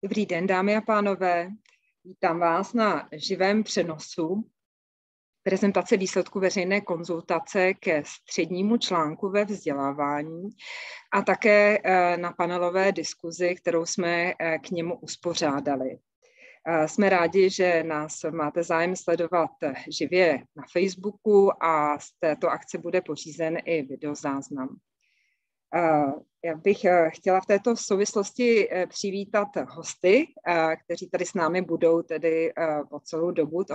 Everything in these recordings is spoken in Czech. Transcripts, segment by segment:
Dobrý den, dámy a pánové. Vítám vás na živém přenosu prezentace výsledku veřejné konzultace ke střednímu článku ve vzdělávání a také na panelové diskuzi, kterou jsme k němu uspořádali. Jsme rádi, že nás máte zájem sledovat živě na Facebooku a z této akce bude pořízen i videozáznam. Já bych chtěla v této souvislosti přivítat hosty, kteří tady s námi budou tedy po celou dobu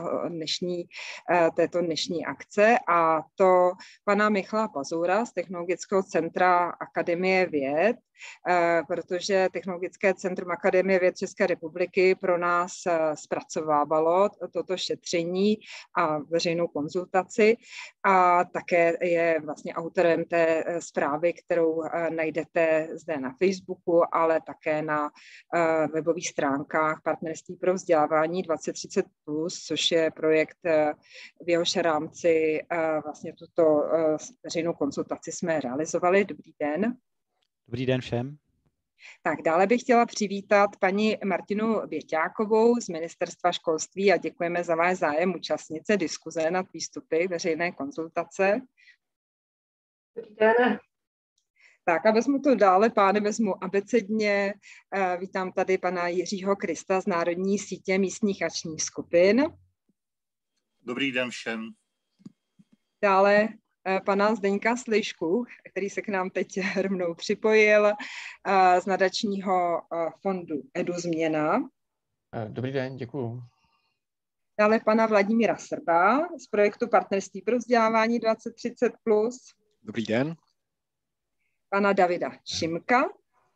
této dnešní akce, a to pana Michala Pazoura z Technologického centra Akademie věd, protože Technologické centrum Akademie věd České republiky pro nás zpracovávalo toto šetření a veřejnou konzultaci a také je vlastně autorem té zprávy, kterou najdete zde na Facebooku, ale také na webových stránkách Partnerství pro vzdělávání 2030+, což je projekt, v jehož rámci vlastně tuto veřejnou konzultaci jsme realizovali. Dobrý den. Dobrý den všem. Tak dále bych chtěla přivítat paní Martinu Věťákovou z Ministerstva školství a děkujeme za váš zájem účastnit se diskuze nad výstupy veřejné konzultace. Dobrý den. Tak a vezmu to dále, pány, vezmu abecedně. Vítám tady pana Jiřího Krista z Národní sítě místních akčních skupin. Dobrý den všem. Dále pana Zdeňka Slišku, který se k nám teď rovnou připojil z nadačního fondu EduZměna. Dobrý den, děkuju. Dále pana Vladimíra Srba z projektu Partnerství pro vzdělávání 2030+. Dobrý den. Pana Davida Šimka,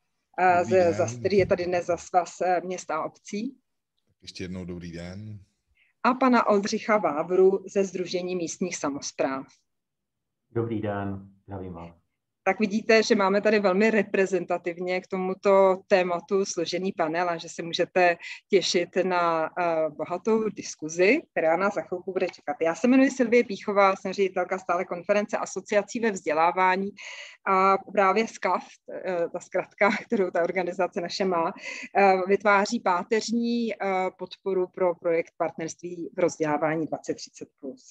který je tady dnes za Svaz měst a obcí. Ještě jednou dobrý den. A pana Oldřicha Vávru ze Sdružení místních samospráv. Dobrý den, zdravím vás. Tak vidíte, že máme tady velmi reprezentativně k tomuto tématu složený panel a že se můžete těšit na bohatou diskuzi, která nás za chvilku bude čekat. Já se jmenuji Silvie Píchová, jsem ředitelka stále konference asociací ve vzdělávání a právě SCAF, ta zkratka, kterou ta organizace naše má, vytváří páteřní podporu pro projekt Partnerství pro vzdělávání 2030+.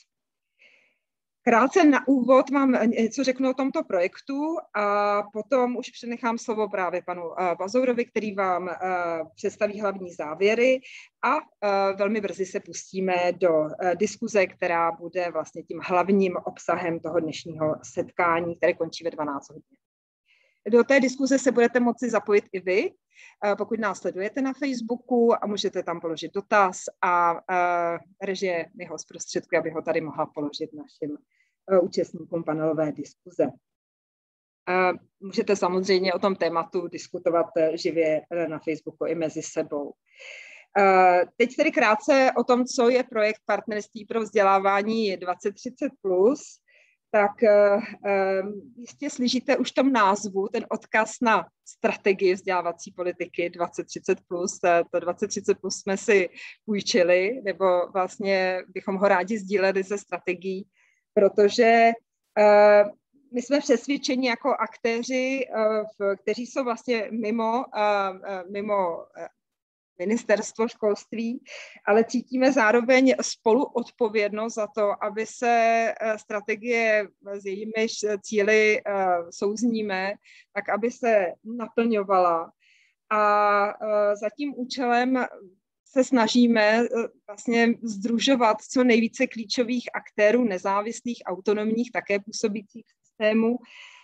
Krátce na úvod vám něco řeknu o tomto projektu a potom už přenechám slovo právě panu Pazourovi, který vám představí hlavní závěry a velmi brzy se pustíme do diskuze, která bude vlastně tím hlavním obsahem toho dnešního setkání, které končí ve 12 hodin. Do té diskuze se budete moci zapojit i vy, pokud nás sledujete na Facebooku, a můžete tam položit dotaz a režie mi ho zprostředkuje, aby ho tady mohla položit našim účastníkům panelové diskuze. Můžete samozřejmě o tom tématu diskutovat živě na Facebooku i mezi sebou. Teď tedy krátce o tom, co je projekt Partnerství pro vzdělávání 2030+. Tak jistě slyšíte už v tom názvu ten odkaz na strategii vzdělávací politiky 2030+. To 2030+ jsme si půjčili, nebo vlastně bychom ho rádi sdíleli ze strategií, protože my jsme přesvědčeni jako aktéři, kteří jsou vlastně mimo Ministerstvo školství, ale cítíme zároveň spoluodpovědnost za to, aby se strategie, s jejímiž cíli souzníme, tak aby se naplňovala. A za tím účelem se snažíme vlastně sdružovat co nejvíce klíčových aktérů, nezávislých, autonomních, také působících systémů.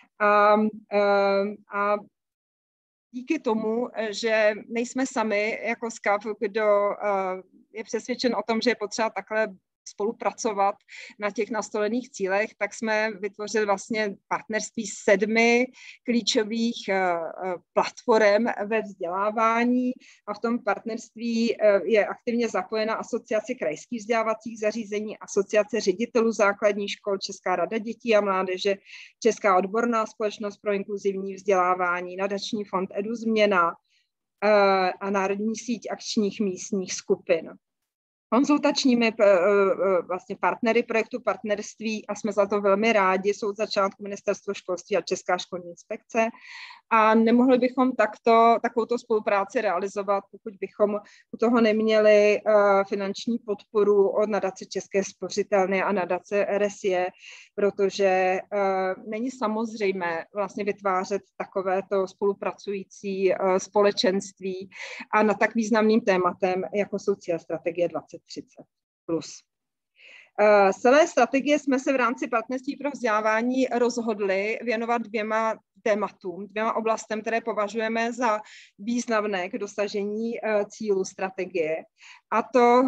A díky tomu, že nejsme sami jako SCAF, kdo je přesvědčen o tom, že je potřeba takhle spolupracovat na těch nastolených cílech, tak jsme vytvořili vlastně partnerství 7 klíčových platform ve vzdělávání a v tom partnerství je aktivně zapojena Asociace krajských vzdělávacích zařízení, Asociace ředitelů základních škol, Česká rada dětí a mládeže, Česká odborná společnost pro inkluzivní vzdělávání, Nadační fond EduZměna a Národní síť akčních místních skupin. konzultačními vlastně partnery projektu partnerství a jsme za to velmi rádi. Jsou od začátku Ministerstvo školství a Česká školní inspekce a nemohli bychom takovouto spolupráci realizovat, pokud bychom u toho neměli finanční podporu od nadace České spořitelny a nadace RSE, protože není samozřejmé vlastně vytvářet takovéto spolupracující společenství a na tak významným tématem, jako jsou cíle strategie 2030+. Z celé strategie jsme se v rámci partnerství pro vzdělávání rozhodli věnovat dvěma oblastem, které považujeme za významné k dosažení cílu strategie. A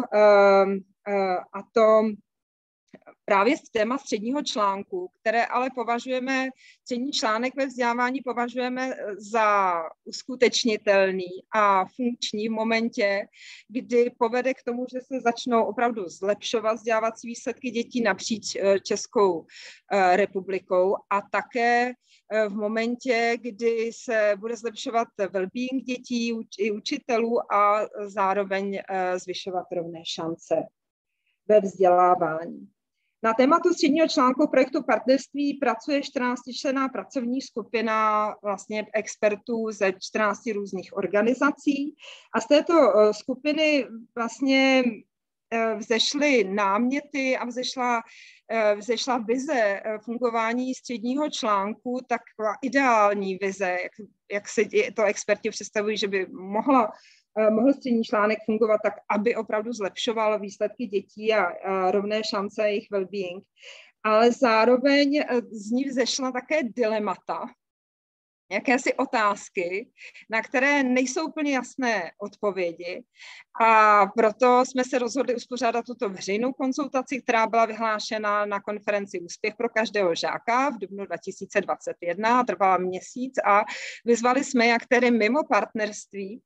to právě téma středního článku, které ale střední článek ve vzdělávání považujeme za uskutečnitelný a funkční v momentě, kdy povede k tomu, že se začnou opravdu zlepšovat vzdělávací výsledky dětí napříč Českou republikou a také v momentě, kdy se bude zlepšovat well-being dětí i učitelů a zároveň zvyšovat rovné šance ve vzdělávání. Na tématu středního článku projektu partnerství pracuje 14členná pracovní skupina vlastně expertů ze 14 různých organizací a z této skupiny vlastně vzešly náměty a vzešla vize fungování středního článku, taková ideální vize, jak si to experti představují, že by mohl střední článek fungovat tak, aby opravdu zlepšoval výsledky dětí a rovné šance a jejich well-being. Ale zároveň z ní vzešla také dilemata, jakési otázky, na které nejsou úplně jasné odpovědi. A proto jsme se rozhodli uspořádat tuto veřejnou konzultaci, která byla vyhlášena na konferenci Úspěch pro každého žáka v dubnu 2021, trvala měsíc a vyzvali jsme jak tedy mimo partnerství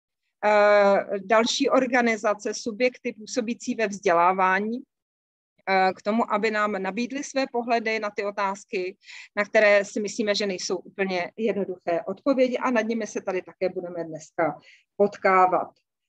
další organizace, subjekty působící ve vzdělávání, k tomu, aby nám nabídli své pohledy na ty otázky, na které si myslíme, že nejsou úplně jednoduché odpovědi a nad nimi se tady také budeme dneska potkávat.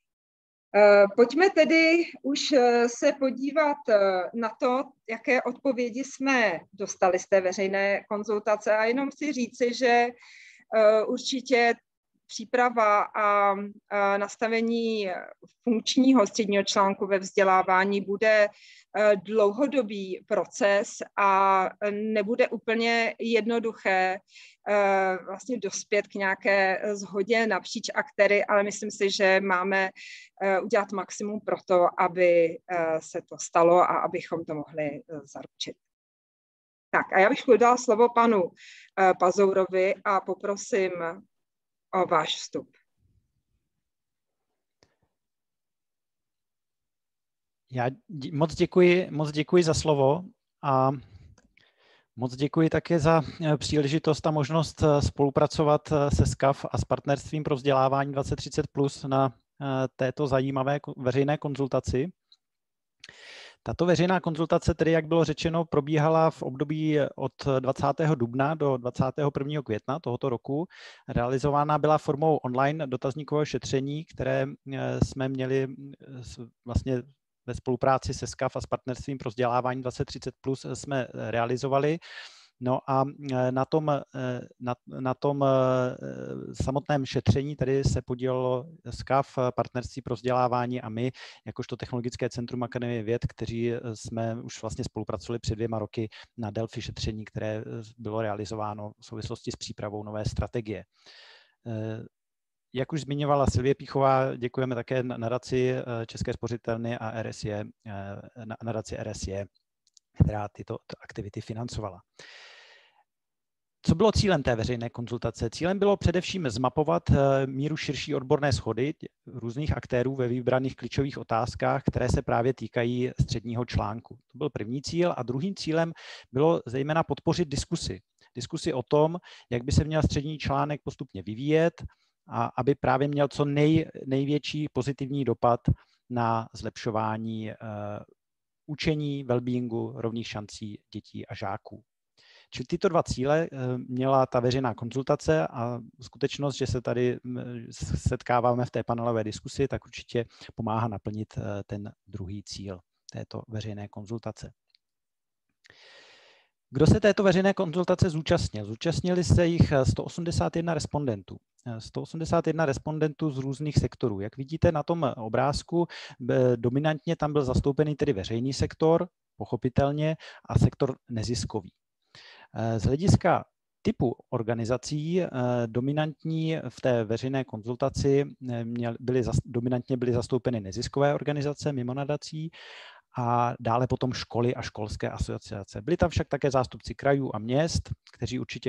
Pojďme tedy už se podívat na to, jaké odpovědi jsme dostali z té veřejné konzultace a jenom chci říci, že určitě příprava a nastavení funkčního středního článku ve vzdělávání bude dlouhodobý proces a nebude úplně jednoduché vlastně dospět k nějaké shodě napříč aktéry, ale myslím si, že máme udělat maximum pro to, aby se to stalo a abychom to mohli zaručit. Tak a já bych dala slovo panu Pazourovi a poprosím o váš vstup. Já moc děkuji za slovo a moc děkuji také za příležitost a možnost spolupracovat se SCAF a s Partnerstvím pro vzdělávání 2030+ na této zajímavé veřejné konzultaci. Tato veřejná konzultace, tedy jak bylo řečeno, probíhala v období od 20. dubna do 21. května tohoto roku. Realizována byla formou online dotazníkového šetření, které jsme měli vlastně ve spolupráci se SCAF a s Partnerstvím pro vzdělávání 2030+ jsme realizovali. No a na tom samotném šetření tedy se podílelo SCAF, Partnerství pro vzdělávání a my, jakožto Technologické centrum Akademie věd, kteří jsme už vlastně spolupracovali před 2 roky na Delphi šetření, které bylo realizováno v souvislosti s přípravou nové strategie. Jak už zmiňovala Silvie Píchová, děkujeme také nadaci České spořitelny a nadaci RSE, která tyto aktivity financovala. Co bylo cílem té veřejné konzultace? Cílem bylo především zmapovat míru širší odborné shody různých aktérů ve vybraných klíčových otázkách, které se právě týkají středního článku. To byl první cíl a druhým cílem bylo zejména podpořit diskusi o tom, jak by se měl střední článek postupně vyvíjet a aby právě měl co největší pozitivní dopad na zlepšování učení, wellbeingu, rovných šancí dětí a žáků. Čili tyto dva cíle měla ta veřejná konzultace a skutečnost, že se tady setkáváme v té panelové diskusi, tak určitě pomáhá naplnit ten druhý cíl této veřejné konzultace. Kdo se této veřejné konzultace zúčastnil? Zúčastnili se jich 181 respondentů. 181 respondentů z různých sektorů. Jak vidíte na tom obrázku, dominantně tam byl zastoupený tedy veřejný sektor, pochopitelně, a sektor neziskový. Z hlediska typu organizací dominantní v té veřejné konzultaci dominantně byly zastoupeny neziskové organizace mimo nadací a dále potom školy a školské asociace. Byli tam však také zástupci krajů a měst, kteří určitě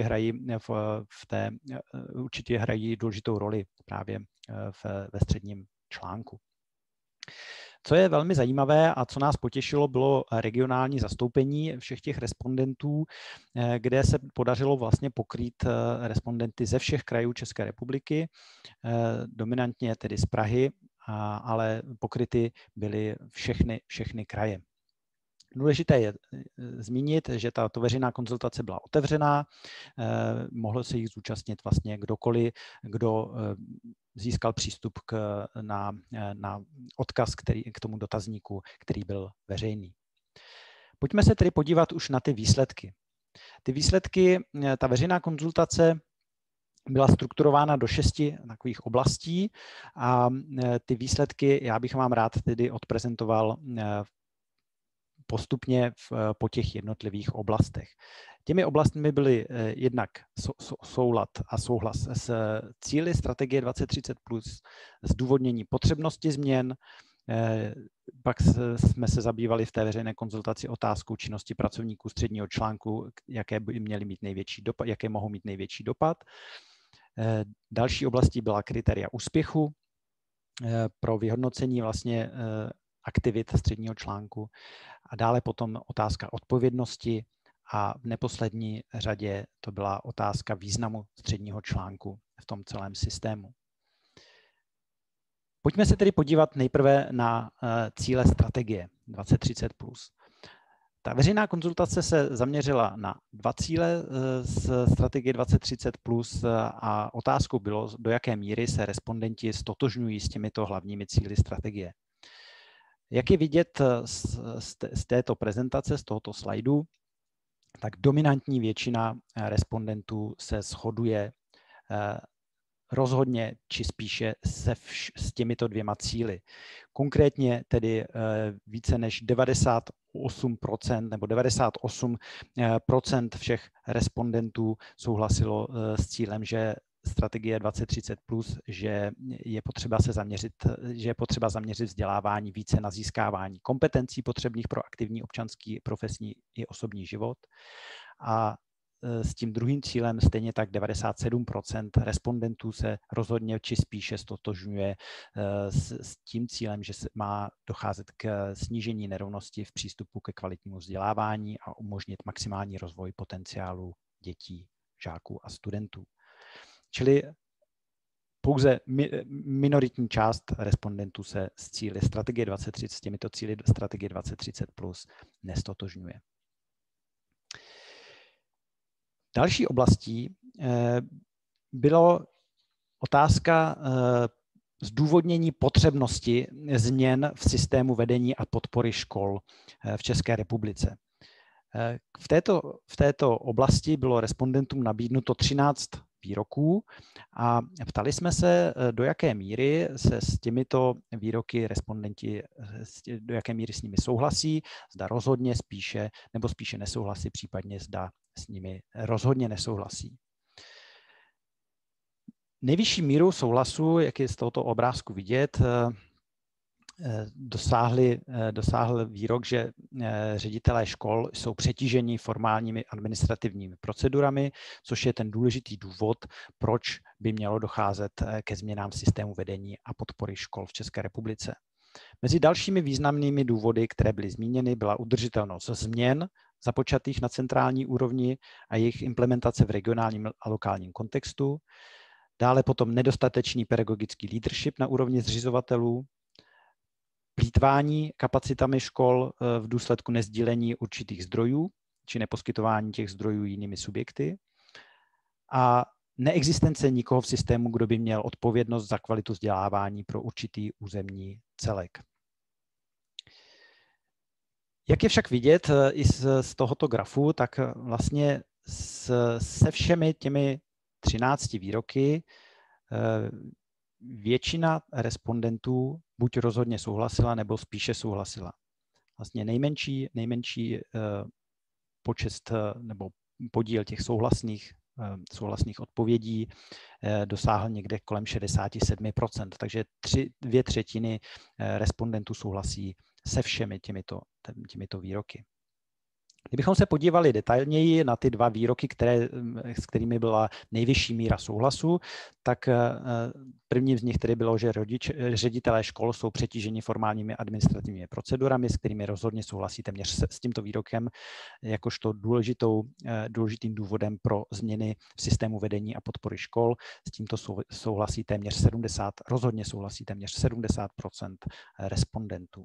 hrají důležitou roli právě ve středním článku. Co je velmi zajímavé a co nás potěšilo, bylo regionální zastoupení všech těch respondentů, kde se podařilo vlastně pokrýt respondenty ze všech krajů České republiky, dominantně tedy z Prahy, ale pokryty byly všechny kraje. Důležité je zmínit, že tato veřejná konzultace byla otevřená, mohlo se jich zúčastnit vlastně kdokoliv, kdo získal přístup na odkaz k tomu dotazníku, který byl veřejný. Pojďme se tedy podívat už na ty výsledky. Ty výsledky, ta veřejná konzultace byla strukturována do 6 takových oblastí a ty výsledky já bych vám rád tedy odprezentoval postupně po těch jednotlivých oblastech. Těmi oblastmi byly jednak soulad a souhlas s cíli strategie 2030+, zdůvodnění potřebnosti změn, pak jsme se zabývali v té veřejné konzultaci otázkou činnosti pracovníků středního článku, jaké by měly mít největší dopad, jaké mohou mít největší dopad. Další oblastí byla kritéria úspěchu pro vyhodnocení vlastně aktivit středního článku a dále potom otázka odpovědnosti a v neposlední řadě to byla otázka významu středního článku v tom celém systému. Pojďme se tedy podívat nejprve na cíle strategie 2030+. Ta veřejná konzultace se zaměřila na 2 cíle z strategie 2030+ a otázkou bylo, do jaké míry se respondenti stotožňují s těmito hlavními cíli strategie. Jak je vidět z této prezentace, z tohoto slajdu, tak dominantní většina respondentů se shoduje rozhodně či spíše s těmito 2 cíli. Konkrétně tedy více než 98% nebo 98% všech respondentů souhlasilo s cílem, že strategie 2030+, že je potřeba zaměřit vzdělávání více na získávání kompetencí potřebných pro aktivní občanský, profesní i osobní život. A s tím druhým cílem stejně tak 97% respondentů se rozhodně či spíše stotožňuje s tím cílem, že se má docházet k snížení nerovnosti v přístupu ke kvalitnímu vzdělávání a umožnit maximální rozvoj potenciálu dětí, žáků a studentů. Čili pouze minoritní část respondentů se s cíli strategie 2030, s těmito cíli strategie 2030+ nestotožňuje. Další oblastí bylo otázka zdůvodnění potřebnosti změn v systému vedení a podpory škol v České republice. V této oblasti bylo respondentům nabídnuto 13 výroků a ptali jsme se, do jaké míry se s těmito výroky respondenti, do jaké míry s nimi souhlasí, zda rozhodně spíše nebo spíše nesouhlasí, případně zda s nimi rozhodně nesouhlasí. Nejvyšší míru souhlasu, jak je z tohoto obrázku vidět, dosáhl výrok, že ředitelé škol jsou přetíženi formálními administrativními procedurami, což je ten důležitý důvod, proč by mělo docházet ke změnám systému vedení a podpory škol v České republice. Mezi dalšími významnými důvody, které byly zmíněny, byla udržitelnost změn započatých na centrální úrovni a jejich implementace v regionálním a lokálním kontextu, dále potom nedostatečný pedagogický leadership na úrovni zřizovatelů, plýtvání kapacitami škol v důsledku nesdílení určitých zdrojů, či neposkytování těch zdrojů jinými subjekty a neexistence nikoho v systému, kdo by měl odpovědnost za kvalitu vzdělávání pro určitý územní celek. Jak je však vidět i z tohoto grafu, tak vlastně se všemi těmi 13 výroky většina respondentů buď rozhodně souhlasila, nebo spíše souhlasila. Vlastně nejmenší počet nebo podíl těch souhlasných odpovědí dosáhl někde kolem 67%, takže 2/3 respondentů souhlasí se všemi těmito výroky. Kdybychom se podívali detailněji na ty 2 výroky, s kterými byla nejvyšší míra souhlasu, tak první z nich tedy bylo, že ředitelé škol jsou přetíženi formálními administrativními procedurami, s kterými rozhodně souhlasí téměř s tímto výrokem, jakožto důležitým důvodem pro změny v systému vedení a podpory škol. S tímto souhlasí rozhodně souhlasí téměř 70% respondentů.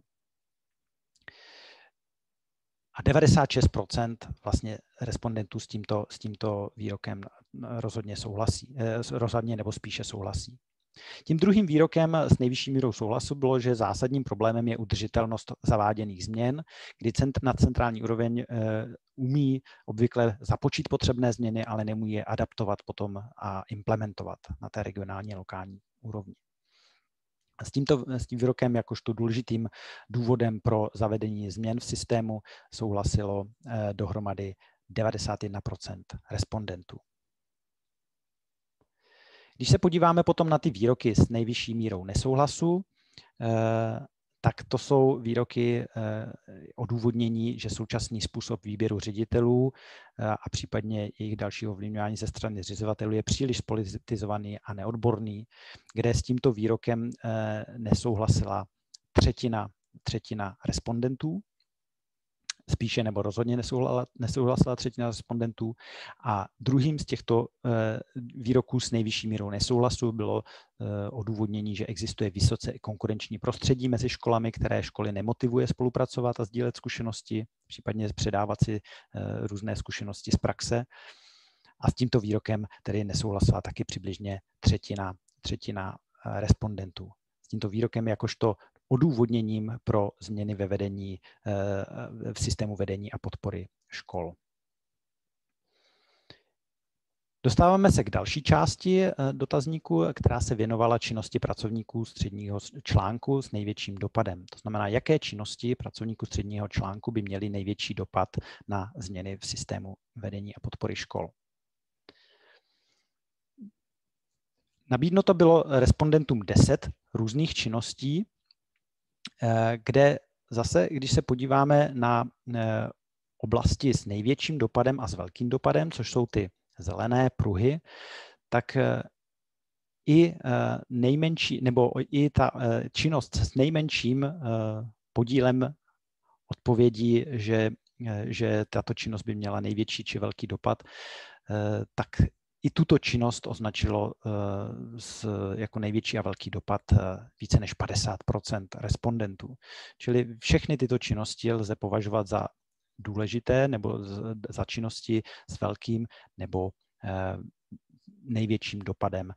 A 96% vlastně respondentů s tímto výrokem rozhodně nebo spíše souhlasí. Tím druhým výrokem s nejvyšší mírou souhlasu bylo, že zásadním problémem je udržitelnost zaváděných změn, kdy na centrální úroveň umí obvykle započít potřebné změny, ale nemůže je adaptovat potom a implementovat na té regionální a lokální úrovni. S tím výrokem jakožto důležitým důvodem pro zavedení změn v systému souhlasilo dohromady 91% respondentů. Když se podíváme potom na ty výroky s nejvyšší mírou nesouhlasu, tak to jsou výroky odůvodnění, že současný způsob výběru ředitelů a případně jejich dalšího ovlivňování ze strany zřizovatelů je příliš spolitizovaný a neodborný, kde s tímto výrokem nesouhlasila třetina respondentů, spíše nebo rozhodně nesouhlasila třetina respondentů. A druhým z těchto výroků s nejvyšší mírou nesouhlasu bylo odůvodnění, že existuje vysoce konkurenční prostředí mezi školami, které školy nemotivuje spolupracovat a sdílet zkušenosti, případně předávat si různé zkušenosti z praxe. A s tímto výrokem tedy nesouhlasila taky přibližně třetina respondentů. S tímto výrokem jakožto odůvodněním pro změny ve vedení v systému vedení a podpory škol. Dostáváme se k další části dotazníku, která se věnovala činnosti pracovníků středního článku s největším dopadem. To znamená, jaké činnosti pracovníků středního článku by měly největší dopad na změny v systému vedení a podpory škol. Nabídnuto bylo respondentům 10 různých činností, kde zase, když se podíváme na oblasti s největším dopadem a s velkým dopadem, což jsou ty zelené pruhy, tak i nejmenší, nebo i ta činnost s nejmenším podílem odpovědí, že tato činnost by měla největší či velký dopad, tak i tuto činnost označilo jako největší a velký dopad více než 50% respondentů. Čili všechny tyto činnosti lze považovat za důležité nebo za činnosti s velkým nebo největším dopadem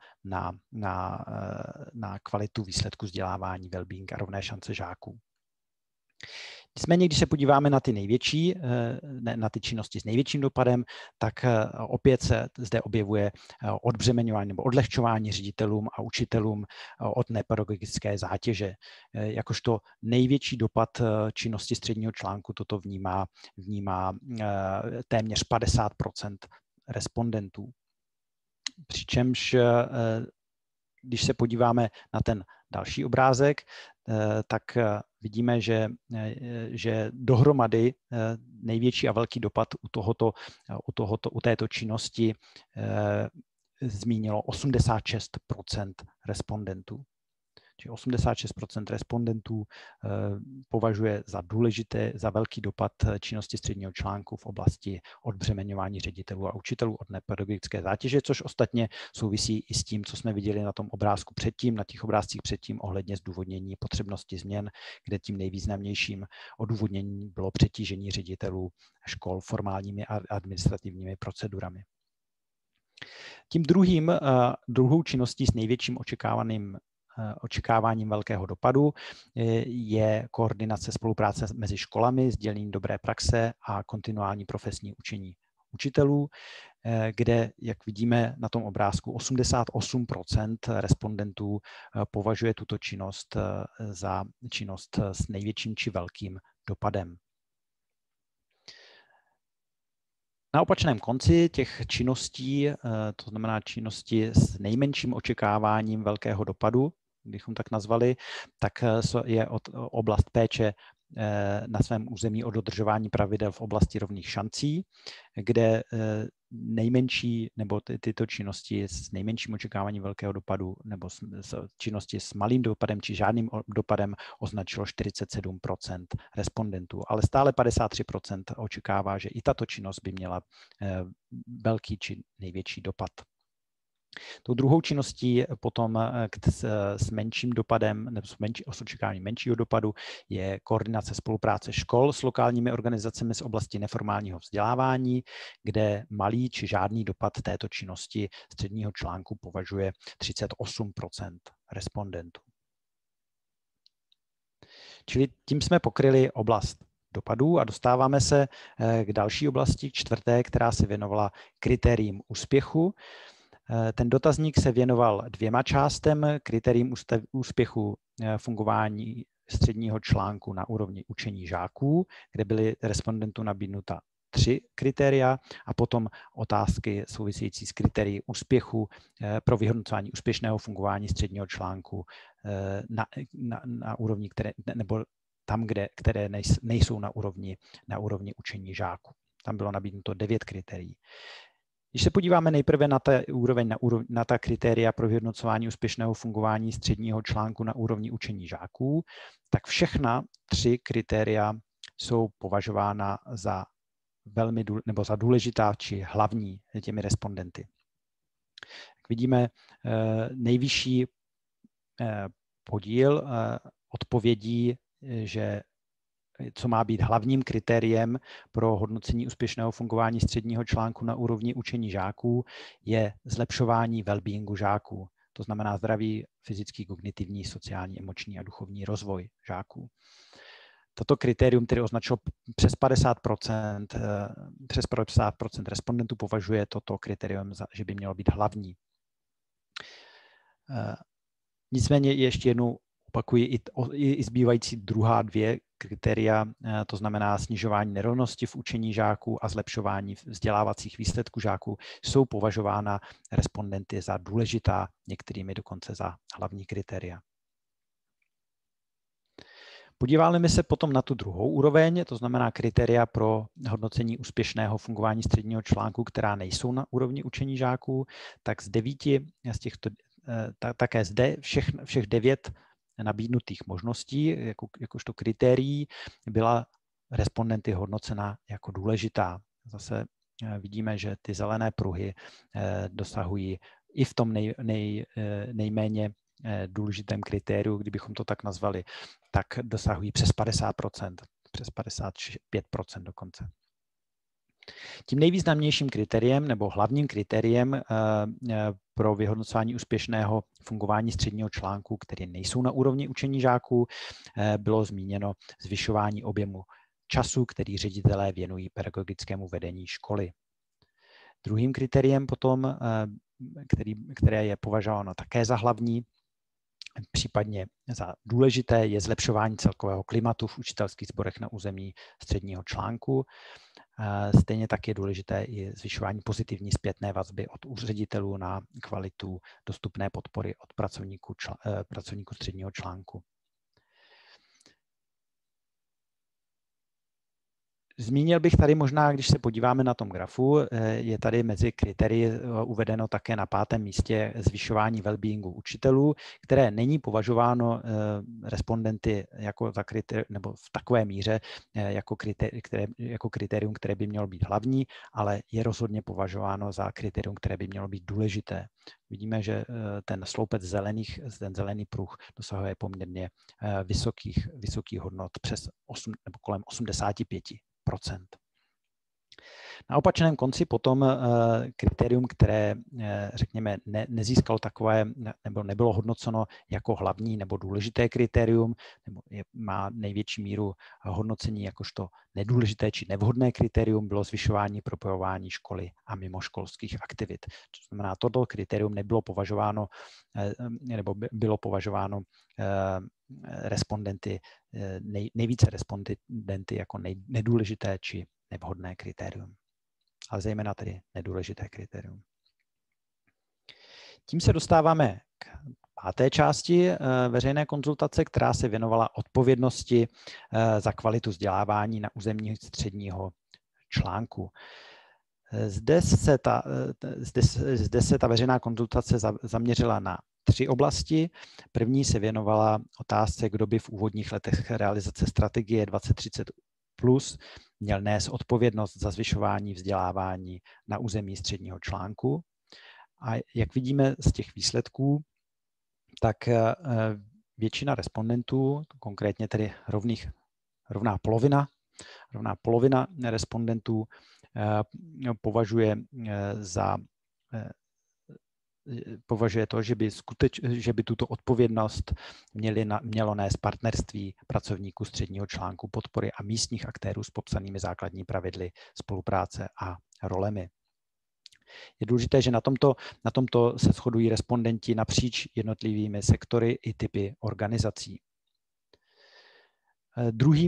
na kvalitu výsledku vzdělávání, well-being a rovné šance žáků. Nicméně, když se podíváme na ty největší, na ty činnosti s největším dopadem, tak opět se zde objevuje odbřemeňování nebo odlehčování ředitelům a učitelům od nepedagogické zátěže. Jakožto největší dopad činnosti středního článku toto vnímá téměř 50% respondentů. Přičemž, když se podíváme na ten další obrázek, tak vidíme, že dohromady největší a velký dopad u této činnosti zmínilo 86% respondentů. Či 86% respondentů považuje za důležité, za velký dopad činnosti středního článku v oblasti odbřemeňování ředitelů a učitelů od nepedagogické zátěže, což ostatně souvisí i s tím, co jsme viděli na tom obrázku předtím, na těch obrázcích předtím ohledně zdůvodnění potřebnosti změn, kde tím nejvýznamnějším odůvodnění bylo přetížení ředitelů škol formálními a administrativními procedurami. Tím druhou činností s největším očekáváním velkého dopadu je koordinace spolupráce mezi školami, sdělení dobré praxe a kontinuální profesní učení učitelů, kde, jak vidíme na tom obrázku, 88% respondentů považuje tuto činnost za činnost s největším či velkým dopadem. Na opačném konci těch činností, to znamená činnosti s nejmenším očekáváním velkého dopadu, bychom tak nazvali, tak je oblast péče na svém území o dodržování pravidel v oblasti rovných šancí, kde nejmenší nebo tyto činnosti s nejmenším očekáváním velkého dopadu nebo činnosti s malým dopadem či žádným dopadem označilo 47% respondentů, ale stále 53% očekává, že i tato činnost by měla velký či největší dopad. Tou druhou činností potom s menším dopadem nebo s očekáváním menšího dopadu je koordinace spolupráce škol s lokálními organizacemi z oblasti neformálního vzdělávání, kde malý či žádný dopad této činnosti středního článku považuje 38% respondentů. Čili tím jsme pokryli oblast dopadů a dostáváme se k další oblasti, čtvrté, která se věnovala kritériím úspěchu. Ten dotazník se věnoval dvěma částem, kritériím úspěchu fungování středního článku na úrovni učení žáků, kde byly respondentům nabídnuta 3 kritéria a potom otázky související s kritérií úspěchu pro vyhodnocování úspěšného fungování středního článku na úrovni, nebo tam, které nejsou na úrovni učení žáků. Tam bylo nabídnuto 9 kritérií. Když se podíváme nejprve na ta kritéria pro vyhodnocování úspěšného fungování středního článku na úrovni učení žáků, tak všechna 3 kritéria jsou považována za za důležitá či hlavní těmi respondenty. Jak vidíme, nejvyšší podíl odpovědí, že co má být hlavním kritériem pro hodnocení úspěšného fungování středního článku na úrovni učení žáků, je zlepšování well-beingu žáků. To znamená zdravý fyzický, kognitivní, sociální, emoční a duchovní rozvoj žáků. Toto kritérium, které označilo přes 50% respondentů, považuje toto kritérium, že by mělo být hlavní. Nicméně ještě jednou opakuji i zbývající druhá 2 kritéria, to znamená snižování nerovnosti v učení žáků a zlepšování vzdělávacích výsledků žáků, jsou považována respondenty za důležitá, některými dokonce za hlavní kritéria. Podíváme se potom na tu druhou úroveň, to znamená kritéria pro hodnocení úspěšného fungování středního článku, která nejsou na úrovni učení žáků, tak z 9 z těchto, také zde všech 9 nabídnutých možností, jakožto kritérií, byla respondenty hodnocena jako důležitá. Zase vidíme, že ty zelené pruhy dosahují i v tom nejméně důležitém kritériu, kdybychom to tak nazvali, tak dosahují přes 50%, přes 55% dokonce. Tím nejvýznamnějším kritériem nebo hlavním kritériem pro vyhodnocování úspěšného fungování středního článku, které nejsou na úrovni učení žáků, bylo zmíněno zvyšování objemu času, který ředitelé věnují pedagogickému vedení školy. Druhým kritériem potom, které je považováno také za hlavní, případně za důležité, je zlepšování celkového klimatu v učitelských sborech na území středního článku. Stejně tak je důležité i zvyšování pozitivní zpětné vazby od ředitelů na kvalitu dostupné podpory od pracovníků středního článku. Zmínil bych tady možná, když se podíváme na tom grafu, je tady mezi kritérii uvedeno také na 5. místě zvyšování wellbeingu učitelů, které není považováno respondenty jako za kritérium, nebo v takové míře jako kritérium, které by mělo být hlavní, ale je rozhodně považováno za kritérium, které by mělo být důležité. Vidíme, že ten sloupec ten zelený pruh dosahuje poměrně vysokých hodnot přes 8 nebo kolem 85%. Na opačném konci potom kritérium, které, řekněme, nezískalo takové, nebo nebylo hodnoceno jako hlavní nebo důležité kritérium, nebo má největší míru hodnocení jakožto nedůležité či nevhodné kritérium, bylo zvyšování propojování školy a mimoškolských aktivit. To znamená, toto kritérium nebylo považováno, nebo bylo považováno nejvíce respondenty jako nedůležité či nevhodné kritérium, ale zejména tedy nedůležité kritérium. Tím se dostáváme k 5. části veřejné konzultace, která se věnovala odpovědnosti za kvalitu vzdělávání na území středního článku. Zde se ta veřejná konzultace zaměřila na 3 oblasti. První se věnovala otázce, kdo by v úvodních letech realizace strategie 2030 plus měl nést odpovědnost za zvyšování vzdělávání na území středního článku. A jak vidíme z těch výsledků, tak většina respondentů, konkrétně tedy rovná polovina respondentů považuje to, že by tuto odpovědnost mělo nést partnerství pracovníků středního článku podpory a místních aktérů s popsanými základní pravidly spolupráce a rolemi. Je důležité, že na tomto se shodují respondenti napříč jednotlivými sektory i typy organizací. Druhou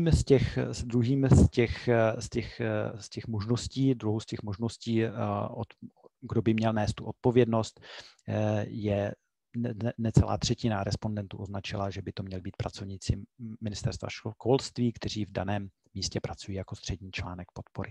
z těch možností, kdo by měl nést tu odpovědnost, je necelá třetina respondentů označila, že by to měl být pracovníci ministerstva školství, kteří v daném místě pracují jako střední článek podpory.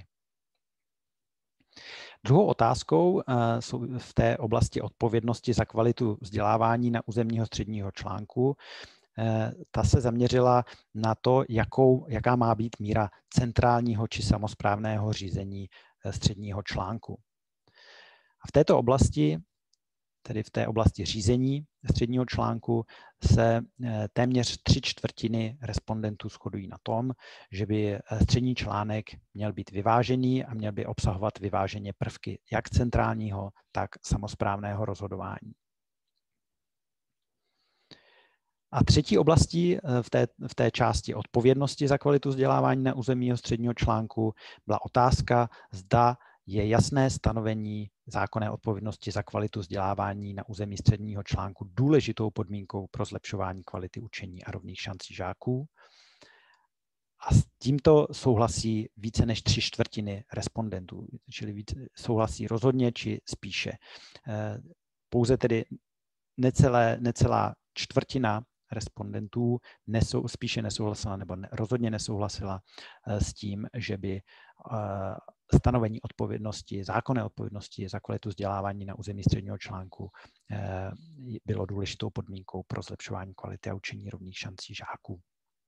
Druhou otázkou v té oblasti odpovědnosti za kvalitu vzdělávání na územního středního článku, ta se zaměřila na to, jaká má být míra centrálního či samosprávného řízení středního článku. A v této oblasti, tedy v té oblasti řízení středního článku, se téměř 3/4 respondentů shodují na tom, že by střední článek měl být vyvážený a měl by obsahovat vyváženě prvky jak centrálního, tak samosprávného rozhodování. A třetí oblastí v té části odpovědnosti za kvalitu vzdělávání na území středního článku byla otázka, zda je jasné stanovení zákonné odpovědnosti za kvalitu vzdělávání na území středního článku důležitou podmínkou pro zlepšování kvality učení a rovných šancí žáků. A s tímto souhlasí více než 3/4 respondentů, čili souhlasí rozhodně či spíše. Pouze tedy necelá čtvrtina respondentů spíše nesouhlasila nebo rozhodně nesouhlasila s tím, že by stanovení odpovědnosti, zákonné odpovědnosti za kvalitu vzdělávání na území středního článku bylo důležitou podmínkou pro zlepšování kvality a učení rovných šancí žáků.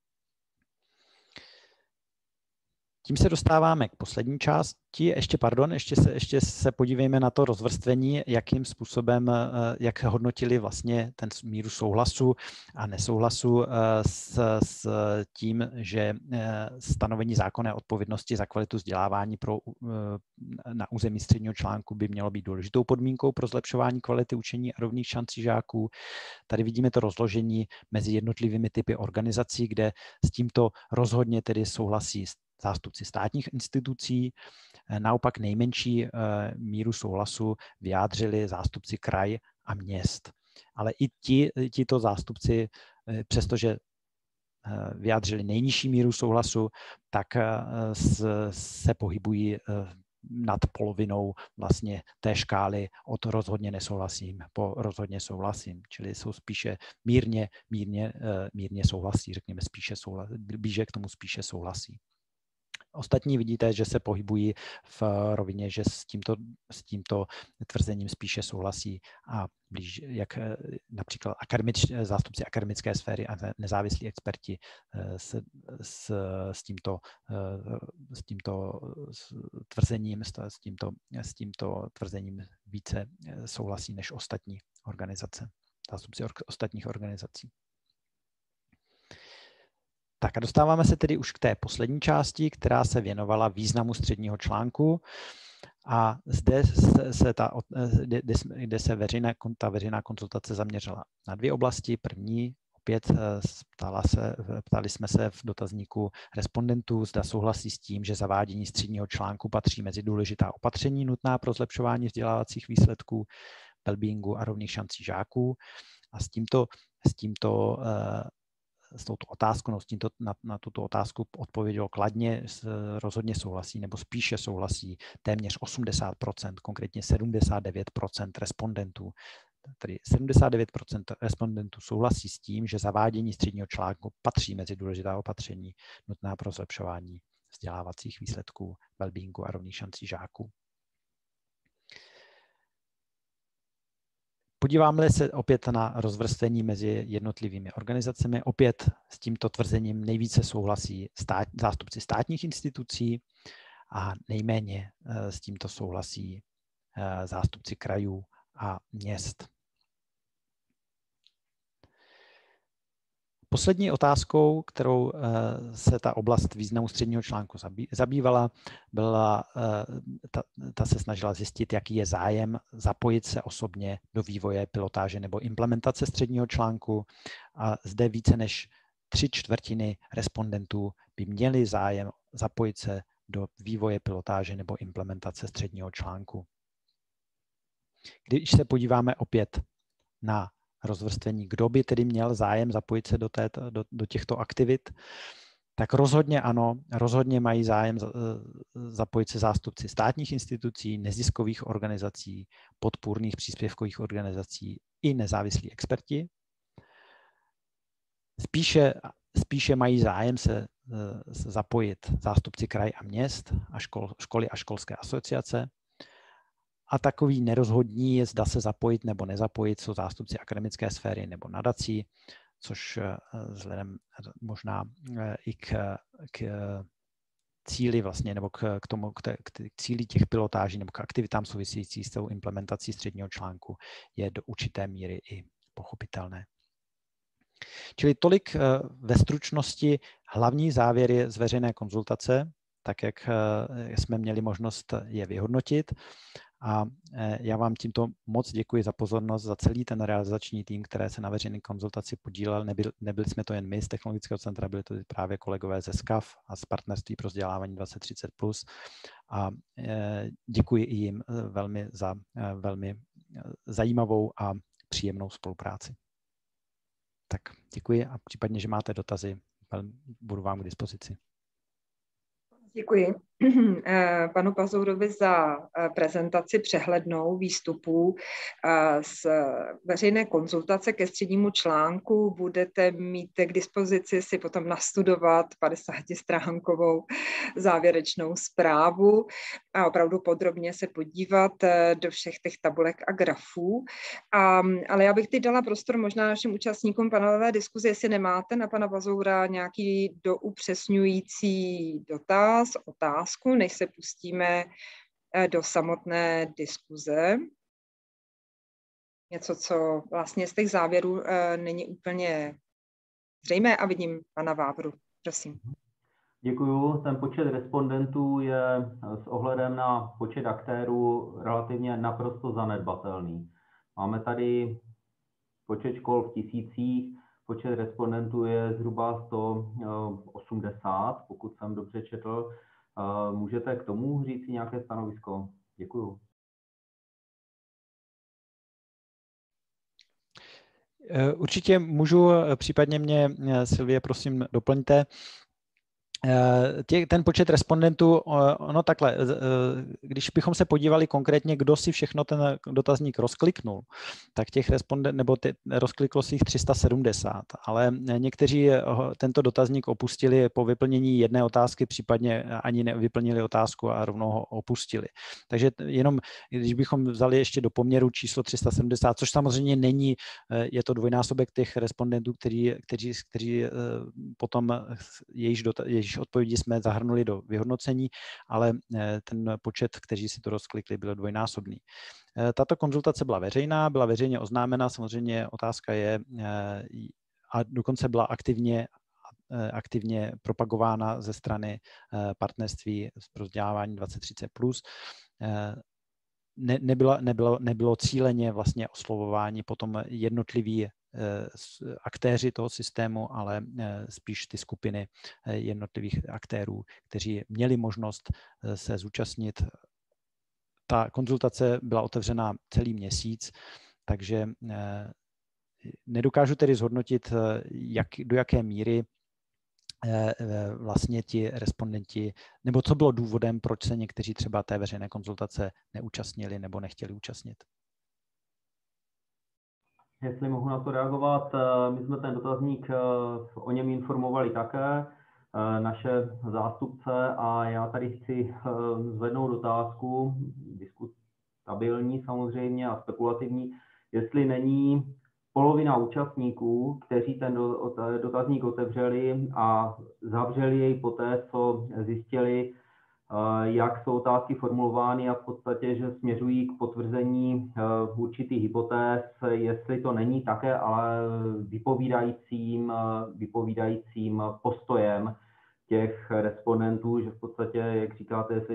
Tím se dostáváme k poslední části. Ještě se podívejme na to rozvrstvení, jakým způsobem, jak hodnotili vlastně ten míru souhlasu a nesouhlasu s tím, že stanovení zákonné odpovědnosti za kvalitu vzdělávání na území středního článku by mělo být důležitou podmínkou pro zlepšování kvality učení a rovných šancí žáků. Tady vidíme to rozložení mezi jednotlivými typy organizací, kde s tímto rozhodně tedy souhlasí zástupci státních institucí. Naopak nejmenší míru souhlasu vyjádřili zástupci kraj a měst. Ale i tito zástupci, přestože vyjádřili nejnižší míru souhlasu, tak se pohybují nad polovinou vlastně té škály od rozhodně nesouhlasím po rozhodně souhlasím, čili jsou spíše mírně souhlasí, řekněme blíže k tomu spíše souhlasí. Ostatní vidíte, že se pohybují v rovině, že s tímto tvrzením spíše souhlasí a blíž, jak například zástupci akademické sféry a nezávislí experti s tímto tvrzením více souhlasí než ostatní organizace, zástupci ostatních organizací. Tak a dostáváme se tedy už k té poslední části, která se věnovala významu středního článku. A zde se ta veřejná konzultace zaměřila na 2 oblasti. První, opět ptali jsme se v dotazníku respondentů, zda souhlasí s tím, že zavádění středního článku patří mezi důležitá opatření nutná pro zlepšování vzdělávacích výsledků, wellbeingu a rovných šancí žáků. A s touto otázkou, na tuto otázku odpovědělo kladně, rozhodně souhlasí, nebo spíše souhlasí téměř 80%, konkrétně 79% respondentů. Tedy 79% respondentů souhlasí s tím, že zavádění středního článku patří mezi důležitá opatření nutná pro zlepšování vzdělávacích výsledků, wellbeingu a rovných šancí žáků. Podíváme se opět na rozvrstvení mezi jednotlivými organizacemi. Opět s tímto tvrzením nejvíce souhlasí zástupci státních institucí a nejméně s tímto souhlasí zástupci krajů a měst. Poslední otázkou, kterou se ta oblast významu středního článku zabývala, ta se snažila zjistit, jaký je zájem zapojit se osobně do vývoje, pilotáže nebo implementace středního článku. A zde více než 3/4 respondentů by měli zájem zapojit se do vývoje, pilotáže nebo implementace středního článku. Když se podíváme opět na rozvrstvení, kdo by tedy měl zájem zapojit se do těchto aktivit, tak rozhodně ano, rozhodně mají zájem zapojit se zástupci státních institucí, neziskových organizací, podpůrných příspěvkových organizací i nezávislí experti. Spíše mají zájem se zapojit zástupci kraj a měst a školy a školské asociace. A takový nerozhodní je, zda se zapojit nebo nezapojit, jsou zástupci akademické sféry nebo nadací, což vzhledem možná i k cíli vlastně, nebo k cíli těch pilotáží nebo k aktivitám související s tou implementací středního článku je do určité míry i pochopitelné. Čili tolik ve stručnosti hlavní závěry z veřejné konzultace, tak jak jsme měli možnost je vyhodnotit. A já vám tímto moc děkuji za pozornost, za celý ten realizační tým, který se na veřejné konzultaci podílel. Nebyli jsme to jen my z Technologického centra, byli to právě kolegové ze SCAF a z Partnerství pro vzdělávání 2030+. A děkuji i jim za velmi zajímavou a příjemnou spolupráci. Tak děkuji a případně, že máte dotazy, budu vám k dispozici. Děkuji panu Pazourovi za prezentaci přehlednou výstupů z veřejné konzultace ke střednímu článku. Budete mít k dispozici si potom nastudovat 50stránkovou závěrečnou zprávu a opravdu podrobně se podívat do všech těch tabulek a grafů. Ale já bych teď dala prostor možná našim účastníkům panelové diskuze, jestli nemáte na pana Pazoura nějaký doupřesňující dotaz, otázku, než se pustíme do samotné diskuze. Něco, co vlastně z těch závěrů není úplně zřejmé a vidím pana Vávru. Prosím. Děkuju. Ten počet respondentů je s ohledem na počet aktérů relativně naprosto zanedbatelný. Máme tady počet škol v tisících, počet respondentů je zhruba 180, pokud jsem dobře četl. Můžete k tomu říct si nějaké stanovisko? Děkuju. Určitě můžu, případně mě, Silvie, prosím, doplňte. Ten počet respondentů, ono takhle, když bychom se podívali konkrétně, kdo si všechno ten dotazník rozkliknul, tak těch rozkliklo si jich 370, ale někteří tento dotazník opustili po vyplnění jedné otázky, případně ani nevyplnili otázku a rovnou ho opustili. Takže jenom, když bychom vzali ještě do poměru číslo 370, což samozřejmě není, je to dvojnásobek těch respondentů, kteří potom jejichž odpovědi jsme zahrnuli do vyhodnocení, ale ten počet, kteří si to rozklikli, byl dvojnásobný. Tato konzultace byla veřejná, byla veřejně oznámena, samozřejmě otázka je, a dokonce byla aktivně propagována ze strany partnerství pro vzdělávání 2030+. Nebylo cíleně vlastně oslovování potom jednotliví aktéři toho systému, ale spíš ty skupiny jednotlivých aktérů, kteří měli možnost se zúčastnit. Ta konzultace byla otevřena celý měsíc, takže nedokážu tedy zhodnotit, do jaké míry vlastně ti respondenti, nebo co bylo důvodem, proč se někteří třeba té veřejné konzultace neúčastnili nebo nechtěli účastnit. Jestli mohu na to reagovat, my jsme ten dotazník o něm informovali také, naše zástupce, a já tady chci zvednout otázku, diskutabilní samozřejmě a spekulativní, jestli není polovina účastníků, kteří ten dotazník otevřeli a zavřeli jej poté, co zjistili, jak jsou otázky formulovány a v podstatě, že směřují k potvrzení určitých hypotéz, jestli to není také ale vypovídajícím postojem těch respondentů, že v podstatě, jak říkáte, jestli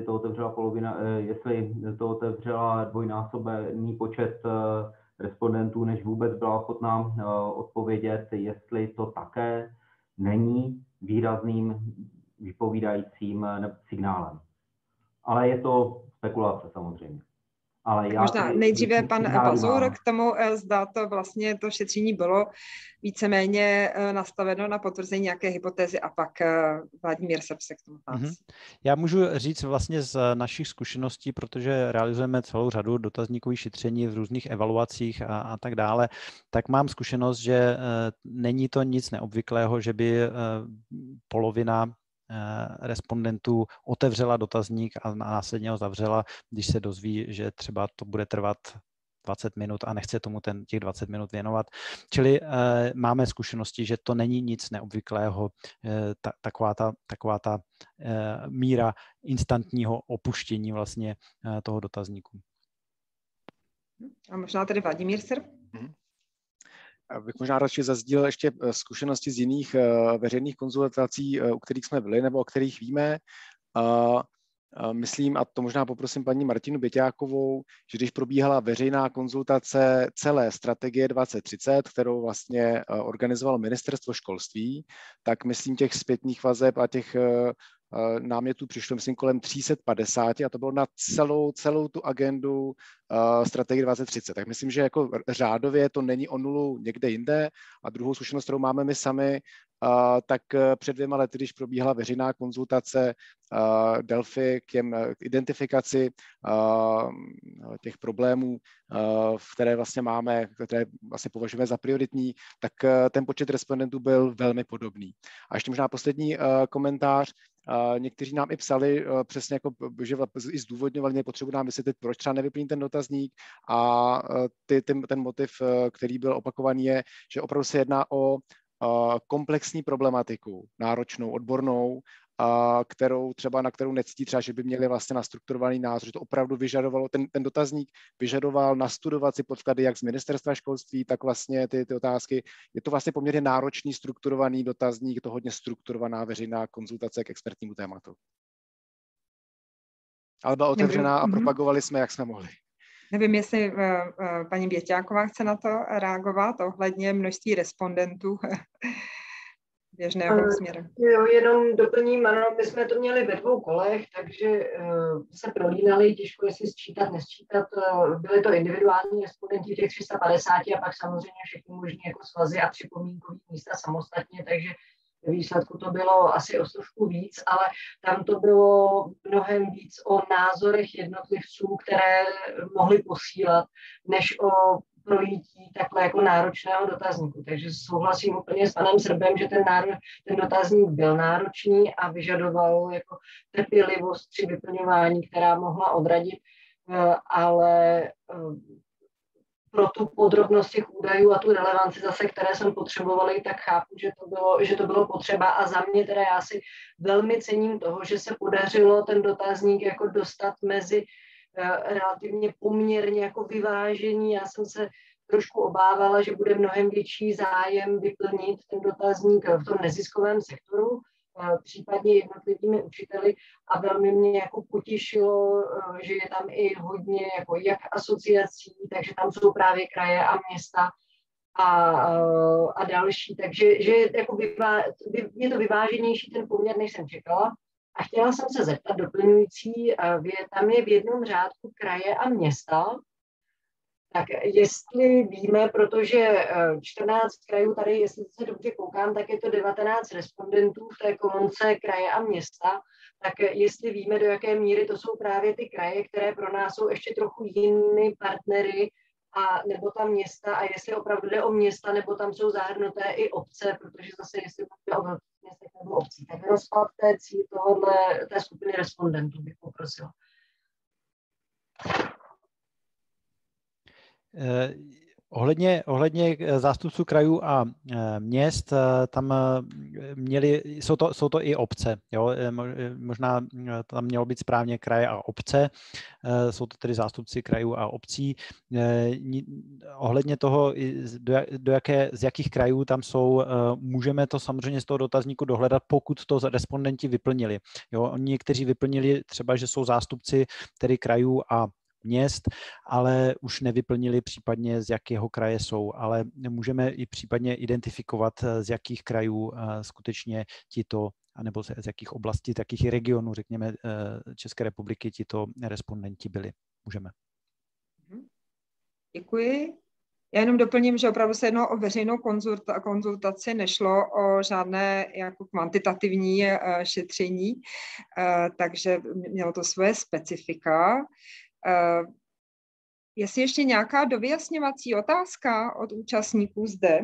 to otevřela dvojnásobný počet respondentů, než vůbec byla ochotná odpovědět, jestli to také není výrazným vypovídajícím signálem. Ale je to spekulace samozřejmě. Ale možná nejdříve pan Bazur k tomu, zda to vlastně to šetření bylo víceméně nastaveno na potvrzení nějaké hypotézy a pak Vladimír Srb se k tomu hlásí. Já můžu říct vlastně z našich zkušeností, protože realizujeme celou řadu dotazníkových šetření v různých evaluacích a tak dále, tak mám zkušenost, že není to nic neobvyklého, že by polovina respondentů otevřela dotazník a následně ho zavřela, když se dozví, že třeba to bude trvat 20 minut a nechce tomu těch 20 minut věnovat. Čili máme zkušenosti, že to není nic neobvyklého, taková ta míra instantního opuštění vlastně toho dotazníku. A možná tedy Vladimír Srb? Bych možná radši zazdílel ještě zkušenosti z jiných veřejných konzultací, u kterých jsme byli nebo o kterých víme. Myslím, a to možná poprosím paní Martinu Běťákovou, že když probíhala veřejná konzultace celé strategie 2030, kterou vlastně organizovalo Ministerstvo školství, tak myslím těch zpětných vazeb a těch námětů přišlo, myslím, kolem 350 a to bylo na celou tu agendu strategie 2030. Tak myslím, že jako řádově to není o nulu někde jinde. A druhou zkušenost, kterou máme my sami, tak před 2 lety, když probíhala veřejná konzultace Delphi k identifikaci těch problémů, které vlastně máme, které vlastně považujeme za prioritní, tak ten počet respondentů byl velmi podobný. A ještě možná poslední komentář. Někteří nám i psali přesně jako, že i zdůvodňovali, potřebují nám vysvětlit, proč třeba nevyplní ten dotazník, a ten motiv, který byl opakovaný, je, že opravdu se jedná o komplexní problematiku, náročnou, odbornou, na kterou necítí třeba, že by měli vlastně nastrukturovaný názor, že to opravdu vyžadovalo, ten dotazník vyžadoval nastudovat si podklady jak z Ministerstva školství, tak vlastně ty otázky. Je to vlastně poměrně náročný, strukturovaný dotazník, to hodně strukturovaná veřejná konzultace k expertnímu tématu. Ale byla otevřená a propagovali jsme, jak jsme mohli. Nevím, jestli paní Běťáková chce na to reagovat ohledně množství respondentů běžného směru. Jo, jenom doplním, ano, my jsme to měli ve 2 kolech, takže se prolínali, těžko jestli sčítat, nesčítat. Byly to individuální respondenti těch 350 a pak samozřejmě všechny možné jako svazy a připomínkové místa samostatně, takže výsledku to bylo asi o stovku víc, ale tam to bylo mnohem víc o názorech jednotlivců, které mohli posílat, než o projítí takhle jako náročného dotazníku. Takže souhlasím úplně s panem Srbem, že ten dotazník byl náročný a vyžadoval jako trpělivost při vyplňování, která mohla odradit, ale pro tu podrobnost těch údajů a tu relevanci zase, které jsem potřebovali, tak chápu, že to bylo potřeba a za mě teda já si velmi cením toho, že se podařilo ten dotazník jako dostat mezi relativně poměrně jako vyvážení. Já jsem se trošku obávala, že bude mnohem větší zájem vyplnit ten dotazník v tom neziskovém sektoru, případně jednotlivými učiteli a velmi mě jako potěšilo, že je tam i hodně jako jak asociací, takže tam jsou právě kraje a města a další, takže že jako je to vyváženější ten poměr, než jsem čekala. A chtěla jsem se zeptat doplňující, tam je v jednom řádku kraje a města, tak jestli víme, protože 14 krajů tady, jestli se dobře koukám, tak je to 19 respondentů v té kolonce kraje a města, tak jestli víme, do jaké míry to jsou právě ty kraje, které pro nás jsou ještě trochu jinými partnery, a nebo tam města, a jestli opravdu jde o města, nebo tam jsou zahrnuté i obce, protože zase jestli jde o městech nebo obcí, tak rozpad té skupiny respondentů bych poprosila. Ohledně zástupců krajů a měst, tam jsou to i obce. Jo? Možná tam mělo být správně kraje a obce, jsou to tedy zástupci krajů a obcí. Ohledně toho, z jakých krajů tam jsou, můžeme to samozřejmě z toho dotazníku dohledat, pokud to respondenti vyplnili. Jo? Oni někteří vyplnili třeba, že jsou zástupci tedy krajů a měst, ale už nevyplnili případně, z jakého kraje jsou, ale můžeme i případně identifikovat, z jakých krajů skutečně tito, anebo z jakých oblastí, z jakých regionů, řekněme, České republiky tito respondenti byli. Můžeme. Děkuji. Já jenom doplním, že opravdu se jednalo o veřejnou konzultaci, nešlo o žádné jako kvantitativní šetření, takže mělo to svoje specifika. Jestli ještě nějaká dovyjasňovací otázka od účastníků zde?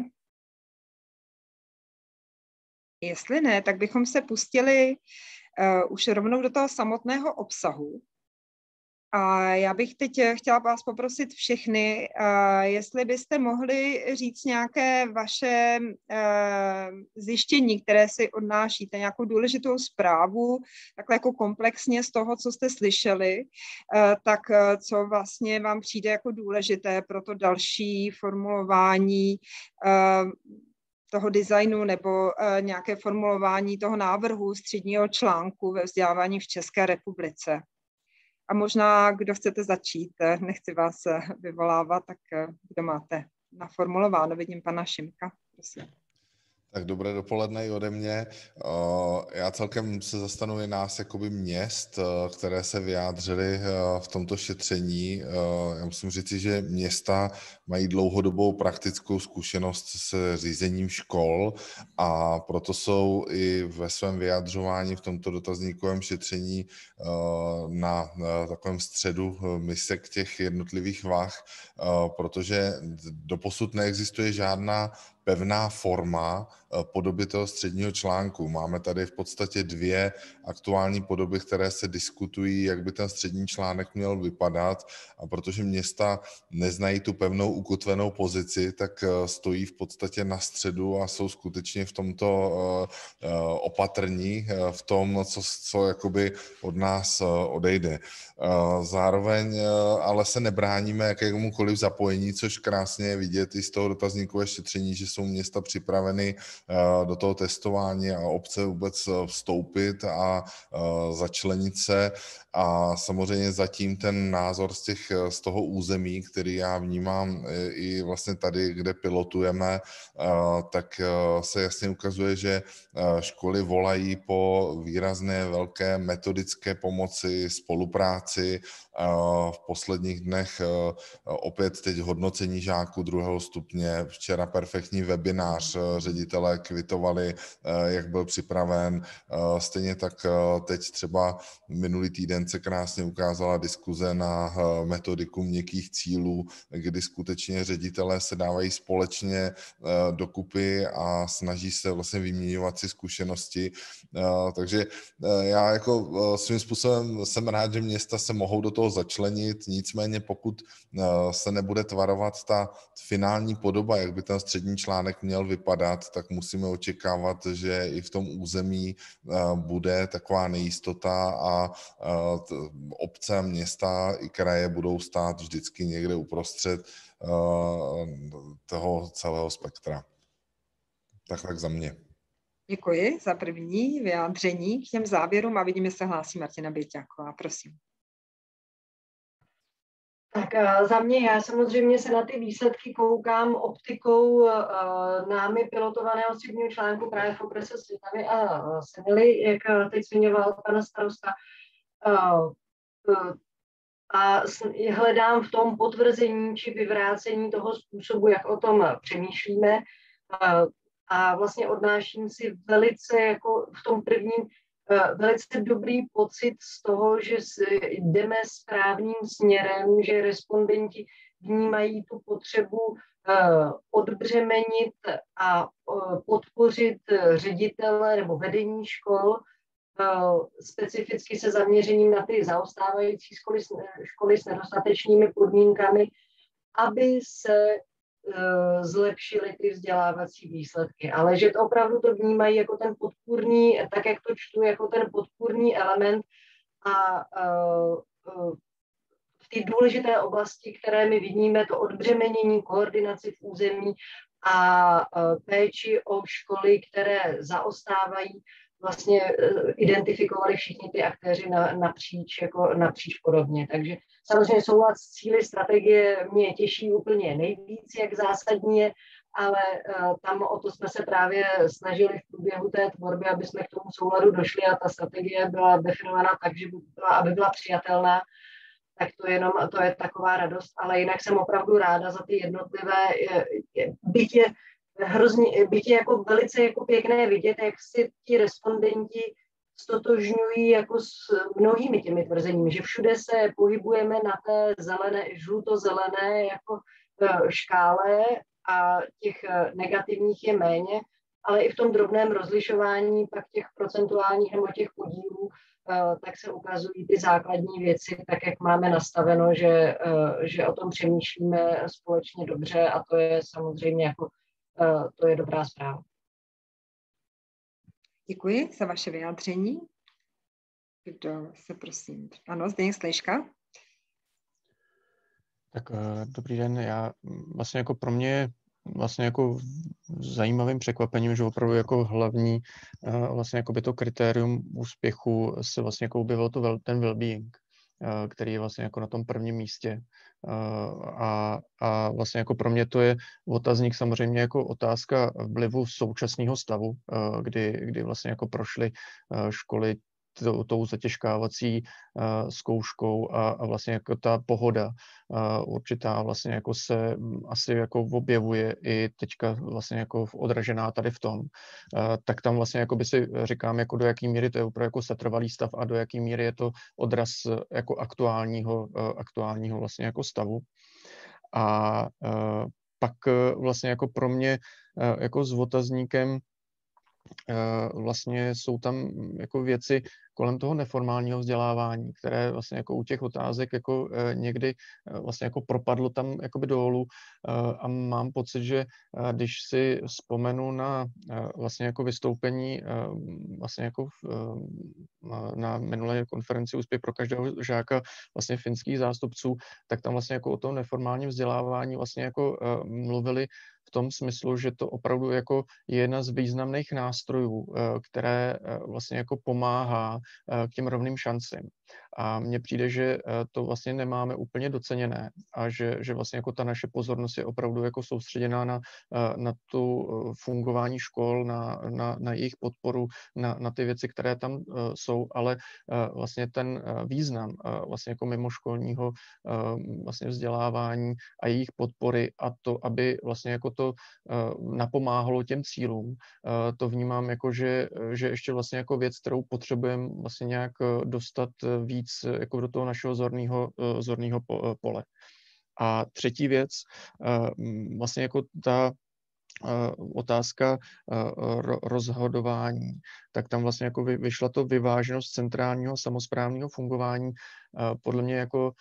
Jestli ne, tak bychom se pustili už rovnou do toho samotného obsahu. A já bych teď chtěla vás poprosit všechny, jestli byste mohli říct nějaké vaše zjištění, které si odnášíte, nějakou důležitou zprávu, takhle jako komplexně z toho, co jste slyšeli, tak co vlastně vám přijde jako důležité pro to další formulování toho designu nebo nějaké formulování toho návrhu středního článku ve vzdělávání v České republice. A možná, kdo chcete začít, nechci vás vyvolávat, tak kdo máte naformulováno, vidím pana Šimka, prosím. Tak dobré dopoledne i ode mě. Já celkem se zastanu i nás jakoby měst, které se vyjádřily v tomto šetření. Já musím říct, že města mají dlouhodobou praktickou zkušenost se řízením škol a proto jsou i ve svém vyjadřování v tomto dotazníkovém šetření na takovém středu misek těch jednotlivých vah, protože doposud neexistuje žádná pevná forma podoby toho středního článku. Máme tady v podstatě dvě aktuální podoby, které se diskutují, jak by ten střední článek měl vypadat, a protože města neznají tu pevnou ukotvenou pozici, tak stojí v podstatě na středu a jsou skutečně v tomto opatrní, v tom, co jakoby od nás odejde. Zároveň ale se nebráníme jakémukoliv zapojení, což krásně je vidět i z toho dotazníkové šetření, že jsou města připraveny do toho testování a obce vůbec vstoupit a začlenit se. A samozřejmě zatím ten názor z toho území, který já vnímám i vlastně tady, kde pilotujeme, tak se jasně ukazuje, že školy volají po výrazné velké metodické pomoci, spolupráci. V posledních dnech opět teď hodnocení žáků 2. stupně. Včera perfektní webinář, ředitelé kvitovali, jak byl připraven. Stejně tak teď třeba minulý týden se krásně ukázala diskuze na metodiku měkkých cílů, kdy skutečně ředitelé se dávají společně dokupy a snaží se vlastně vyměňovat si zkušenosti. Takže já jako svým způsobem jsem rád, že města se mohou do toho začlenit, nicméně pokud se nebude tvarovat ta finální podoba, jak by ten střední článek měl vypadat, tak musíme očekávat, že i v tom území bude taková nejistota a obce, města i kraje budou stát vždycky někde uprostřed toho celého spektra. Tak za mě. Děkuji za první vyjádření k těm závěrům a vidím, že se hlásí Martina Běťáková. Prosím. Tak za mě, já samozřejmě se na ty výsledky koukám optikou námi pilotovaného středního článku právě v okrese Svitavy a Semily, jak teď zmiňoval pana starosta. A hledám v tom potvrzení či vyvrácení toho způsobu, jak o tom přemýšlíme. A vlastně odnáším si velice jako v tom prvním velice dobrý pocit z toho, že jdeme správným směrem, že respondenti vnímají tu potřebu odbřemenit a podpořit ředitele nebo vedení škol, specificky se zaměřením na ty zaostávající školy s nedostatečnými podmínkami, aby se zlepšily ty vzdělávací výsledky, ale že to opravdu to vnímají jako ten podpůrný, tak jak to čtu, jako ten podpůrný element a v té důležité oblasti, které my vidíme, to odbřemenění, koordinaci v území a péči o školy, které zaostávají, vlastně identifikovali všichni ty aktéři napříč podobně. Takže samozřejmě soulad s cíli strategie mě těší úplně nejvíc, jak zásadní je, ale tam o to jsme se právě snažili v průběhu té tvorby, aby jsme k tomu souladu došli a ta strategie byla definována tak, že aby byla přijatelná, tak to je taková radost, ale jinak jsem opravdu ráda za ty jednotlivé, byť je jako velice jako pěkné vidět, jak si ti respondenti stotožňují jako s mnohými těmi tvrzeními, že všude se pohybujeme na té žluto-zelené jako škále a těch negativních je méně, ale i v tom drobném rozlišování pak těch procentuálních nebo těch podílů, tak se ukazují ty základní věci, tak jak máme nastaveno, že o tom přemýšlíme společně dobře a to je samozřejmě jako to je dobrá zpráva. Děkuji za vaše vyjádření. Kdo se prosím? Ano, Zdeněk Slejška. Tak dobrý den, já vlastně jako pro mě vlastně jako zajímavým překvapením, že opravdu jako hlavní vlastně jako by to kritérium úspěchu se vlastně jako objevil ten well-being, který je vlastně jako na tom prvním místě. A vlastně jako pro mě to je otazník samozřejmě jako otázka vlivu současného stavu, kdy vlastně jako prošly školy tou zatěžkávací zkouškou a vlastně jako ta pohoda určitá vlastně jako se asi jako objevuje i teďka vlastně jako odražená tady v tom, tak tam vlastně jako by si říkám, jako do jaký míry to je opravdu jako setrvalý stav a do jaký míry je to odraz jako aktuálního vlastně jako stavu. A pak vlastně jako pro mě jako s otazníkem vlastně jsou tam jako věci kolem toho neformálního vzdělávání, které vlastně jako u těch otázek jako někdy vlastně jako propadlo tam jakoby dolů a mám pocit, že když si vzpomenu na vlastně jako vystoupení vlastně jako na minulé konferenci Úspěch pro každého žáka vlastně finských zástupců, tak tam vlastně jako o tom neformálním vzdělávání vlastně jako mluvili v tom smyslu, že to opravdu jako je jedna z významných nástrojů, které vlastně jako pomáhá k těm rovným šancím. A mně přijde, že to vlastně nemáme úplně doceněné a že vlastně jako ta naše pozornost je opravdu jako soustředěná na tu fungování škol, na jejich podporu, na ty věci, které tam jsou, ale vlastně ten význam vlastně jako mimoškolního vlastně vzdělávání a jejich podpory a to, aby vlastně jako to napomáhalo těm cílům, to vnímám jako, že ještě vlastně jako věc, kterou potřebujeme vlastně nějak dostat víc jako do toho našeho zorného pole. A třetí věc, vlastně jako ta otázka rozhodování, tak tam vlastně jako vyšla to vyváženost centrálního samosprávního fungování. Podle mě jako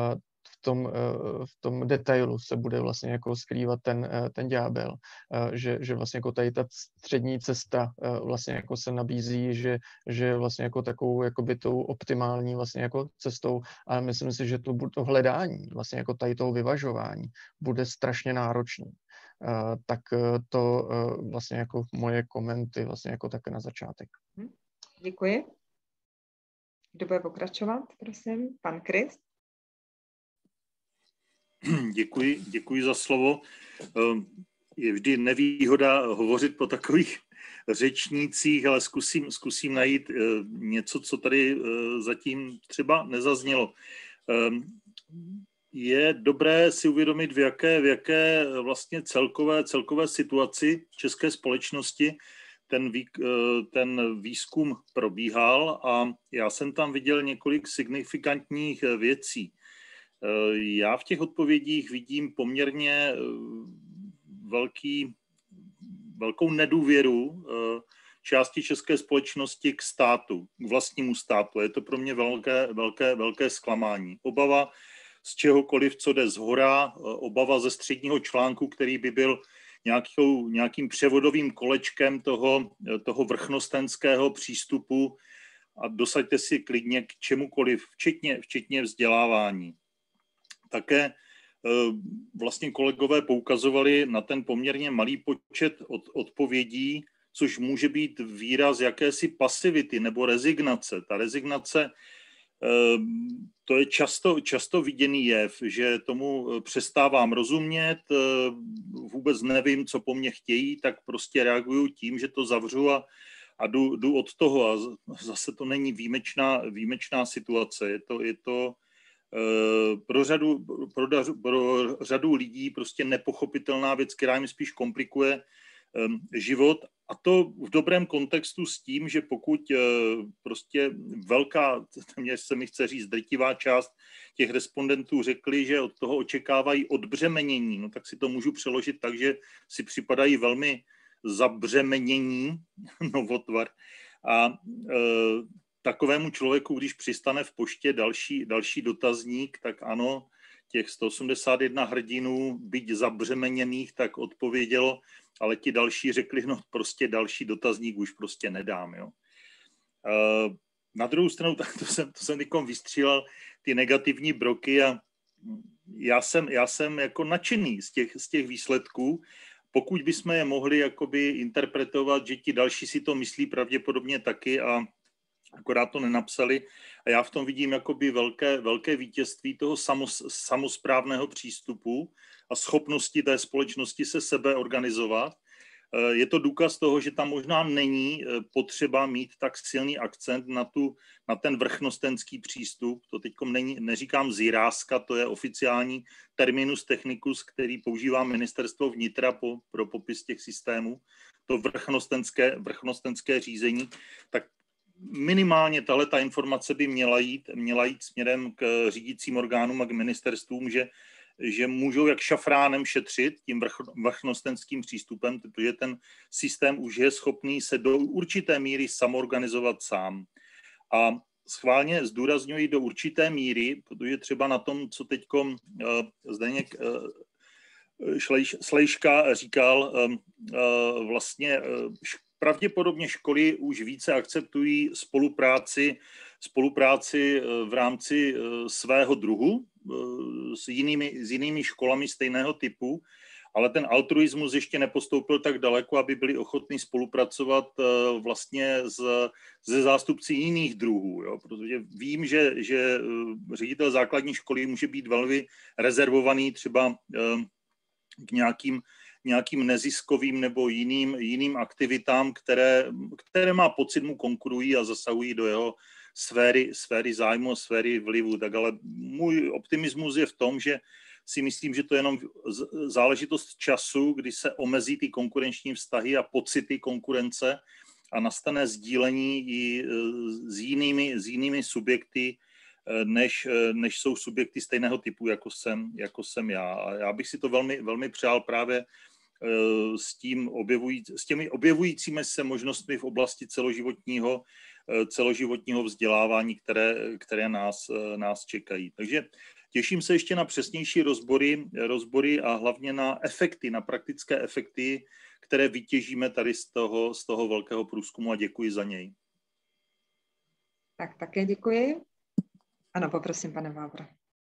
v tom detailu se bude vlastně jako skrývat ten ďábel, že vlastně jako tady ta střední cesta vlastně jako se nabízí, že vlastně jako takovou jakoby tou optimální vlastně jako cestou, ale myslím si, že to hledání vlastně jako tady toho vyvažování bude strašně náročný. Tak to vlastně jako moje komenty vlastně jako také na začátek. Děkuji. Kdo bude pokračovat, prosím? Pan Krist. Děkuji za slovo. Je vždy nevýhoda hovořit po takových řečnících, ale zkusím najít něco, co tady zatím třeba nezaznělo. Je dobré si uvědomit, v jaké vlastně celkové situaci české společnosti ten výzkum probíhal a já jsem tam viděl několik signifikantních věcí. Já v těch odpovědích vidím poměrně velkou nedůvěru části české společnosti k státu, k vlastnímu státu. Je to pro mě velké zklamání. Obava z čehokoliv, co jde zhora, obava ze středního článku, který by byl nějakým převodovým kolečkem toho vrchnostenského přístupu a dosaďte si klidně k čemukoliv, včetně vzdělávání. Také vlastně kolegové poukazovali na ten poměrně malý počet odpovědí, což může být výraz jakési pasivity nebo rezignace. Ta rezignace, to je často viděný jev, že tomu přestávám rozumět, vůbec nevím, co po mně chtějí, tak prostě reaguju tím, že to zavřu a jdu od toho. A zase to není výjimečná situace. Je to pro řadu lidí prostě nepochopitelná věc, která jim spíš komplikuje život, a to v dobrém kontextu s tím, že pokud prostě mě se mi chce říct drtivá část těch respondentů řekli, že od toho očekávají odbřemenění, no tak si to můžu přeložit tak, že si připadají velmi zabřemenění, novotvar, a takovému člověku, když přistane v poště další dotazník, tak ano, těch 181 hrdinů, byť zabřemeněných, tak odpovědělo, ale ti další řekli, no prostě další dotazník už prostě nedám. Jo. Na druhou stranu, tak to jsem někom vystřílel ty negativní broky a já jsem jako nadšený z těch výsledků. Pokud bychom je mohli jakoby interpretovat, že ti další si to myslí pravděpodobně taky a akorát to nenapsali. A já v tom vidím jakoby velké vítězství toho samosprávného přístupu a schopnosti té společnosti se sebe organizovat. Je to důkaz toho, že tam možná není potřeba mít tak silný akcent na ten vrchnostenský přístup. To teď neříkám zírázka, to je oficiální terminus technicus, který používá ministerstvo vnitra pro popis těch systémů. To vrchnostenské řízení. Tak minimálně ta informace by měla jít směrem k řídícím orgánům a k ministerstvům, že můžou jak šafránem šetřit tím vrchnostenským přístupem, protože ten systém už je schopný se do určité míry samoorganizovat sám. A schválně zdůrazňuji do určité míry, protože třeba na tom, co teďko Zdeněk Slejška říkal, vlastně pravděpodobně školy už více akceptují spolupráci v rámci svého druhu s jinými školami stejného typu, ale ten altruismus ještě nepostoupil tak daleko, aby byli ochotní spolupracovat vlastně se zástupci jiných druhů. Jo? Protože vím, že ředitel základní školy může být velmi rezervovaný třeba k nějakým neziskovým nebo jiným aktivitám, které má pocit mu konkurují a zasahují do jeho sféry zájmu a sféry vlivu. Tak ale můj optimismus je v tom, že si myslím, že to je jenom záležitost času, kdy se omezí ty konkurenční vztahy a pocity konkurence a nastane sdílení i s jinými subjekty, než jsou subjekty stejného typu, jako jsem já. A já bych si to velmi, velmi přál právě s těmi objevujícími se možnostmi v oblasti celoživotního vzdělávání, které nás čekají. Takže těším se ještě na přesnější rozbory a hlavně na efekty, na praktické efekty, které vytěžíme tady z toho velkého průzkumu a děkuji za něj. Tak také děkuji. Ano, poprosím, pane Vávro.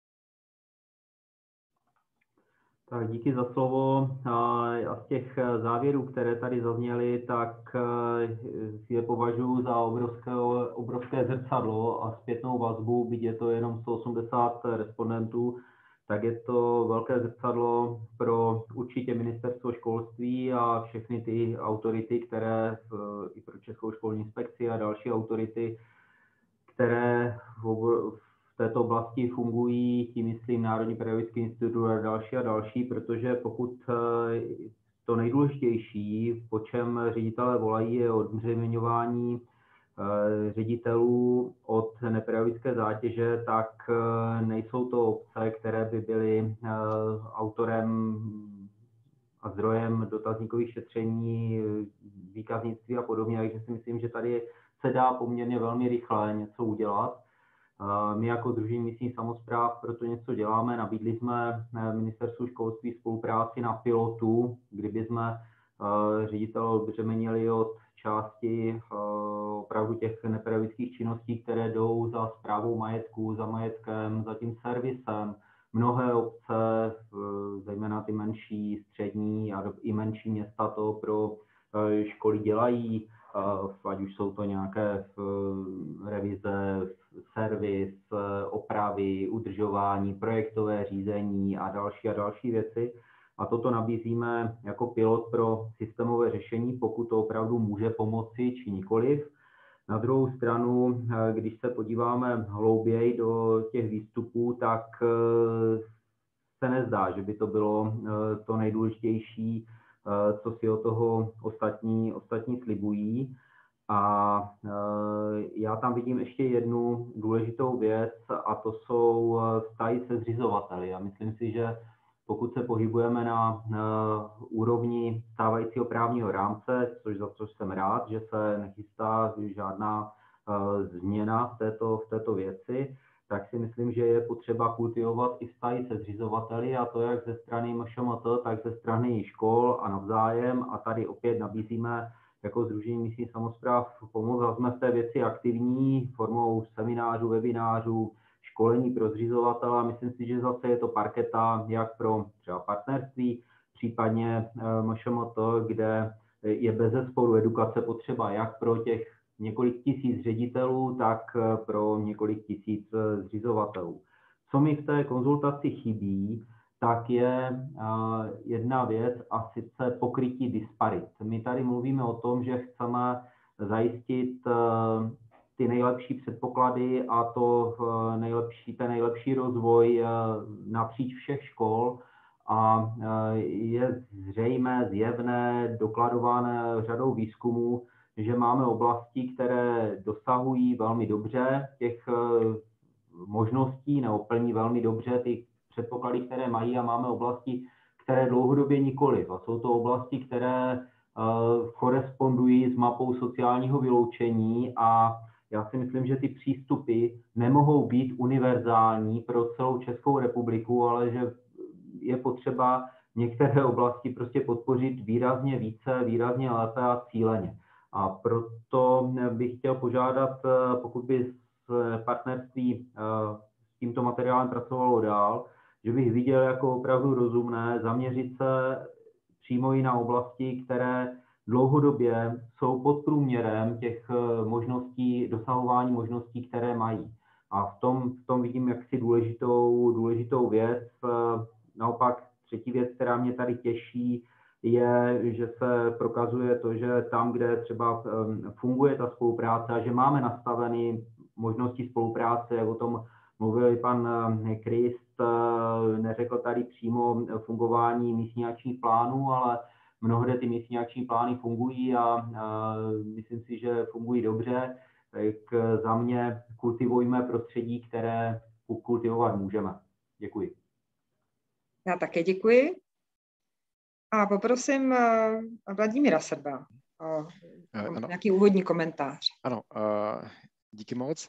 Tak díky za slovo. A z těch závěrů, které tady zazněly, tak je považuji za obrovské zrcadlo a zpětnou vazbu, byť je to jenom 180 respondentů, tak je to velké zrcadlo pro určitě ministerstvo školství a všechny ty autority, které i pro Českou školní inspekci a další autority, které v této oblasti fungují, tím myslím Národní pedagogický institut a další, protože pokud to nejdůležitější, po čem ředitelé volají, je odbřemeňování ředitelů od nepedagogické zátěže, tak nejsou to obce, které by byly autorem a zdrojem dotazníkových šetření, výkaznictví a podobně, takže si myslím, že tady se dá poměrně velmi rychle něco udělat. My jako Sdružení místních samospráv proto něco děláme. Nabídli jsme ministerstvu školství spolupráci na pilotu, kdyby jsme ředitele odbřemenili od části opravdu těch nepedagogických činností, které jdou za správou majetku, za majetkem, za tím servisem. Mnohé obce, zejména ty menší, střední a i menší města to pro školy dělají, ať už jsou to nějaké revize, servis, opravy, udržování, projektové řízení a další věci. A toto nabízíme jako pilot pro systémové řešení, pokud to opravdu může pomoci, či nikoliv. Na druhou stranu, když se podíváme hlouběji do těch výstupů, tak se nezdá, že by to bylo to nejdůležitější, co si od toho ostatní slibují. A já tam vidím ještě jednu důležitou věc, a to jsou vztahy se zřizovateli. Já myslím si, že pokud se pohybujeme na úrovni stávajícího právního rámce, za což jsem rád, že se nechystá žádná změna v této věci, tak si myslím, že je potřeba kultivovat i vztahy se zřizovateli, a to jak ze strany MŠMT, tak ze strany škol a navzájem. A tady opět nabízíme jako Sdružení místních samospráv pomoc a jsme v té věci aktivní formou seminářů, webinářů, školení pro zřizovatele. Myslím si, že zase je to parketa jak pro třeba partnerství, případně MŠMT, kde je bezesporu edukace potřeba jak pro těch několik tisíc ředitelů, tak pro několik tisíc zřizovatelů. Co mi v té konzultaci chybí, tak je jedna věc, a sice pokrytí disparit. My tady mluvíme o tom, že chceme zajistit ty nejlepší předpoklady a ten nejlepší rozvoj napříč všech škol, a je zjevné, dokladované řadou výzkumů, že máme oblasti, které dosahují velmi dobře těch možností, nebo plní velmi dobře ty předpoklady, které mají, a máme oblasti, které dlouhodobě nikoliv. A jsou to oblasti, které korespondují s mapou sociálního vyloučení, a já si myslím, že ty přístupy nemohou být univerzální pro celou Českou republiku, ale že je potřeba některé oblasti prostě podpořit výrazně více, výrazně lépe a cíleně. A proto bych chtěl požádat, pokud by partnerství s tímto materiálem pracovalo dál, že bych viděl jako opravdu rozumné zaměřit se přímo i na oblasti, které dlouhodobě jsou pod průměrem těch možností, dosahování možností, které mají. A v tom vidím jaksi důležitou věc. Naopak třetí věc, která mě tady těší, je, že se prokazuje to, že tam, kde třeba funguje ta spolupráce a že máme nastaveny možnosti spolupráce, jak o tom mluvil i pan Krist, neřekl tady přímo fungování místních akčních plánů, ale mnohde ty místní akční plány fungují a myslím si, že fungují dobře. Tak za mě kultivujme prostředí, které kultivovat můžeme. Děkuji. Já také děkuji. A poprosím Vladimíra Srba o nějaký úvodní komentář. Ano, díky moc.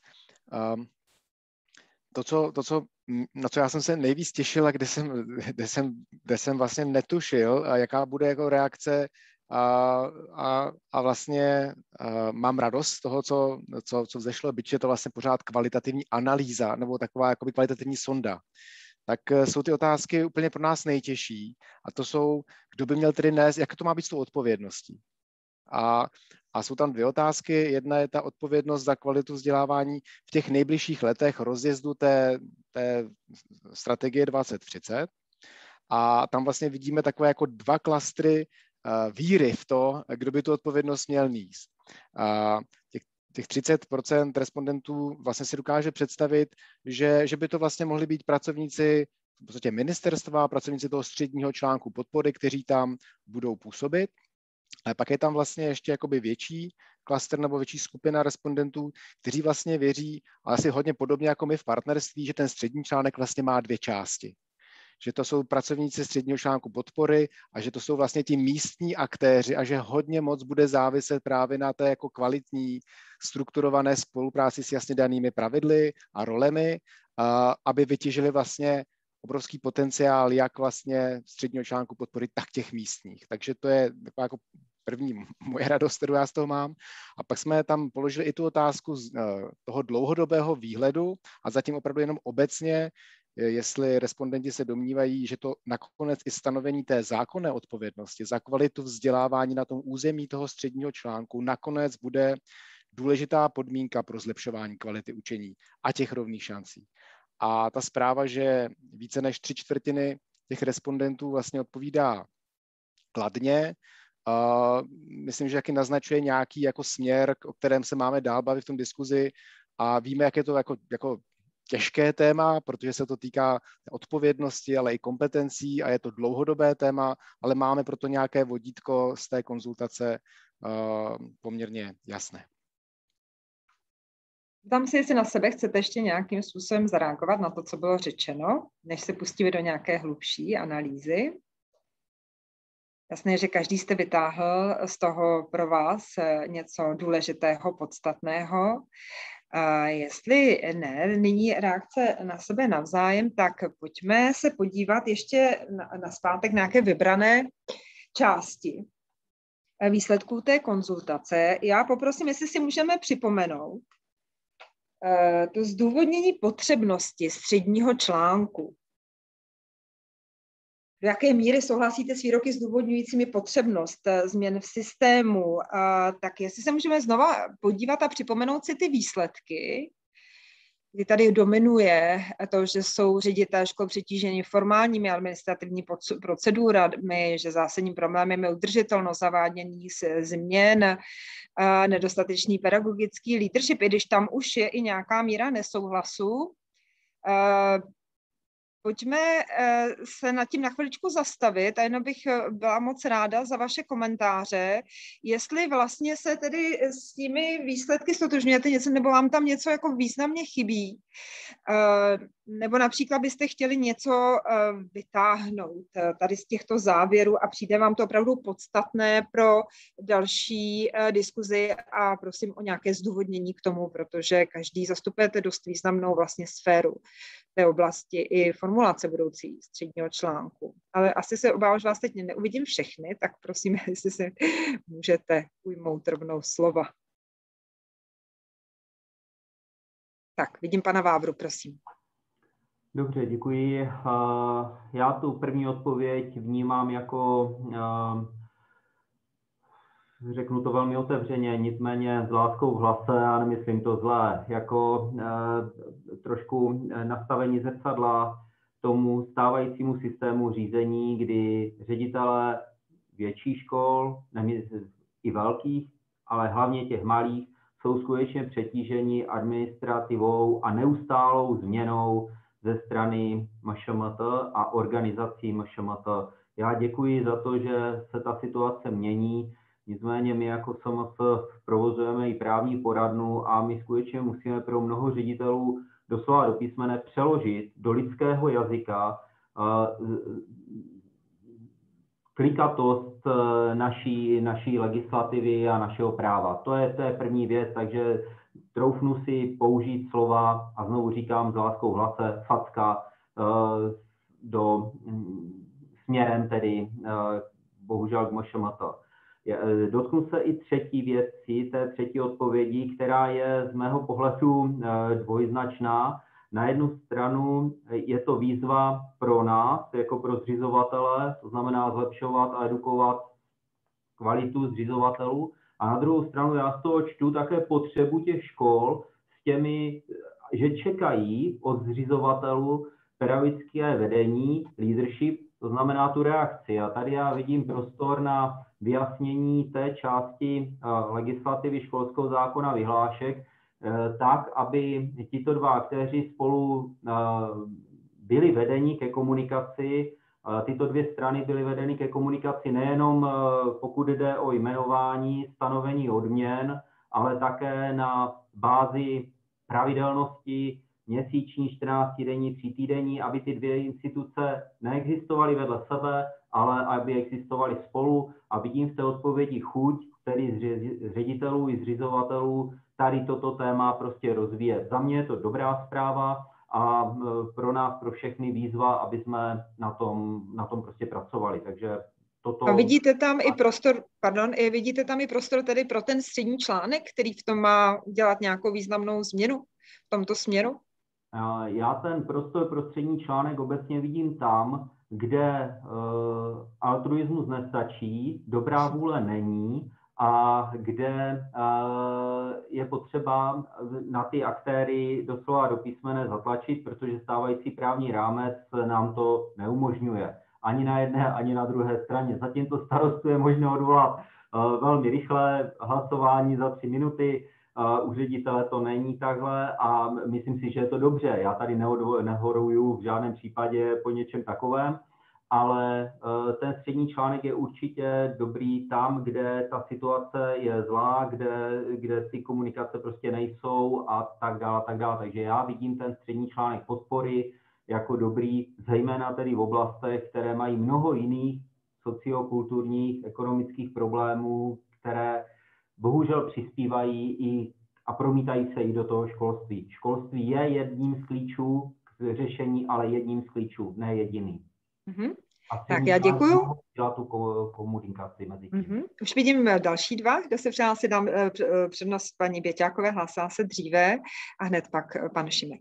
Na co já jsem se nejvíc těšil a kde jsem vlastně netušil, a jaká bude jako reakce a vlastně mám radost z toho, co vzešlo, byť je to vlastně pořád kvalitativní analýza nebo taková jakoby kvalitativní sonda. Tak jsou ty otázky úplně pro nás nejtěžší a to jsou, kdo by měl tedy nést, jak to má být s tou odpovědností. A jsou tam dvě otázky. Jedna je ta odpovědnost za kvalitu vzdělávání v těch nejbližších letech rozjezdu té strategie 2030. A tam vlastně vidíme takové jako dva klastry víry v to, kdo by tu odpovědnost měl nést. Těch 30% respondentů vlastně si dokáže představit, že by to vlastně mohli být pracovníci v podstatě ministerstva, pracovníci toho středního článku podpory, kteří tam budou působit. Ale pak je tam vlastně ještě jakoby větší klaster nebo větší skupina respondentů, kteří vlastně věří, ale asi hodně podobně jako my v partnerství, že ten střední článek vlastně má dvě části. Že to jsou pracovníci středního článku podpory a že to jsou vlastně ti místní aktéři a že hodně moc bude záviset právě na té jako kvalitní strukturované spolupráci s jasně danými pravidly a rolemi, aby vytěžili vlastně obrovský potenciál jak vlastně středního článku podpory, tak těch místních. Takže to je taková jako první moje radost, kterou já z toho mám. A pak jsme tam položili i tu otázku z toho dlouhodobého výhledu a zatím opravdu jenom obecně, jestli respondenti se domnívají, že to nakonec i stanovení té zákonné odpovědnosti za kvalitu vzdělávání na tom území toho středního článku nakonec bude důležitá podmínka pro zlepšování kvality učení a těch rovných šancí. A ta zpráva, že více než 3/4 těch respondentů vlastně odpovídá kladně, myslím, že taky naznačuje nějaký jako směr, o kterém se máme dál bavit v tom diskuzi a víme, jak je to jako těžké téma, protože se to týká odpovědnosti, ale i kompetencí a je to dlouhodobé téma, ale máme proto nějaké vodítko z té konzultace poměrně jasné. Dám si, jestli na sebe chcete ještě nějakým způsobem zareagovat na to, co bylo řečeno, než se pustíme do nějaké hlubší analýzy. Jasné, že každý jste vytáhl z toho pro vás něco důležitého, podstatného. A jestli ne, nyní reakce na sebe navzájem, tak pojďme se podívat ještě na zpátek nějaké vybrané části výsledků té konzultace. Já poprosím, jestli si můžeme připomenout to zdůvodnění potřebnosti středního článku. Do jaké míry souhlasíte s výroky zdůvodňujícími potřebnost změn v systému? Tak jestli se můžeme znova podívat a připomenout si ty výsledky, kdy tady dominuje to, že jsou ředitelé škol přetíženi formálními administrativní procedurami, že zásadním problémem je udržitelnost zavádění změn, nedostatečný pedagogický leadership, i když tam už je i nějaká míra nesouhlasu. Pojďme se nad tím na chviličku zastavit a jenom bych byla moc ráda za vaše komentáře, jestli vlastně se tedy s těmi výsledky stotožňujete něco, nebo vám tam něco jako významně chybí, nebo například byste chtěli něco vytáhnout tady z těchto závěrů a přijde vám to opravdu podstatné pro další diskuzi a prosím o nějaké zdůvodnění k tomu, protože každý zastupujete dost významnou vlastně sféru té oblasti i formulace budoucí středního článku. Ale asi se obávám, že vás teď neuvidím všechny, tak prosím, jestli se můžete ujmout rovnou slova. Tak, vidím pana Vávru, prosím. Dobře, děkuji. Já tu první odpověď vnímám jako, řeknu to velmi otevřeně, nicméně s láskou v hlase a nemyslím to zlé, jako trošku nastavení zrcadla tomu stávajícímu systému řízení, kdy ředitelé větších škol, i velkých, ale hlavně těch malých, jsou skutečně přetíženi administrativou a neustálou změnou ze strany MŠMT a organizací MŠMT. Já děkuji za to, že se ta situace mění, nicméně my jako SMS provozujeme i právní poradnu a my skutečně musíme pro mnoho ředitelů doslova do písmene přeložit do lidského jazyka klikatost naší legislativy a našeho práva. To je první věc, takže troufnu si použít slova, a znovu říkám s láskou v hlase, facka, směrem tedy bohužel k MŠMT. Dotknu se i třetí věci, té třetí odpovědi, která je z mého pohledu dvojznačná. Na jednu stranu je to výzva pro nás, jako pro zřizovatele, to znamená zlepšovat a edukovat kvalitu zřizovatelů. A na druhou stranu já z toho čtu také potřebu těch škol s těmi, že čekají od zřizovatelů pedagogické vedení, leadership, to znamená tu reakci. A tady já vidím prostor na vyjasnění té části legislativy školského zákona vyhlášek, tak, aby tito dva aktéři spolu byli vedeni ke komunikaci. Tyto dvě strany byly vedeny ke komunikaci nejenom pokud jde o jmenování, stanovení odměn, ale také na bázi pravidelnosti měsíční, 14denní, 3týdenní, aby ty dvě instituce neexistovaly vedle sebe, ale aby existovaly spolu. A vidím v té odpovědi chuť, tedy z ředitelů i zřizovatelů, tady toto téma prostě rozvíjet. Za mě je to dobrá zpráva a pro nás, pro všechny výzva, aby jsme na tom prostě pracovali. Takže toto... A vidíte tam i prostor tedy pro ten střední článek, který v tom má dělat nějakou významnou změnu v tomto směru? Já ten prostor pro střední článek obecně vidím tam, kde altruismus nestačí, dobrá vůle není, a kde je potřeba na ty aktéry doslova do písmene zatlačit, protože stávající právní rámec nám to neumožňuje. Ani na jedné, ani na druhé straně. Zatím to starostu je možné odvolat velmi rychle, hlasování za 3 minuty, u ředitele to není takhle a myslím si, že je to dobře. Já tady nehoruju v žádném případě po něčem takovém, ale ten střední článek je určitě dobrý tam, kde ta situace je zlá, kde ty komunikace prostě nejsou a tak dále, tak dále. Takže já vidím ten střední článek podpory jako dobrý, zejména tedy v oblastech, které mají mnoho jiných sociokulturních, ekonomických problémů, které bohužel přispívají a promítají se i do toho školství. Školství je jedním z klíčů k řešení, ale jedním z klíčů, ne jediný. Mm-hmm. Tak já děkuju. Dělat tu komunikaci mezi tím. Mm-hmm. Už vidím další dva, kdo se přihlásil, dám přednost paní Běťákové, hlásila se dříve a hned pak pan Šimek.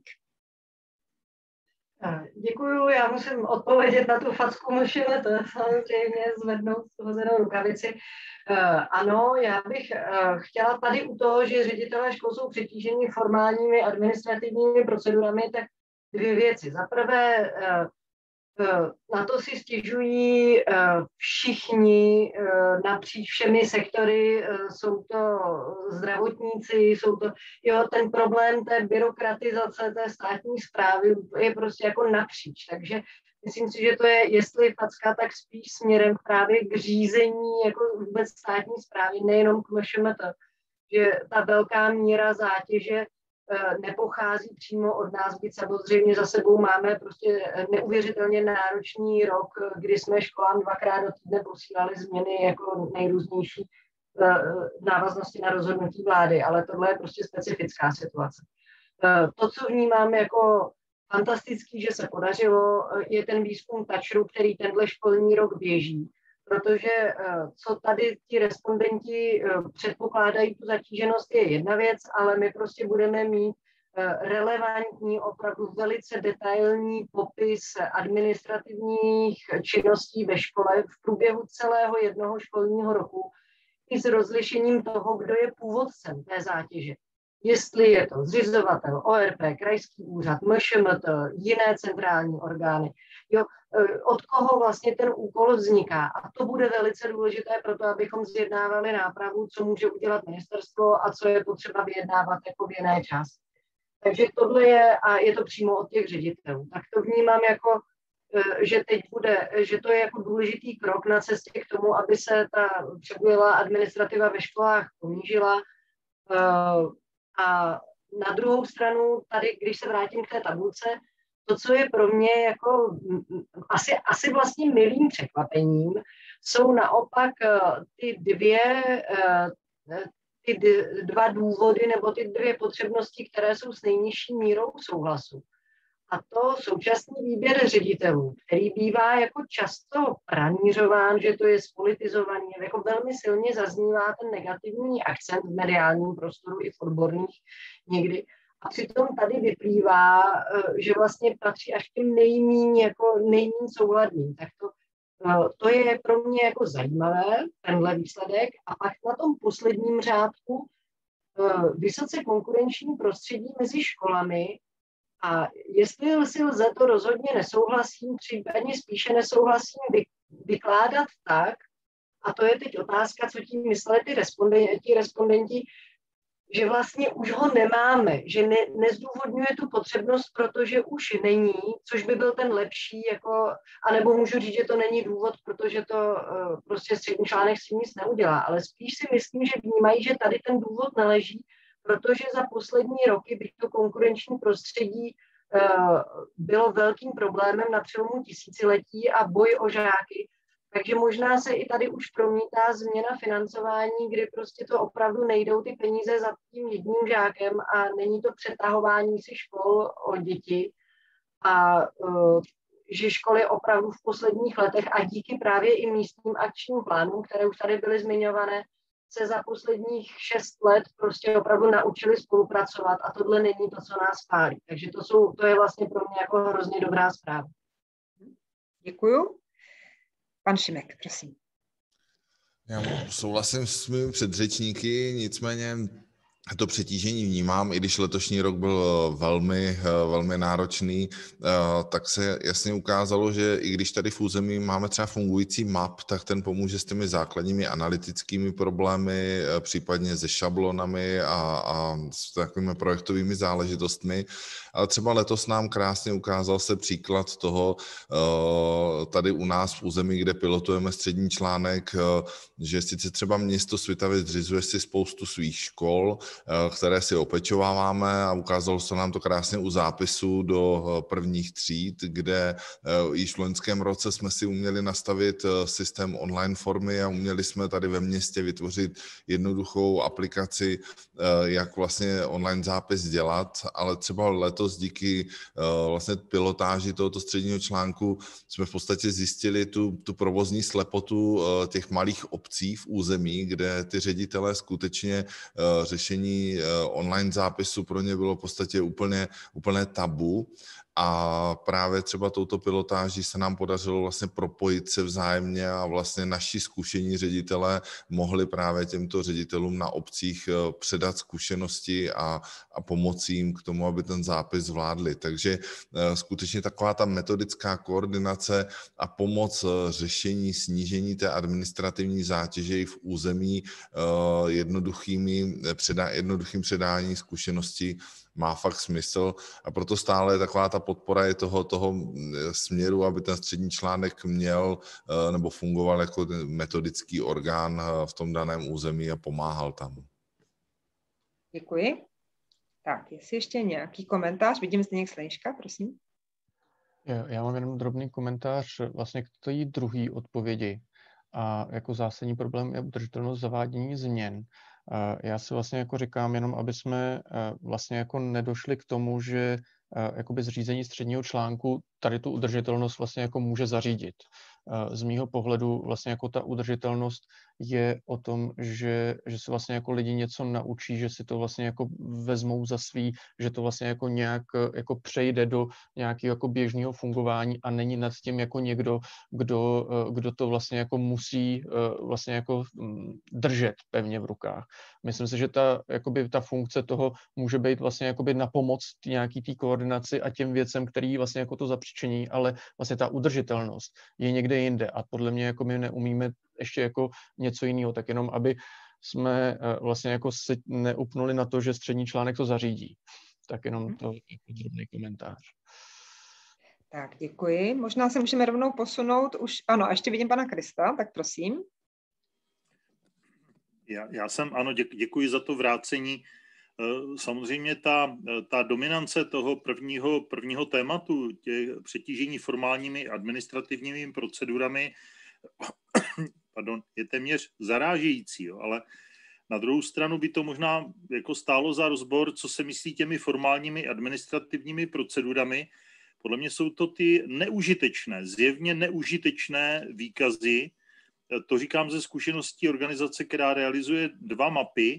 Děkuju, já musím odpovědět na tu facku MŠMT, to je samozřejmě zvednout hozenou rukavici. Ano, já bych chtěla tady u toho, že ředitelé škol jsou přetíženi formálními administrativními procedurami, tak 2 věci. Za prvé, na to si stěžují všichni napříč všemi sektory, jsou to zdravotníci, jsou to, ten problém té byrokratizace, té státní správy je prostě jako napříč, takže myslím si, že to je, jestli facka, tak spíš směrem právě k řízení jako vůbec státní správy, nejenom k MŠMT, že ta velká míra zátěže nepochází přímo od nás, byť samozřejmě za sebou máme prostě neuvěřitelně náročný rok, kdy jsme školám 2krát do týdne posílali změny jako nejrůznější v návaznosti na rozhodnutí vlády, ale tohle je prostě specifická situace. To, co vnímám jako fantastický, že se podařilo, je ten výzkum Tačru, který tenhle školní rok běží, protože co tady ti respondenti předpokládají tu zatíženost je jedna věc, ale my prostě budeme mít relevantní, opravdu velice detailní popis administrativních činností ve škole v průběhu celého jednoho školního roku i s rozlišením toho, kdo je původcem té zátěže. Jestli je to zřizovatel, ORP, krajský úřad, MŠMT, jiné centrální orgány, jo, od koho vlastně ten úkol vzniká. A to bude velice důležité pro to, abychom zjednávali nápravu, co může udělat ministerstvo a co je potřeba vyjednávat jako v jiné části. Takže tohle je, a je to přímo od těch ředitelů. Tak to vnímám jako, že teď bude, že to je jako důležitý krok na cestě k tomu, aby se ta přebujelá administrativa ve školách ponížila. A na druhou stranu, tady, když se vrátím k té tabulce, to, co je pro mě jako asi vlastně milým překvapením, jsou naopak ty dva důvody nebo ty dvě potřebnosti, které jsou s nejnižší mírou souhlasu. A to současný výběr ředitelů, který bývá jako často pranířován, že to je spolitizovaný, jako velmi silně zaznívá ten negativní akcent v mediálním prostoru i v odborných někdy. A přitom tady vyplývá, že vlastně patří až k těm nejméně souhladným. Tak to je pro mě jako zajímavé, tenhle výsledek. A pak na tom posledním řádku vysoce konkurenční prostředí mezi školami. A jestli si lze, to rozhodně nesouhlasím, případně spíše nesouhlasím vykládat tak, a to je teď otázka, co tím mysleli ti respondenti, že vlastně už ho nemáme, že nezdůvodňuje tu potřebnost, protože už není, což by byl ten lepší, jako, anebo můžu říct, že to není důvod, protože to prostě střední článek s tím nic neudělá, ale spíš si myslím, že vnímají, že tady ten důvod neleží, protože za poslední roky, byť to konkurenční prostředí bylo velkým problémem na přelomu tisíciletí a boj o žáky, takže možná se i tady už promítá změna financování, kdy prostě to opravdu nejdou ty peníze za tím jedním žákem a není to přetahování si škol o děti a že školy opravdu v posledních letech a díky právě i místním akčním plánům, které už tady byly zmiňované, se za posledních 6 let prostě opravdu naučili spolupracovat a tohle není to, co nás pálí. Takže to je vlastně pro mě jako hrozně dobrá zpráva. Děkuju. Pan Šimek, prosím. Já souhlasím s mými předřečníky, nicméně to přetížení vnímám, i když letošní rok byl velmi náročný, tak se jasně ukázalo, že i když tady v území máme třeba fungující map, tak ten pomůže s těmi základními analytickými problémy, případně se šablonami a s takovými projektovými záležitostmi. Ale třeba letos nám krásně ukázal se příklad toho tady u nás v území, kde pilotujeme střední článek, že sice třeba město Svitavy zřizuje si spoustu svých škol, které si opečováváme a ukázalo se nám to krásně u zápisu do prvních tříd, kde již v loňském roce jsme si uměli nastavit systém online formy a uměli jsme tady ve městě vytvořit jednoduchou aplikaci, jak vlastně online zápis dělat, ale třeba letos díky vlastně pilotáži tohoto středního článku jsme v podstatě zjistili tu provozní slepotu těch malých obcí v území, kde ty ředitelé skutečně řešení online zápisu pro ně bylo v podstatě úplné tabu. A právě třeba touto pilotáží se nám podařilo vlastně propojit se vzájemně a vlastně naši zkušení ředitelé mohli právě těmto ředitelům na obcích předat zkušenosti a pomoci jim k tomu, aby ten zápis zvládli. Takže skutečně taková ta metodická koordinace a pomoc řešení, snížení té administrativní zátěže i v území jednoduchým předání zkušeností má fakt smysl a proto stále je taková ta podpora je toho směru, aby ten střední článek měl nebo fungoval jako metodický orgán v tom daném území a pomáhal tam. Děkuji. Tak, jestli ještě nějaký komentář, vidím Zdeněk Slejška, prosím. Já mám jenom drobný komentář vlastně k té druhé odpovědi. A jako zásadní problém je udržitelnost zavádění změn. Já si vlastně jako říkám, jenom aby jsme vlastně jako nedošli k tomu, že jakoby zřízení středního článku tady tu udržitelnost vlastně jako může zařídit. z mýho pohledu vlastně jako ta udržitelnost je o tom, že se vlastně jako lidi něco naučí, že si to vlastně jako vezmou za svý, že to vlastně jako nějak jako přejde do nějakého jako běžného fungování a není nad tím jako někdo, kdo to vlastně jako musí vlastně jako držet pevně v rukách. Myslím si, že ta funkce toho může být vlastně jakoby na pomoc nějaký té koordinaci a těm věcem, který vlastně jako to zapříčiní, ale vlastně ta udržitelnost je někde jinde a podle mě jako my neumíme ještě jako něco jiného, tak jenom aby jsme vlastně jako si neupnuli na to, že střední článek to zařídí. Tak jenom to jako drobný komentář. Tak, děkuji. Možná se můžeme rovnou posunout už, ano, a ještě vidím pana Krista, tak prosím. Ano, děkuji za to vrácení. Samozřejmě ta dominance toho prvního tématu, přetížení formálními administrativními procedurami, je téměř zarážející, jo, ale na druhou stranu by to možná jako stálo za rozbor, co se myslí těmi formálními administrativními procedurami. Podle mě jsou to ty neužitečné, zjevně neužitečné výkazy. To říkám ze zkušeností organizace, která realizuje 2 mapy.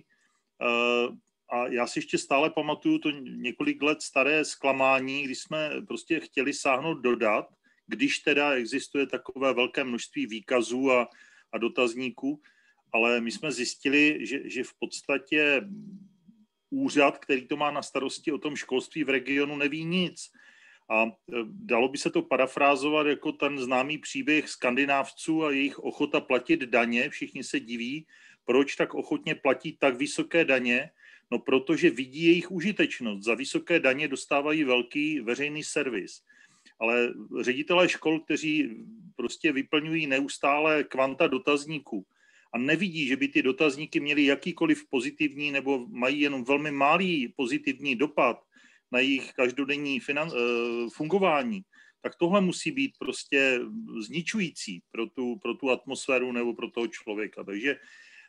A já si ještě stále pamatuju to několik let staré zklamání, kdy jsme prostě chtěli sáhnout do dat, když teda existuje takové velké množství výkazů a dotazníků, ale my jsme zjistili, že v podstatě úřad, který to má na starosti o tom školství v regionu, neví nic. A dalo by se to parafrázovat jako ten známý příběh Skandinávců a jejich ochota platit daně. Všichni se diví, proč tak ochotně platí tak vysoké daně. No, protože vidí jejich užitečnost. Za vysoké daně dostávají velký veřejný servis. Ale ředitelé škol, kteří prostě vyplňují neustále kvanta dotazníků a nevidí, že by ty dotazníky měly jakýkoliv pozitivní nebo mají jenom velmi malý pozitivní dopad na jejich každodenní fungování, tak tohle musí být prostě zničující pro tu atmosféru nebo pro toho člověka. Takže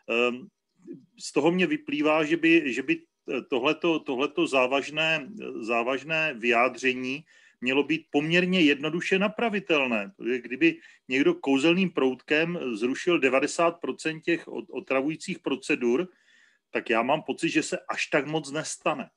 z toho mě vyplývá, že by tohleto závažné vyjádření mělo být poměrně jednoduše napravitelné. Kdyby někdo kouzelným proutkem zrušil 90% těch otravujících procedur, tak já mám pocit, že se až tak moc nestane.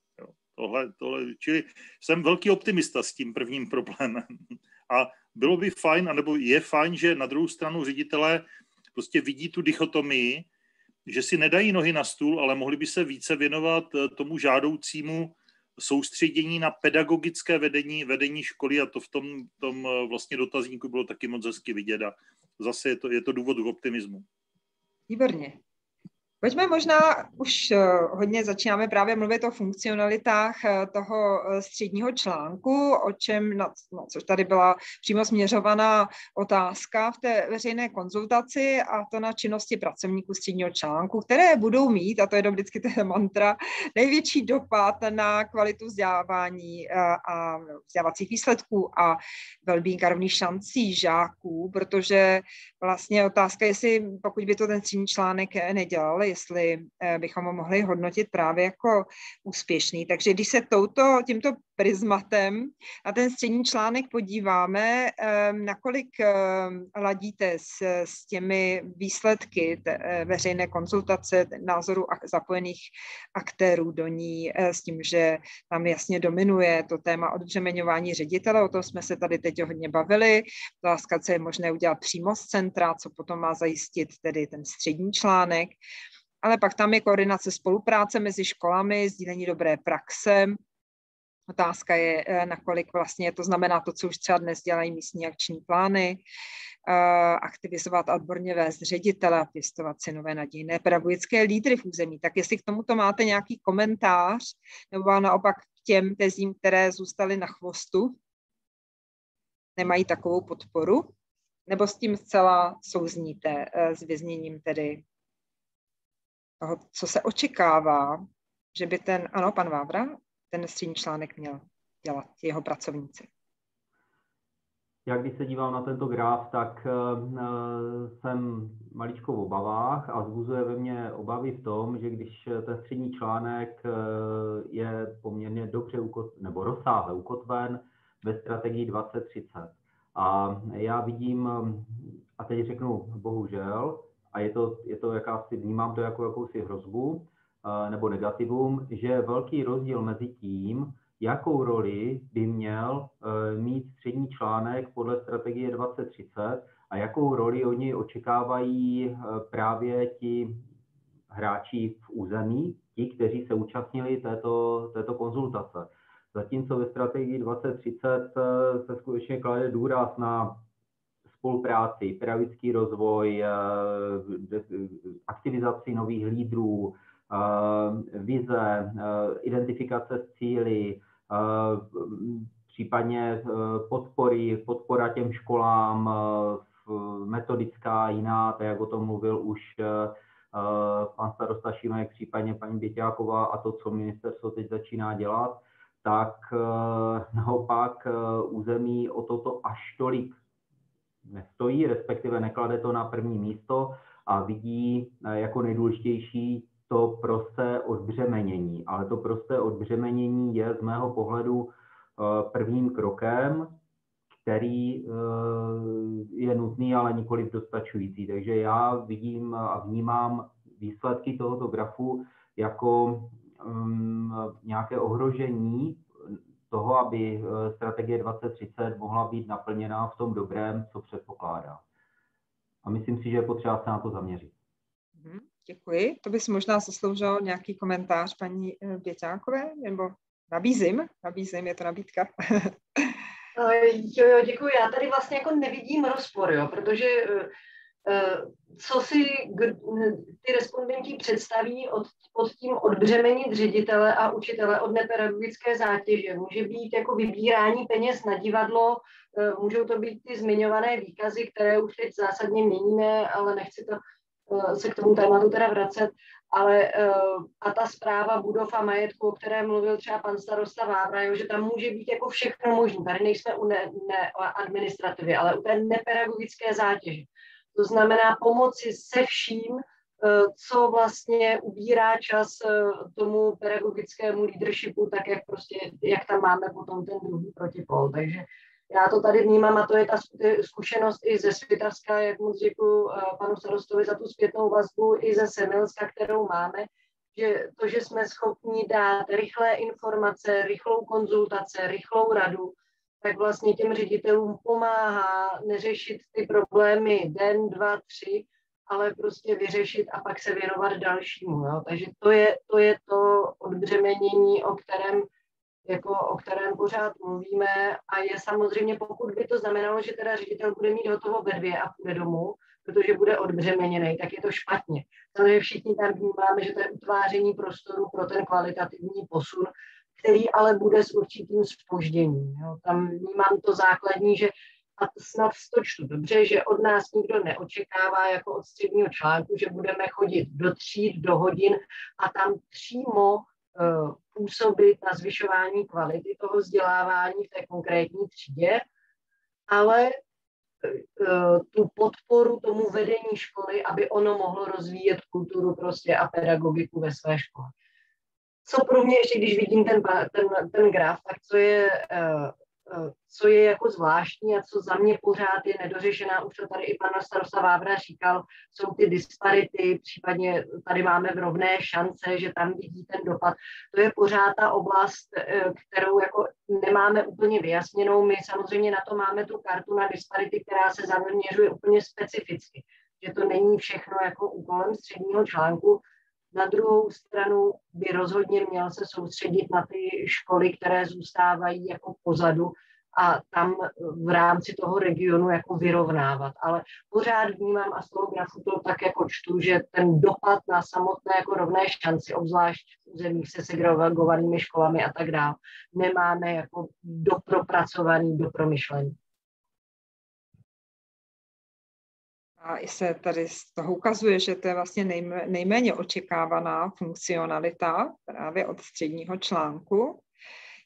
Čili jsem velký optimista s tím prvním problémem. A bylo by fajn, anebo je fajn, že na druhou stranu ředitelé prostě vidí tu dichotomii, že si nedají nohy na stůl, ale mohli by se více věnovat tomu žádoucímu soustředění na pedagogické vedení školy a to v tom vlastně dotazníku bylo taky moc hezky vidět a zase je to důvod k optimismu. Výborně. Pojďme možná, už hodně začínáme právě mluvit o funkcionalitách toho středního článku, o čem, což tady byla přímo směřovaná otázka v té veřejné konzultaci, a to na činnosti pracovníků středního článku, které budou mít, a to je vždycky ta mantra, největší dopad na kvalitu vzdělávání a vzdělávacích výsledků a well-being a rovných šancí žáků, protože vlastně otázka, jestli pokud by to ten střední článek nedělal, jestli bychom ho mohli hodnotit právě jako úspěšný. Takže když se tímto prismatem na ten střední článek podíváme, nakolik ladíte s těmi výsledky veřejné konzultace, názorů zapojených aktérů do ní, s tím, že tam jasně dominuje to téma odbřemeňování ředitele, o tom jsme se tady teď hodně bavili, otázka, co je možné udělat přímo z centra, co potom má zajistit tedy ten střední článek, ale pak tam je koordinace spolupráce mezi školami, sdílení dobré praxe. Otázka je, nakolik vlastně to znamená to, co už třeba dnes dělají místní akční plány, aktivizovat a odborně vést ředitele a pěstovat si nové nadějné pedagogické lídry v území. Tak jestli k tomuto máte nějaký komentář, nebo naopak k těm tezím, které zůstaly na chvostu, nemají takovou podporu, nebo s tím zcela souzníte s vyzněním tedy toho, co se očekává, že by pan Vávra, ten střední článek měl dělat, jeho pracovníci. Já když se dívám na tento graf, tak jsem maličko v obavách a vzbuzuje ve mně obavy v tom, že když ten střední článek je poměrně dobře nebo rozsáhle ukotven ve strategii 2030. A já vidím a teď řeknu bohužel, a je to jakási, vnímám to jako jakousi hrozbu nebo negativum, že je velký rozdíl mezi tím, jakou roli by měl mít střední článek podle strategie 2030 a jakou roli oni očekávají právě ti hráči v území, ti, kteří se účastnili této konzultace. Zatímco ve strategii 2030 se skutečně klade důraz na spolupráci, pedagogický rozvoj, aktivizaci nových lídrů, vize, identifikace s cíli, případně podpora těm školám, metodická jiná, tak jak o tom mluvil už pan starosta Šimek, případně paní Běťáková a to, co ministerstvo teď začíná dělat, tak naopak území o toto až tolik nestojí, respektive neklade to na první místo a vidí jako nejdůležitější to prosté odbřemenění. Ale to prosté odbřemenění je z mého pohledu prvním krokem, který je nutný, ale nikoliv dostačující. Takže já vidím a vnímám výsledky tohoto grafu jako nějaké ohrožení toho, aby strategie 2030 mohla být naplněna v tom dobrém, co předpokládá. A myslím si, že je potřeba se na to zaměřit. Děkuji. To bys možná zasloužil nějaký komentář paní Běťákové, nebo nabízím, je to nabídka. Jo, děkuji. Já tady vlastně jako nevidím rozpor, jo, protože co si ty respondenti představí pod tím odbřemenit ředitele a učitele od nepedagogické zátěže. Může být jako vybírání peněz na divadlo, můžou to být ty zmiňované výkazy, které už teď zásadně měníme, ale nechci se k tomu tématu teda vracet, ale a ta správa budov a majetku, o které mluvil třeba pan starosta Vávra, jo, že tam může být jako všechno možné. Tady nejsme u administrativy, ale u té nepedagogické zátěže. To znamená pomoci se vším, co vlastně ubírá čas tomu pedagogickému leadershipu, tak jak tam máme potom ten druhý protipol. Takže já to tady vnímám a to je ta zkušenost i ze Svitavska, jak moc děkuji panu starostovi za tu zpětnou vazbu, i ze Semilska, kterou máme, že to, že jsme schopni dát rychlé informace, rychlou konzultaci, rychlou radu, tak vlastně těm ředitelům pomáhá neřešit ty problémy den, 2, 3, ale prostě vyřešit a pak se věnovat dalšímu. Jo? Takže to je to odbřemenění, o kterém pořád mluvíme a je samozřejmě, pokud by to znamenalo, že teda ředitel bude mít hotovo ve 2 a půjde domů, protože bude odbřemeněný, tak je to špatně. Samozřejmě všichni tam vnímáme, že to je utváření prostoru pro ten kvalitativní posun, který ale bude s určitým zpožděním. Jo. Tam vnímám to základní, že a snad to čtu dobře, že od nás nikdo neočekává jako od středního článku, že budeme chodit do tříd, do hodin a tam přímo působit na zvyšování kvality toho vzdělávání v té konkrétní třídě, ale tu podporu tomu vedení školy, aby ono mohlo rozvíjet kulturu prostě a pedagogiku ve své škole. Co pro mě, ještě když vidím ten graf, tak co je jako zvláštní a co za mě pořád je nedořešená, už to tady i pan starosta Vávra říkal, jsou ty disparity, případně tady máme v rovné šance, že tam vidí ten dopad. To je pořád ta oblast, kterou jako nemáme úplně vyjasněnou. My samozřejmě na to máme tu kartu na disparity, která se zaměřuje úplně specificky, že to není všechno jako úkolem středního článku. Na druhou stranu by rozhodně měl se soustředit na ty školy, které zůstávají jako pozadu a tam v rámci toho regionu jako vyrovnávat. Ale pořád vnímám a z toho grafu to tak jako čtu, že ten dopad na samotné jako rovné šanci, obzvlášť v zemích se segregovanými školami a tak dále, nemáme jako dopropracovaný, dopromyšlený. A i se tady z toho ukazuje, že to je vlastně nejméně očekávaná funkcionalita právě od středního článku.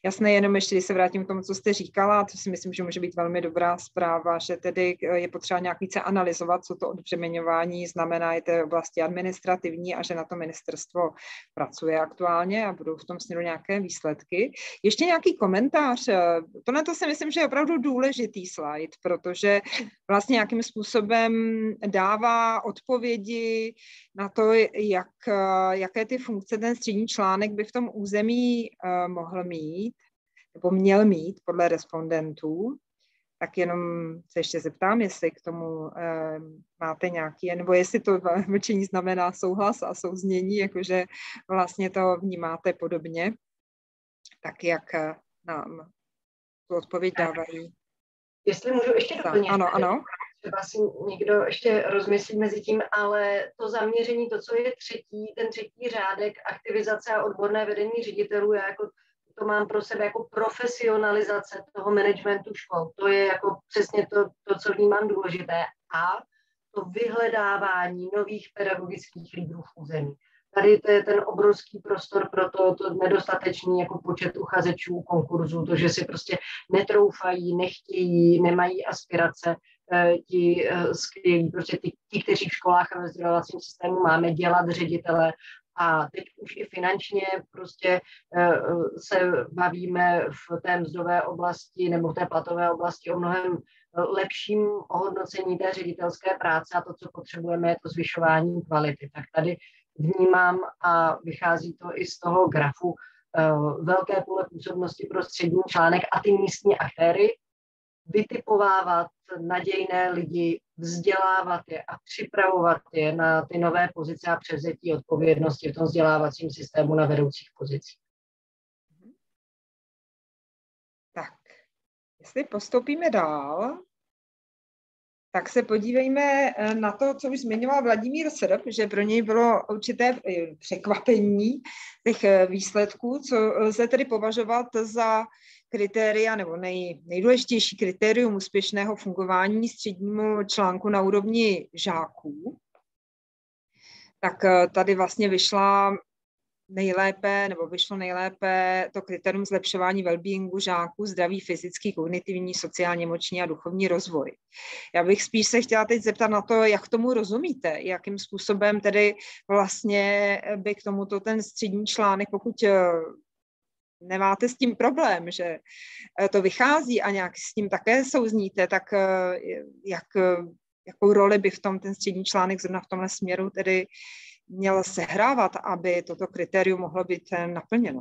jasné, jenom ještě, když se vrátím k tomu, co jste říkala, co si myslím, že může být velmi dobrá zpráva, že tedy je potřeba nějak více analyzovat, co to odbřemeňování znamená i té oblasti administrativní a že na to ministerstvo pracuje aktuálně a budou v tom směru nějaké výsledky. Ještě nějaký komentář? To si myslím, že je opravdu důležitý slide, protože vlastně nějakým způsobem dává odpovědi na to, jaké ty funkce ten střední článek by v tom území mohl mít, nebo měl mít podle respondentů. Tak jenom se ještě zeptám, jestli k tomu máte nějaký, nebo jestli to mlčení znamená souhlas a souznění, jakože vlastně to vnímáte podobně, tak jak nám tu odpověď dávají. Jestli můžu ještě doplnit. Ano. Třeba si někdo ještě rozmyslí mezi tím, ale to zaměření, to, co je ten třetí řádek, aktivizace a odborné vedení ředitelů, já jako to mám pro sebe jako profesionalizace toho managementu škol. To je jako přesně to, co vnímám důležité. A to vyhledávání nových pedagogických lídrů v území. Tady to je ten obrovský prostor pro to nedostatečný jako počet uchazečů konkurzu, to, že si prostě netroufají, nechtějí, nemají aspirace, ti skvělí, prostě ti, kteří v školách a ve vzdělávacím systému máme dělat ředitele. A teď už i finančně prostě se bavíme v té mzdové oblasti nebo v té platové oblasti o mnohem lepším ohodnocení té ředitelské práce a to, co potřebujeme, je to zvyšování kvality. Tak tady vnímám a vychází to i z toho grafu velké pole působnosti pro střední článek a ty místní aktéry, vytipovávat nadějné lidi, vzdělávat je a připravovat je na ty nové pozice a převzetí odpovědnosti v tom vzdělávacím systému na vedoucích pozicích. Tak, jestli postoupíme dál, tak se podívejme na to, co už zmiňoval Vladimír Srb, že pro něj bylo určité překvapení těch výsledků, co lze tedy považovat za kritéria nebo nejdůležitější kritérium úspěšného fungování střednímu článku na úrovni žáků. Tak tady vlastně vyšlo nejlépe to kritérium zlepšování wellbeingu žáků, zdraví fyzický, kognitivní, sociálně, emoční a duchovní rozvoj. Já bych spíš se chtěla teď zeptat na to, jak tomu rozumíte, jakým způsobem tedy vlastně by k tomuto ten střední článek, pokud nemáte s tím problém, že to vychází a nějak s tím také souzníte, tak jakou roli by v tom ten střední článek zrovna v tomhle směru tedy měl sehrávat, aby toto kritérium mohlo být naplněno?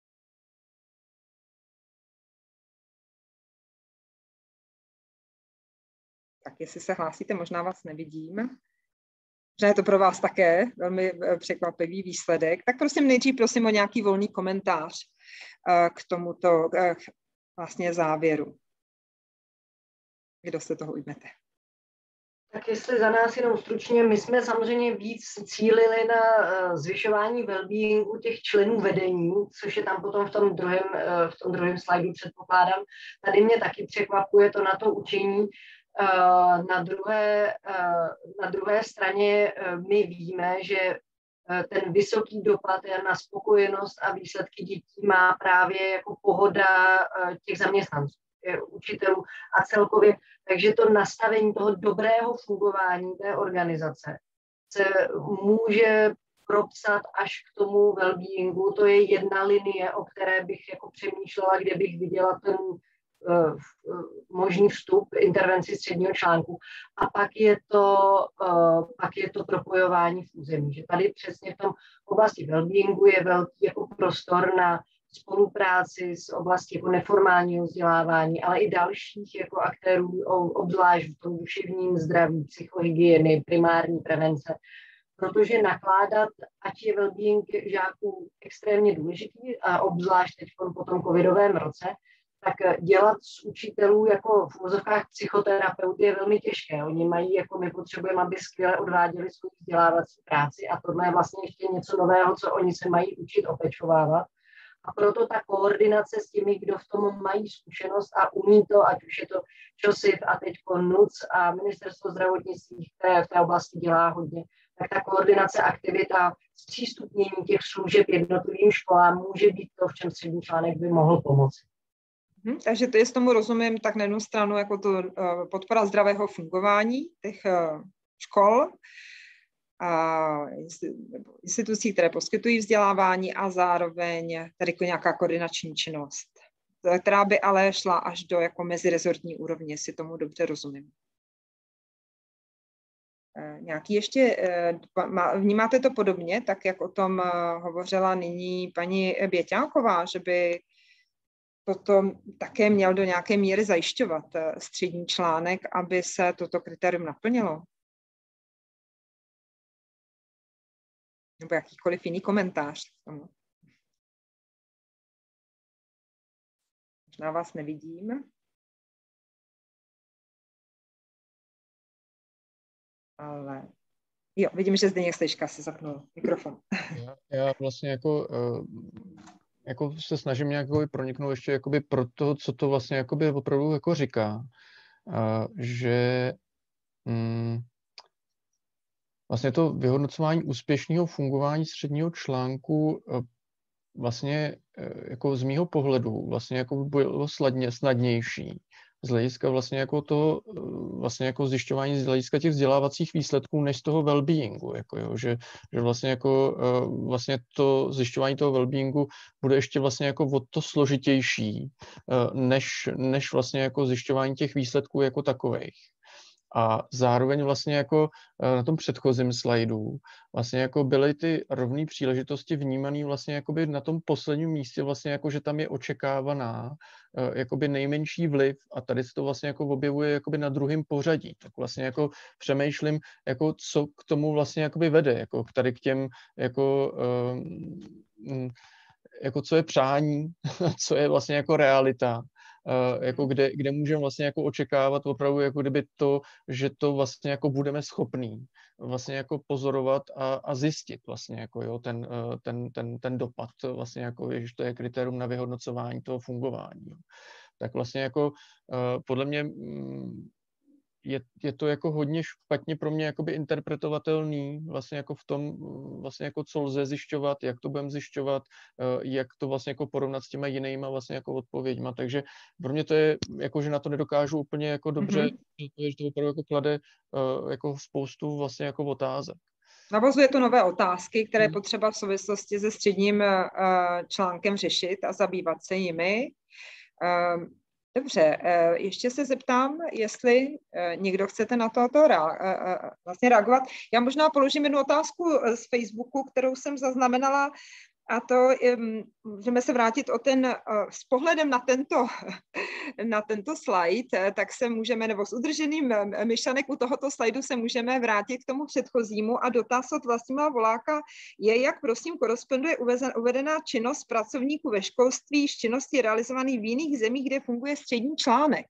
Tak jestli se hlásíte, možná vás nevidím. Že je to pro vás také velmi překvapivý výsledek. Tak prosím o nějaký volný komentář k tomuto vlastně závěru. Kdo se toho ujmete? Tak jestli za nás jenom stručně, my jsme samozřejmě víc cílili na zvyšování wellbeingu těch členů vedení, což je tam potom v tom druhém slajdu předpokládám. Tady mě taky překvapuje to na to učení. Na druhé straně my víme, že ten vysoký dopad na spokojenost a výsledky dětí má právě jako pohoda těch zaměstnanců, učitelů a celkově. Takže to nastavení toho dobrého fungování té organizace se může propsat až k tomu wellbeingu. To je jedna linie, o které bych jako přemýšlela, kde bych viděla ten možný vstup intervenci středního článku. A pak je to propojování v území. Že tady přesně v tom oblasti wellbeingu je velký jako prostor na spolupráci s oblastí jako neformálního vzdělávání, ale i dalších jako aktérů, obzvlášť v tom duševním zdraví, psychohygieny, primární prevence, protože nakládat, ať je wellbeing žáků extrémně důležitý, a obzvlášť teď po tom covidovém roce, tak dělat z učitelů jako v uvozovkách psychoterapeuty je velmi těžké. Oni mají, jako my potřebujeme, aby skvěle odváděli svou vzdělávací práci a tohle je vlastně ještě něco nového, co oni se mají učit opečovávat. A proto ta koordinace s těmi, kdo v tom mají zkušenost a umí to, ať už je to ČOSIF a teď NUC a Ministerstvo zdravotnictví, které v té oblasti dělá hodně, tak ta koordinace aktivit a zpřístupnění těch služeb jednotlivým školám může být to, v čem střední článek by mohl pomoci. Takže to je, s tomu rozumím tak na jednu stranu jako to podpora zdravého fungování těch škol a institucí, které poskytují vzdělávání a zároveň tady nějaká koordinační činnost, která by ale šla až do jako mezirezortní úrovně, si tomu dobře rozumím. Nějaký ještě, vnímáte to podobně, tak jak o tom hovořila nyní paní Běťáková, že by toto také měl do nějaké míry zajišťovat střední článek, aby se toto kritérium naplnilo? Nebo jakýkoliv jiný komentář k tomu? Možná vás nevidím. Ale jo, vidím, že Zdeněk Stejška si zapnul mikrofon. Já vlastně jako se snažím nějak proniknout ještě jakoby pro to, co to vlastně jakoby opravdu jako říká, že vlastně to vyhodnocování úspěšného fungování středního článku vlastně jako z mýho pohledu vlastně jako bylo snadnější z hlediska vlastně jako to vlastně jako zjišťování z hlediska těch vzdělávacích výsledků než z toho well-beingu, jako jo, že vlastně jako vlastně to zjišťování toho well-beingu bude ještě vlastně jako o to složitější než vlastně jako zjišťování těch výsledků jako takových. A zároveň vlastně jako na tom předchozím slajdu vlastně jako byly ty rovné příležitosti vnímané vlastně jakoby na tom posledním místě vlastně jako, že tam je očekávaná jakoby nejmenší vliv a tady se to vlastně jako objevuje jakoby na druhém pořadí. Tak vlastně jako přemýšlím, jako co k tomu vlastně jakoby vede, jako tady k těm jako co je přání, co je vlastně jako realita. Jako kde můžeme vlastně jako očekávat opravdu jako kdyby to, že to vlastně jako budeme schopní vlastně jako pozorovat a zjistit vlastně jako jo, ten dopad vlastně jako, že to je kritérium na vyhodnocování toho fungování. Jo. Tak vlastně jako podle mě je to jako hodně špatně pro mě jakoby interpretovatelný vlastně jako v tom vlastně jako co lze zjišťovat, jak to budeme zjišťovat, jak to vlastně jako porovnat s těma jinýma vlastně jako odpověďma, takže pro mě to je jako, že na to nedokážu úplně jako dobře, že to opravdu jako klade jako spoustu vlastně jako otázek. Navazuje to nové otázky, které je potřeba v souvislosti se středním článkem řešit a zabývat se jimi. Dobře, ještě se zeptám, jestli někdo chcete na toto vlastně reagovat. Já možná položím jednu otázku z Facebooku, kterou jsem zaznamenala, a to můžeme se vrátit s pohledem na tento slide, tak se můžeme, nebo s udrženým myšlenek u tohoto slajdu se můžeme vrátit k tomu předchozímu a dotaz od Vlastimila Voláka je, jak prosím koresponduje uvedená činnost pracovníků ve školství s činností realizovaných v jiných zemích, kde funguje střední článek.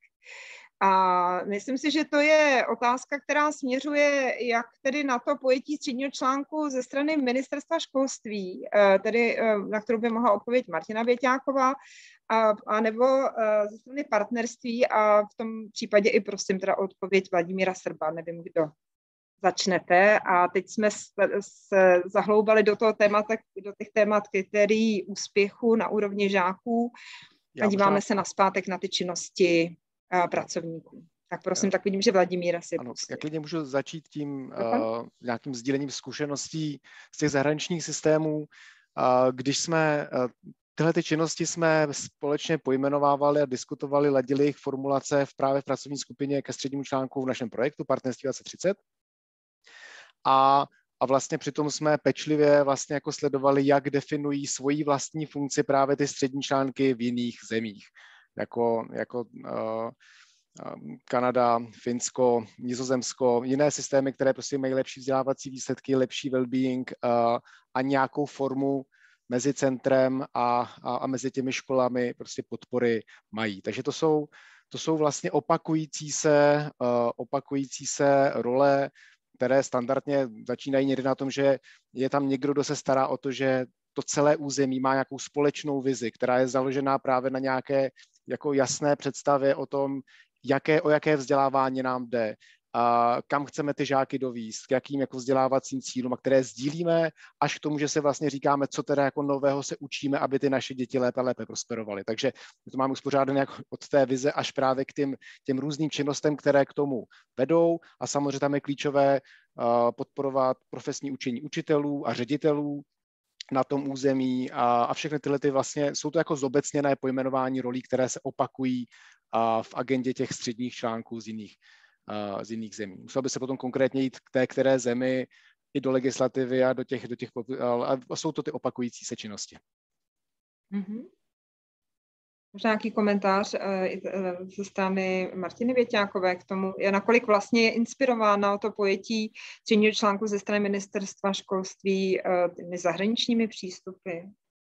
A myslím si, že to je otázka, která směřuje jak tedy na to pojetí středního článku ze strany Ministerstva školství, tedy na kterou by mohla odpovědět Martina Běťáková, a nebo ze strany partnerství a v tom případě i prosím teda odpověď Vladimíra Srba, nevím, kdo začnete. A teď jsme se zahloubali do těch témat kritérií úspěchu na úrovni žáků a díváme se nazpátek na ty činnosti pracovníků. Tak prosím, tak vidím, že Vladimíra si ano, já klidně můžu začít tím nějakým sdílením zkušeností z těch zahraničních systémů. Když jsme tyhle ty činnosti jsme společně pojmenovávali a diskutovali, ladili jejich formulace právě v pracovní skupině ke střednímu článku v našem projektu Partnerství 2030. A vlastně přitom jsme pečlivě vlastně jako sledovali, jak definují svoji vlastní funkci právě ty střední články v jiných zemích. Jako Kanada, Finsko, Nizozemsko, jiné systémy, které prostě mají lepší vzdělávací výsledky, lepší well-being a nějakou formu mezi centrem a mezi těmi školami prostě podpory mají. Takže to jsou vlastně opakující se role, které standardně začínají někdy na tom, že je tam někdo, kdo se stará o to, že to celé území má nějakou společnou vizi, která je založená právě na nějaké jako jasné představě o tom, o jaké vzdělávání nám jde, a kam chceme ty žáky dovízt, k jakým jako vzdělávacím cílům, a které sdílíme, až k tomu, že se vlastně říkáme, co teda jako nového se učíme, aby ty naše děti lépe prosperovaly. Takže to máme uspořádané jako od té vize až právě k těm různým činnostem, které k tomu vedou, a samozřejmě tam je klíčové podporovat profesní učení učitelů a ředitelů na tom území, a všechny tyhle vlastně jsou to jako zobecněné pojmenování rolí, které se opakují v agendě těch středních článků z jiných zemí. Musel by se potom konkrétně jít k té které zemi, i do legislativy a do těch a jsou to ty opakující se činnosti. Mm-hmm. Možná nějaký komentář ze strany Martiny Věťákové k tomu, nakolik vlastně je inspirována o to pojetí středního článku ze strany Ministerstva školství těmi zahraničními přístupy?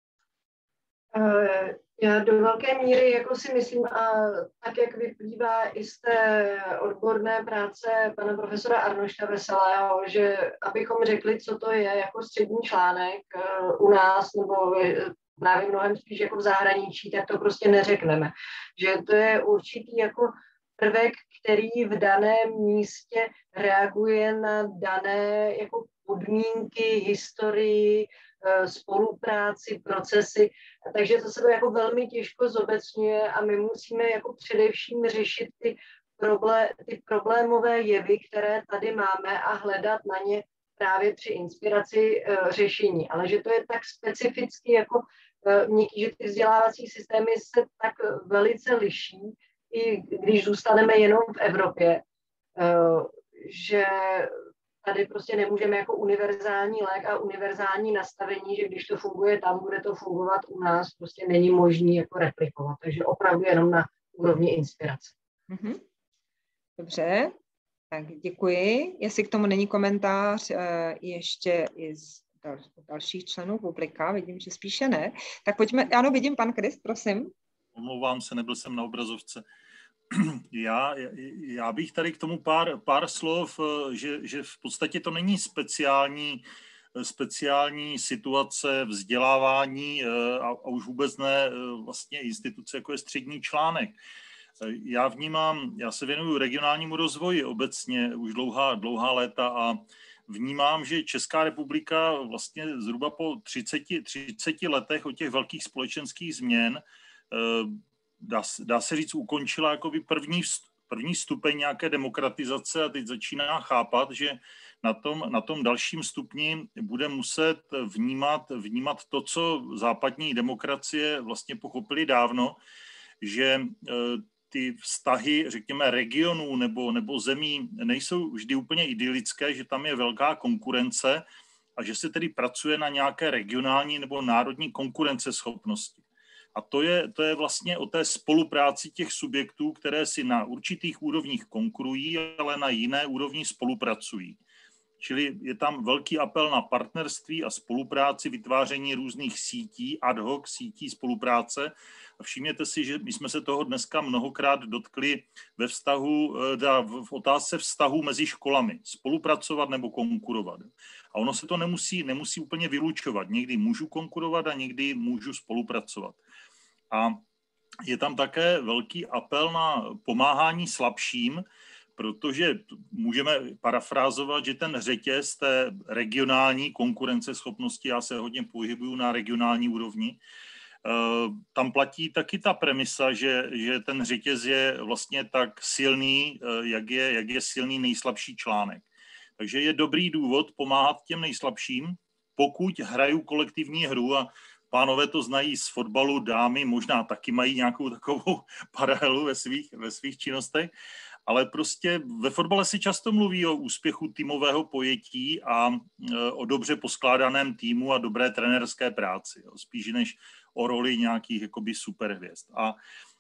Já do velké míry jako si myslím, a tak, jak vyplývá i z té odborné práce pana profesora Arnošta Veselého, že abychom řekli, co to je jako střední článek u nás, nebo právě mnohem spíš jako v zahraničí, tak to prostě neřekneme. Že to je určitý jako prvek, který v daném místě reaguje na dané jako podmínky, historii, spolupráci, procesy, takže to se to jako velmi těžko zobecňuje a my musíme jako především řešit ty problémové jevy, které tady máme, a hledat na ně právě při inspiraci řešení. Ale že to je tak specificky jako že ty vzdělávací systémy se tak velice liší, i když zůstaneme jenom v Evropě, že tady prostě nemůžeme jako univerzální lék a univerzální nastavení, že když to funguje tam, bude to fungovat u nás, prostě není možný jako replikovat. Takže opravdu jenom na úrovni inspirace. Mm-hmm. Dobře, tak děkuji. Jestli k tomu není komentář ještě i z dalších členů publika, vidím, že spíše ne. Tak pojďme, ano, vidím, pan Krist, prosím. Omlouvám se, nebyl jsem na obrazovce. Já bych tady k tomu pár slov, že v podstatě to není speciální situace vzdělávání a už vůbec ne vlastně instituce, jako je střední článek. Já se věnuju regionálnímu rozvoji obecně už dlouhá léta a vnímám, že Česká republika vlastně zhruba po 30 letech od těch velkých společenských změn dá se říct, ukončila jakoby první stupeň nějaké demokratizace a teď začíná chápat, že na tom dalším stupni bude muset vnímat to, co západní demokracie vlastně pochopili dávno, že ty vztahy, řekněme, regionů nebo zemí nejsou vždy úplně idylické, že tam je velká konkurence a že se tedy pracuje na nějaké regionální nebo národní konkurenceschopnosti. A to je vlastně o té spolupráci těch subjektů, které si na určitých úrovních konkurují, ale na jiné úrovni spolupracují. Čili je tam velký apel na partnerství a spolupráci, vytváření různých sítí, ad hoc sítí spolupráce. A všimněte si, že my jsme se toho dneska mnohokrát dotkli v otázce vztahu mezi školami. Spolupracovat nebo konkurovat. A ono se to nemusí úplně vylučovat. Někdy můžu konkurovat a někdy můžu spolupracovat. A je tam také velký apel na pomáhání slabším, protože můžeme parafrázovat, že ten řetěz té regionální konkurenceschopnosti, já se hodně pohybuju na regionální úrovni, tam platí taky ta premisa, že ten řetěz je vlastně tak silný, jak je silný nejslabší článek. Takže je dobrý důvod pomáhat těm nejslabším, pokud hrajou kolektivní hru, a pánové to znají z fotbalu, dámy možná taky mají nějakou takovou paralelu ve svých činnostech, ale prostě ve fotbale se často mluví o úspěchu týmového pojetí a o dobře poskládaném týmu a dobré trenérské práci, spíš než o roli nějakých jakoby superhvězd. A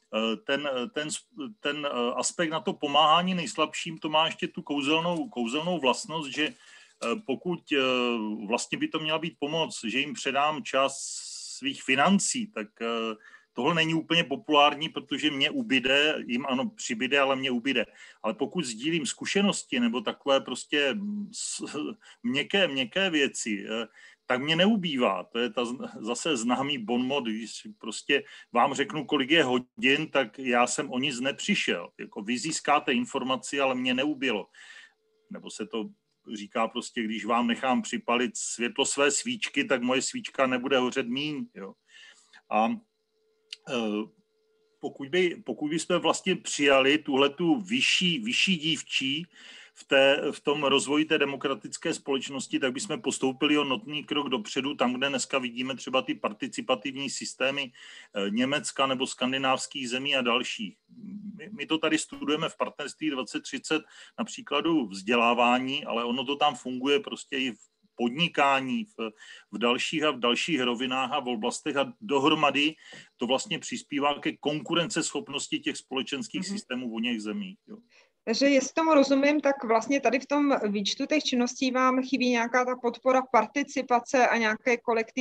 ten aspekt na to pomáhání nejslabším, to má ještě tu kouzelnou vlastnost, že pokud vlastně by to měla být pomoc, že jim předám část svých financí, tak tohle není úplně populární, protože mě ubyde, jim ano přibyde, ale mě ubyde. Ale pokud sdílím zkušenosti nebo takové prostě měkké věci, tak mě neubývá. To je zase známý bonmot, když prostě vám řeknu, kolik je hodin, tak já jsem o nic nepřišel. Jako vy získáte informaci, ale mě neubylo. Nebo se to říká prostě, když vám nechám připalit světlo své svíčky, tak moje svíčka nebude hořet míň. Jo. A pokud bychom vlastně přijali tuhletu vyšší dívčí v tom rozvoji té demokratické společnosti, tak bychom postoupili o notný krok dopředu, tam, kde dneska vidíme třeba ty participativní systémy Německa nebo skandinávských zemí a dalších. My to tady studujeme v Partnerství 2030 na příkladu vzdělávání, ale ono to tam funguje prostě i v podnikání, v dalších rovinách a v oblastech a dohromady to vlastně přispívá ke konkurenceschopnosti těch společenských systémů v oněch zemích. Jo. Takže jestli tomu rozumím, tak vlastně tady v tom výčtu těch činností vám chybí nějaká ta podpora participace a nějaká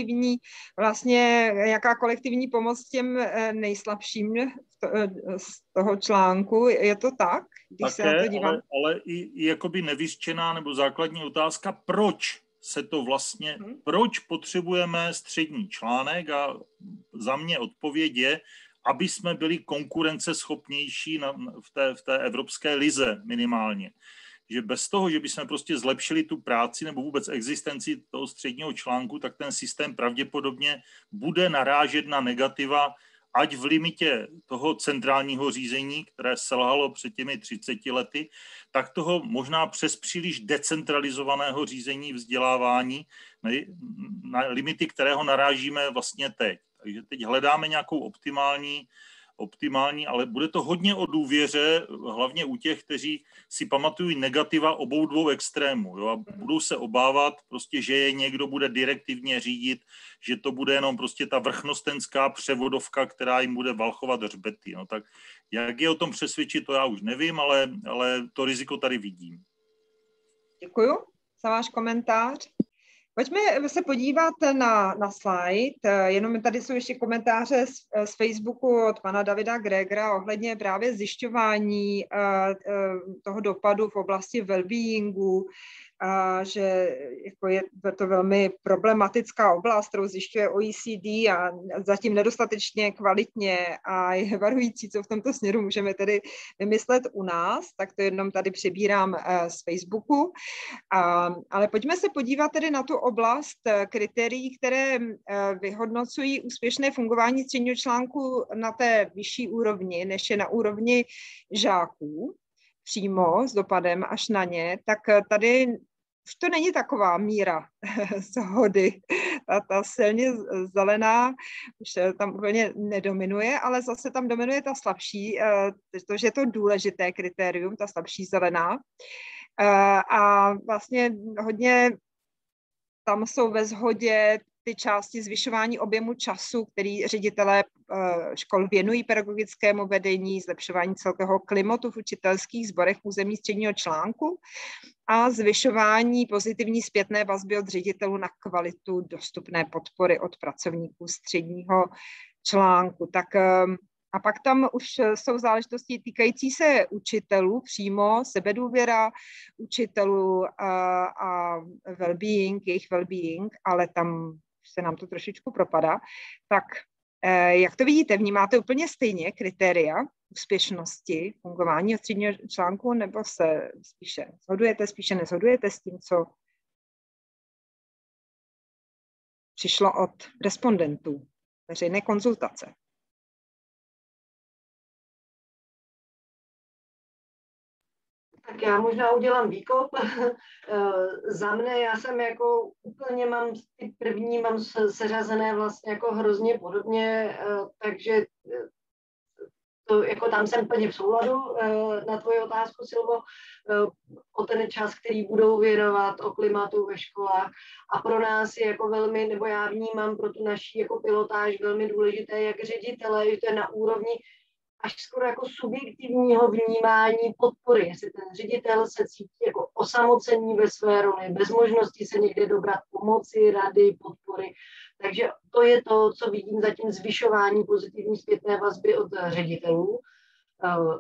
kolektivní pomoc těm nejslabším z toho článku. Je to tak? Když také, se na to dívám? Ale i jakoby nevyřčená nebo základní otázka, proč se to vlastně, proč potřebujeme střední článek a za mě odpověď je, aby jsme byli konkurenceschopnější v té evropské lize minimálně. Že bez toho, že bychom prostě zlepšili tu práci nebo vůbec existenci toho středního článku, tak ten systém pravděpodobně bude narážet na negativa, ať v limitě toho centrálního řízení, které selhalo před těmi 30 lety, tak toho možná přes příliš decentralizovaného řízení vzdělávání, na limity kterého narážíme vlastně teď. Takže teď hledáme nějakou optimální, ale bude to hodně o důvěře, hlavně u těch, kteří si pamatují negativa obou dvou extrémů. Jo, a budou se obávat, prostě, že je někdo bude direktivně řídit, že to bude jenom prostě ta vrchnostenská převodovka, která jim bude valchovat hřbety. No, tak jak je o tom přesvědčit, to já už nevím, ale to riziko tady vidím. Děkuju za váš komentář. Pojďme se podívat na slide, jenom tady jsou ještě komentáře z Facebooku od pana Davida Gregera ohledně právě zjišťování toho dopadu v oblasti wellbeingu, že jako je to velmi problematická oblast, kterou zjišťuje OECD a zatím nedostatečně kvalitně a je varující, co v tomto směru můžeme tedy vymyslet u nás, tak to jenom tady přebírám z Facebooku. Ale pojďme se podívat tedy na tu oblast kritérií, které vyhodnocují úspěšné fungování středního článku na té vyšší úrovni, než je na úrovni žáků, přímo s dopadem až na ně, tak tady už to není taková míra shody. Ta silně zelená už tam úplně nedominuje, ale zase tam dominuje ta slabší, protože je to důležité kritérium, ta slabší zelená. A vlastně hodně tam jsou ve shodě ty části zvyšování objemu času, který ředitelé škol věnují pedagogickému vedení, zlepšování celkového klimatu v učitelských sborech území středního článku a zvyšování pozitivní zpětné vazby od ředitelů na kvalitu dostupné podpory od pracovníků středního článku. Tak a pak tam už jsou záležitosti týkající se učitelů, přímo sebedůvěra učitelů a well-being, jejich well-being, ale tam se nám to trošičku propadá. Tak jak to vidíte, vnímáte úplně stejně kritéria úspěšnosti fungování středního článku, nebo se spíše shodujete, spíše neshodujete s tím, co přišlo od respondentů veřejné konzultace? Tak já možná udělám výkop. Za mne, já jsem jako úplně mám ty první, mám seřazené vlastně jako hrozně podobně, takže to, jako tam jsem plně v souladu na tvoji otázku, Silvo, o ten čas, který budou věnovat o klimatu ve školách. A pro nás je jako velmi, nebo já vnímám pro tu naší jako pilotáž velmi důležité, jak ředitele, že to je na úrovni až skoro jako subjektivního vnímání podpory, jestli ten ředitel se cítí jako osamocený ve své roli, bez možnosti se někde dobrat pomoci, rady, podpory. Takže to je to, co vidím za tím zvyšování pozitivní zpětné vazby od ředitelů.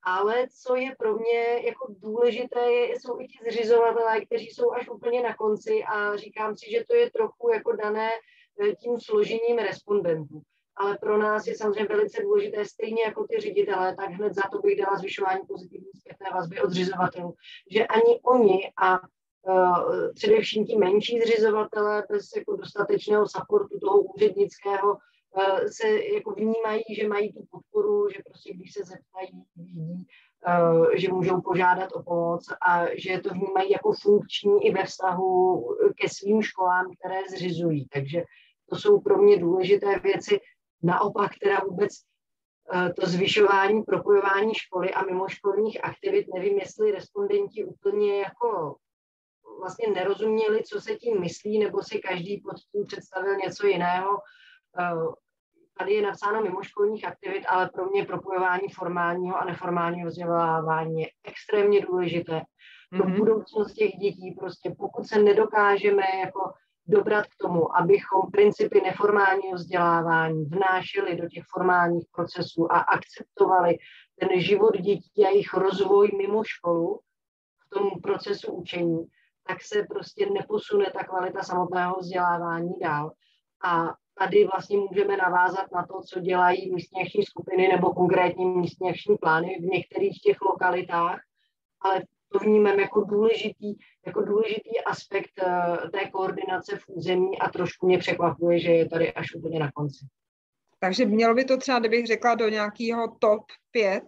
Ale co je pro mě jako důležité, jsou i ti zřizovatelé, kteří jsou až úplně na konci a říkám si, že to je trochu jako dané tím složením respondentů. Ale pro nás je samozřejmě velice důležité, stejně jako ty ředitelé, tak hned za to bych dala zvyšování pozitivní zpětné vazby od zřizovatelů, že ani oni a především ti menší zřizovatelé bez jako dostatečného supportu toho úřednického se jako vnímají, že mají tu podporu, že prostě když se zeptají, vidí, že můžou požádat o pomoc a že to vnímají jako funkční i ve vztahu ke svým školám, které zřizují. Takže to jsou pro mě důležité věci. Naopak teda vůbec to zvyšování, propojování školy a mimoškolních aktivit, nevím, jestli respondenti úplně jako vlastně nerozuměli, co se tím myslí, nebo si každý pod tím představil něco jiného. Tady je napsáno mimoškolních aktivit, ale pro mě propojování formálního a neformálního vzdělávání je extrémně důležité. Pro budoucnost těch dětí prostě, pokud se nedokážeme jako dobrat k tomu, abychom principy neformálního vzdělávání vnášeli do těch formálních procesů a akceptovali ten život dětí a jejich rozvoj mimo školu v tom procesu učení, tak se prostě neposune ta kvalita samotného vzdělávání dál. A tady vlastně můžeme navázat na to, co dělají místní akční skupiny nebo konkrétní místní akční plány v některých těch lokalitách, ale to vnímám jako důležitý aspekt té koordinace v území a trošku mě překvapuje, že je tady až úplně na konci. Takže mělo by to třeba, kdybych řekla, do nějakého top 5,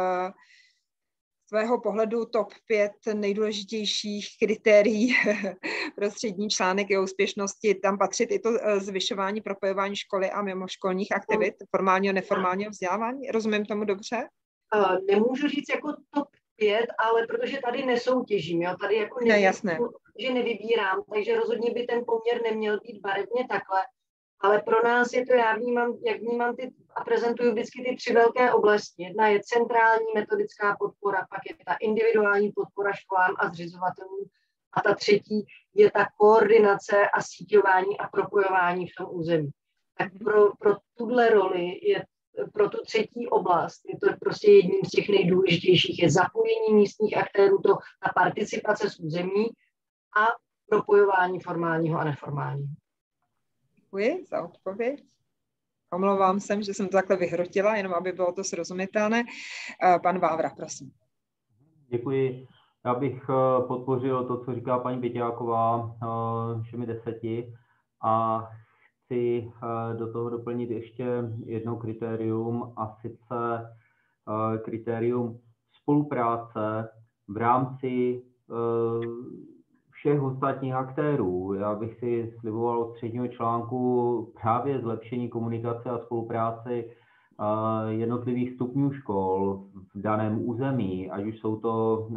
svého pohledu top 5 nejdůležitějších kritérií pro střední článek jeho úspěšnosti, tam patřit i to zvyšování, propojování školy a mimoškolních aktivit, formálního, neformálního vzdělávání. Rozumím tomu dobře? Nemůžu říct jako top 5, ale protože tady nesoutěžím, jo? Tady jako že nevybírám, takže rozhodně by ten poměr neměl být barevně takhle. Ale pro nás je to, jak vnímám a prezentuju vždycky ty 3 velké oblasti. Jedna je centrální metodická podpora, pak je ta individuální podpora školám a zřizovatelům a ta třetí je ta koordinace a síťování a propojování v tom území. Tak pro tuhle roli pro tu třetí oblast je to prostě jedním z těch nejdůležitějších, je zapojení místních aktérů, ta participace z území a propojování formálního a neformálního. Děkuji za odpověď. Omlouvám se, že jsem to takhle vyhrotila, jenom aby bylo to srozumitelné. Pan Vávra, prosím. Děkuji. Já bych podpořil to, co říká paní Běťáková všemi 10 a chci do toho doplnit ještě jedno kritérium, a sice kritérium spolupráce v rámci všech ostatních aktérů. Já bych si sliboval od třetího článku právě zlepšení komunikace a spolupráci jednotlivých stupňů škol v daném území, ať už jsou to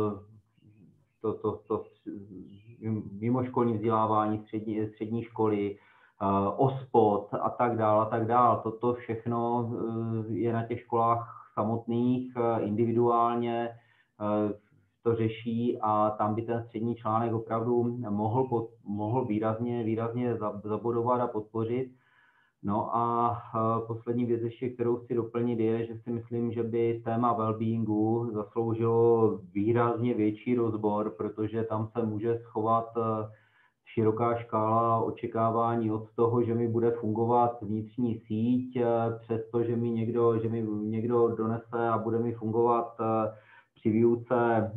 mimoškolní vzdělávání, střední školy, OSPOD a tak dále. Toto všechno je na těch školách samotných individuálně, to řeší a tam by ten střední článek opravdu mohl výrazně zabudovat a podpořit. No a poslední věc ještě, kterou chci doplnit, je, že si myslím, že by téma wellbeingu zasloužilo výrazně větší rozbor, protože tam se může schovat široká škála očekávání od toho, že mi bude fungovat vnitřní síť, přestože že mi někdo donese a bude mi fungovat při výuce,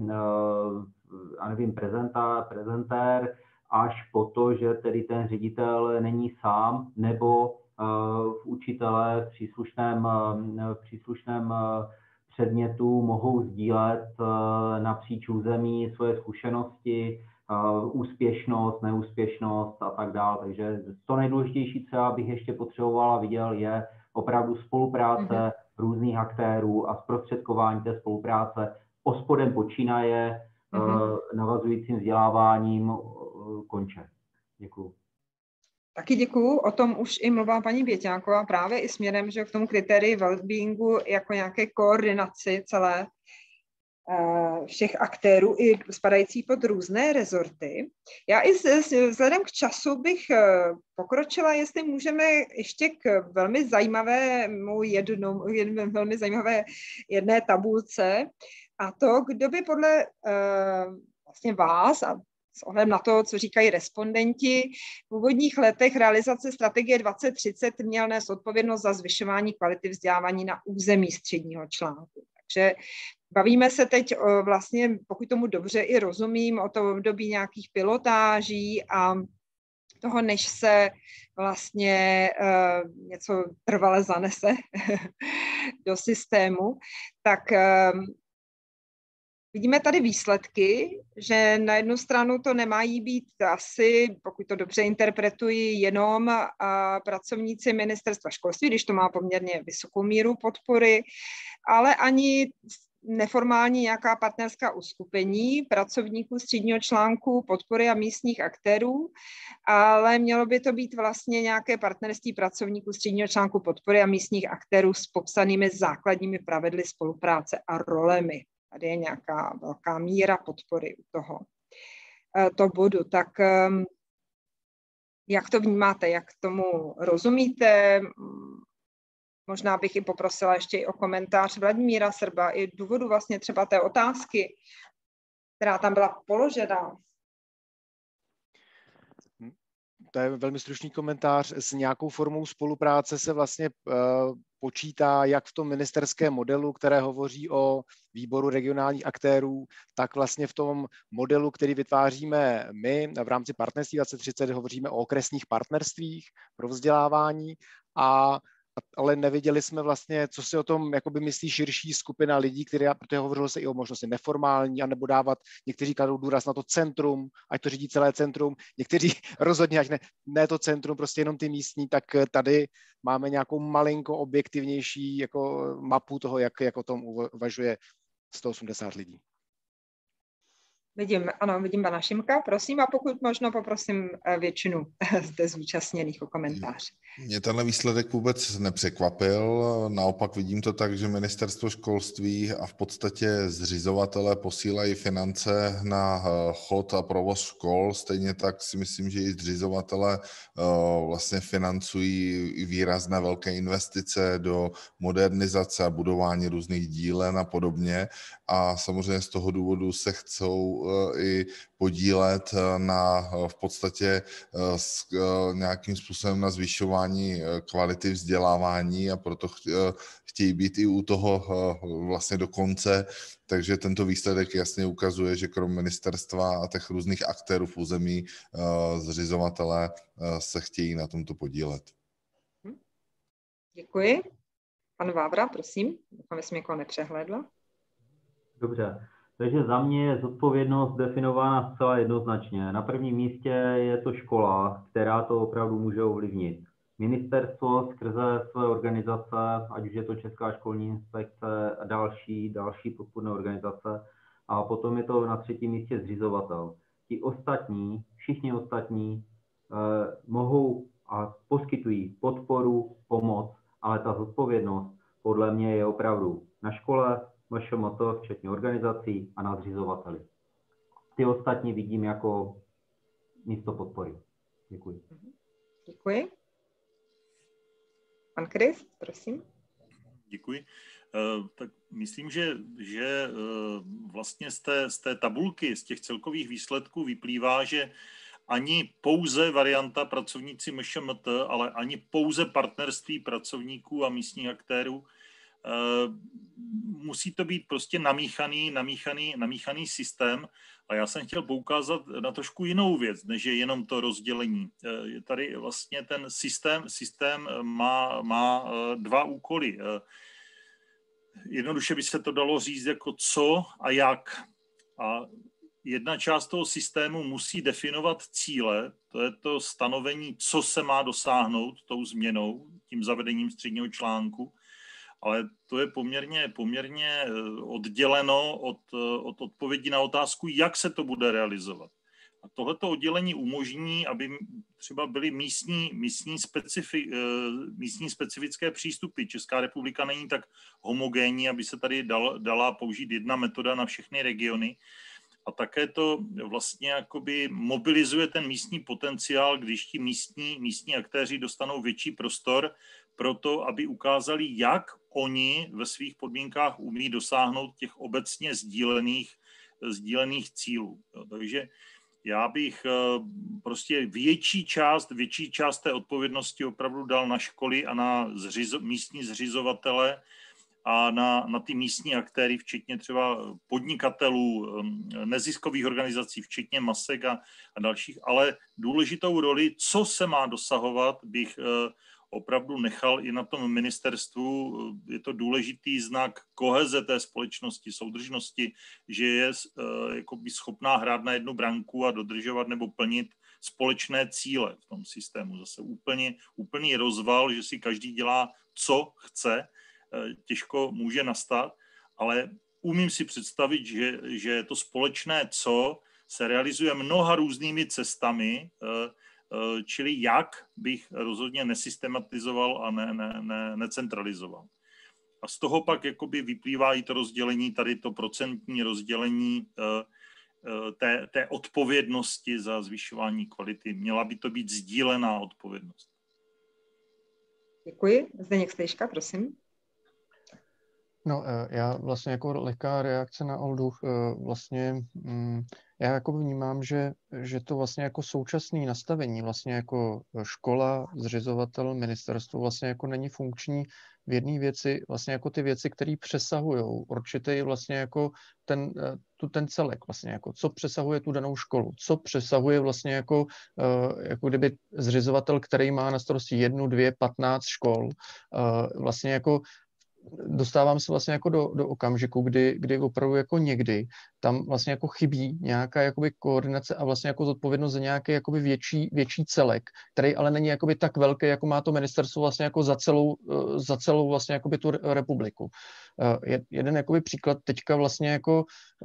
prezentér, až po to, že tedy ten ředitel není sám, nebo učitelé v příslušném předmětu mohou sdílet napříč území svoje zkušenosti, úspěšnost, neúspěšnost a tak dále. Takže to nejdůležitější, co já bych ještě potřeboval a viděl, je opravdu spolupráce různých aktérů a zprostředkování té spolupráce. OSPODem počínaje, navazujícím vzděláváním konče. Děkuju. Taky děkuju. O tom už i mluvila paní Běťáková právě i směrem, že k tomu kritérii wellbeingu jako nějaké koordinaci celé všech aktérů i spadající pod různé rezorty. Já i vzhledem k času bych pokročila, jestli můžeme ještě k velmi zajímavé jedné tabulce, a to, kdo by podle vlastně vás a s ohledem na to, co říkají respondenti, v původních letech realizace strategie 2030 měl nést odpovědnost za zvyšování kvality vzdělávání na území středního článku. Takže bavíme se teď vlastně, pokud tomu dobře i rozumím, o tom období nějakých pilotáží a toho, než se vlastně něco trvale zanese do systému, tak vidíme tady výsledky, že na jednu stranu to nemají být asi, pokud to dobře interpretuji, jenom pracovníci ministerstva školství, když to má poměrně vysokou míru podpory, ale ani neformální nějaká partnerská uskupení pracovníků středního článku, podpory a místních aktérů, ale mělo by to být vlastně nějaké partnerství pracovníků středního článku, podpory a místních aktérů s popsanými základními pravidly spolupráce a rolemi. Tady je nějaká velká míra podpory u toho bodu. Tak jak to vnímáte, jak tomu rozumíte? Možná bych i poprosila ještě i o komentář Vladimíra Srba i důvodu vlastně třeba té otázky, která tam byla položena. To je velmi stručný komentář. S nějakou formou spolupráce se vlastně počítá jak v tom ministerském modelu, které hovoří o výboru regionálních aktérů, tak vlastně v tom modelu, který vytváříme my v rámci partnerství 2030, hovoříme o okresních partnerstvích pro vzdělávání, ale nevěděli jsme vlastně, co si o tom jakoby myslí širší skupina lidí, protože hovořilo se i o možnosti neformální, anebo dávat, někteří kladou důraz na to centrum, ať to řídí celé centrum, někteří rozhodně, ať ne to centrum, prostě jenom ty místní, tak tady máme nějakou malinko objektivnější jako mapu toho, jak o tom uvažuje 180 lidí. Vidím pana Šimka, prosím, a pokud možno poprosím většinu zde zúčastněných o komentář. Mě tenhle výsledek vůbec nepřekvapil, naopak vidím to tak, že ministerstvo školství a v podstatě zřizovatelé posílají finance na chod a provoz škol, stejně tak si myslím, že i zřizovatelé vlastně financují výrazné velké investice do modernizace a budování různých dílen a podobně a samozřejmě z toho důvodu se chcou i podílet na v podstatě nějakým způsobem na zvyšování kvality vzdělávání a proto chtějí být i u toho vlastně do konce. Takže tento výsledek jasně ukazuje, že krom ministerstva a těch různých aktérů v území zřizovatelé se chtějí na tomto podílet. Děkuji. Pan Vávra, prosím, doufám, že jsem někoho nepřehlédla. Dobře. Takže za mě je zodpovědnost definována zcela jednoznačně. Na prvním místě je to škola, která to opravdu může ovlivnit. Ministerstvo skrze své organizace, ať už je to Česká školní inspekce a další podpůrné organizace, a potom je to na třetím místě zřizovatel. Ti ostatní, všichni ostatní mohou a poskytují podporu, pomoc, ale ta zodpovědnost podle mě je opravdu na škole, MŠMT, včetně organizací a na zřizovateli. Ty ostatní vidím jako místo podpory. Děkuji. Děkuji. Pan Krys, prosím. Děkuji. Tak myslím, že vlastně z té tabulky, z těch celkových výsledků vyplývá, že ani pouze varianta pracovníci MŠMT, ale ani pouze partnerství pracovníků a místních aktérů. Musí to být prostě namíchaný systém. A já jsem chtěl poukázat na trošku jinou věc, než je jenom to rozdělení. Tady vlastně ten systém má dva úkoly. Jednoduše by se to dalo říct jako co a jak. A jedna část toho systému musí definovat cíle, to je to stanovení, co se má dosáhnout tou změnou, tím zavedením středního článku, ale to je poměrně odděleno od odpovědi na otázku, jak se to bude realizovat. A tohleto oddělení umožní, aby třeba byly místní specifické přístupy. Česká republika není tak homogénní, aby se tady dala použít jedna metoda na všechny regiony. A také to vlastně jakoby mobilizuje ten místní potenciál, když ti místní aktéři dostanou větší prostor pro to, aby ukázali, jak oni ve svých podmínkách umí dosáhnout těch obecně sdílených cílů. Takže já bych prostě větší část té odpovědnosti opravdu dal na školy a na místní zřizovatele a na ty místní aktéry, včetně třeba podnikatelů, neziskových organizací, včetně MASek a dalších, ale důležitou roli, co se má dosahovat, bych opravdu nechal i na tom ministerstvu. Je to důležitý znak koheze té společnosti, soudržnosti, že je jakoby schopná hrát na jednu branku a dodržovat nebo plnit společné cíle v tom systému. Zase úplný rozval, že si každý dělá, co chce, těžko může nastat, ale umím si představit, že to společné co se realizuje mnoha různými cestami, čili jak bych rozhodně nesystematizoval a necentralizoval. A z toho pak jakoby vyplývá i to rozdělení, tady to procentní rozdělení té odpovědnosti za zvyšování kvality. Měla by to být sdílená odpovědnost. Děkuji. Zdeněk Stejška, prosím. No, já vlastně jako lehká reakce na Oldu, vlastně já jako vnímám, že to vlastně jako současné nastavení, vlastně jako škola, zřizovatel, ministerstvo vlastně jako není funkční v jedné věci, vlastně jako ty věci, které přesahují určitě vlastně jako ten celek, vlastně jako co přesahuje tu danou školu, co přesahuje vlastně jako kdyby zřizovatel, který má na starosti 1, 2, 15 škol, vlastně jako dostávám se vlastně jako do okamžiku, kdy opravdu jako někdy tam vlastně jako chybí nějaká jakoby koordinace a vlastně jako zodpovědnost za nějaký jakoby větší celek, který ale není jakoby tak velký, jako má to ministerstvo vlastně jako za celou vlastně jakoby tu republiku. Jeden jakoby příklad teďka vlastně jako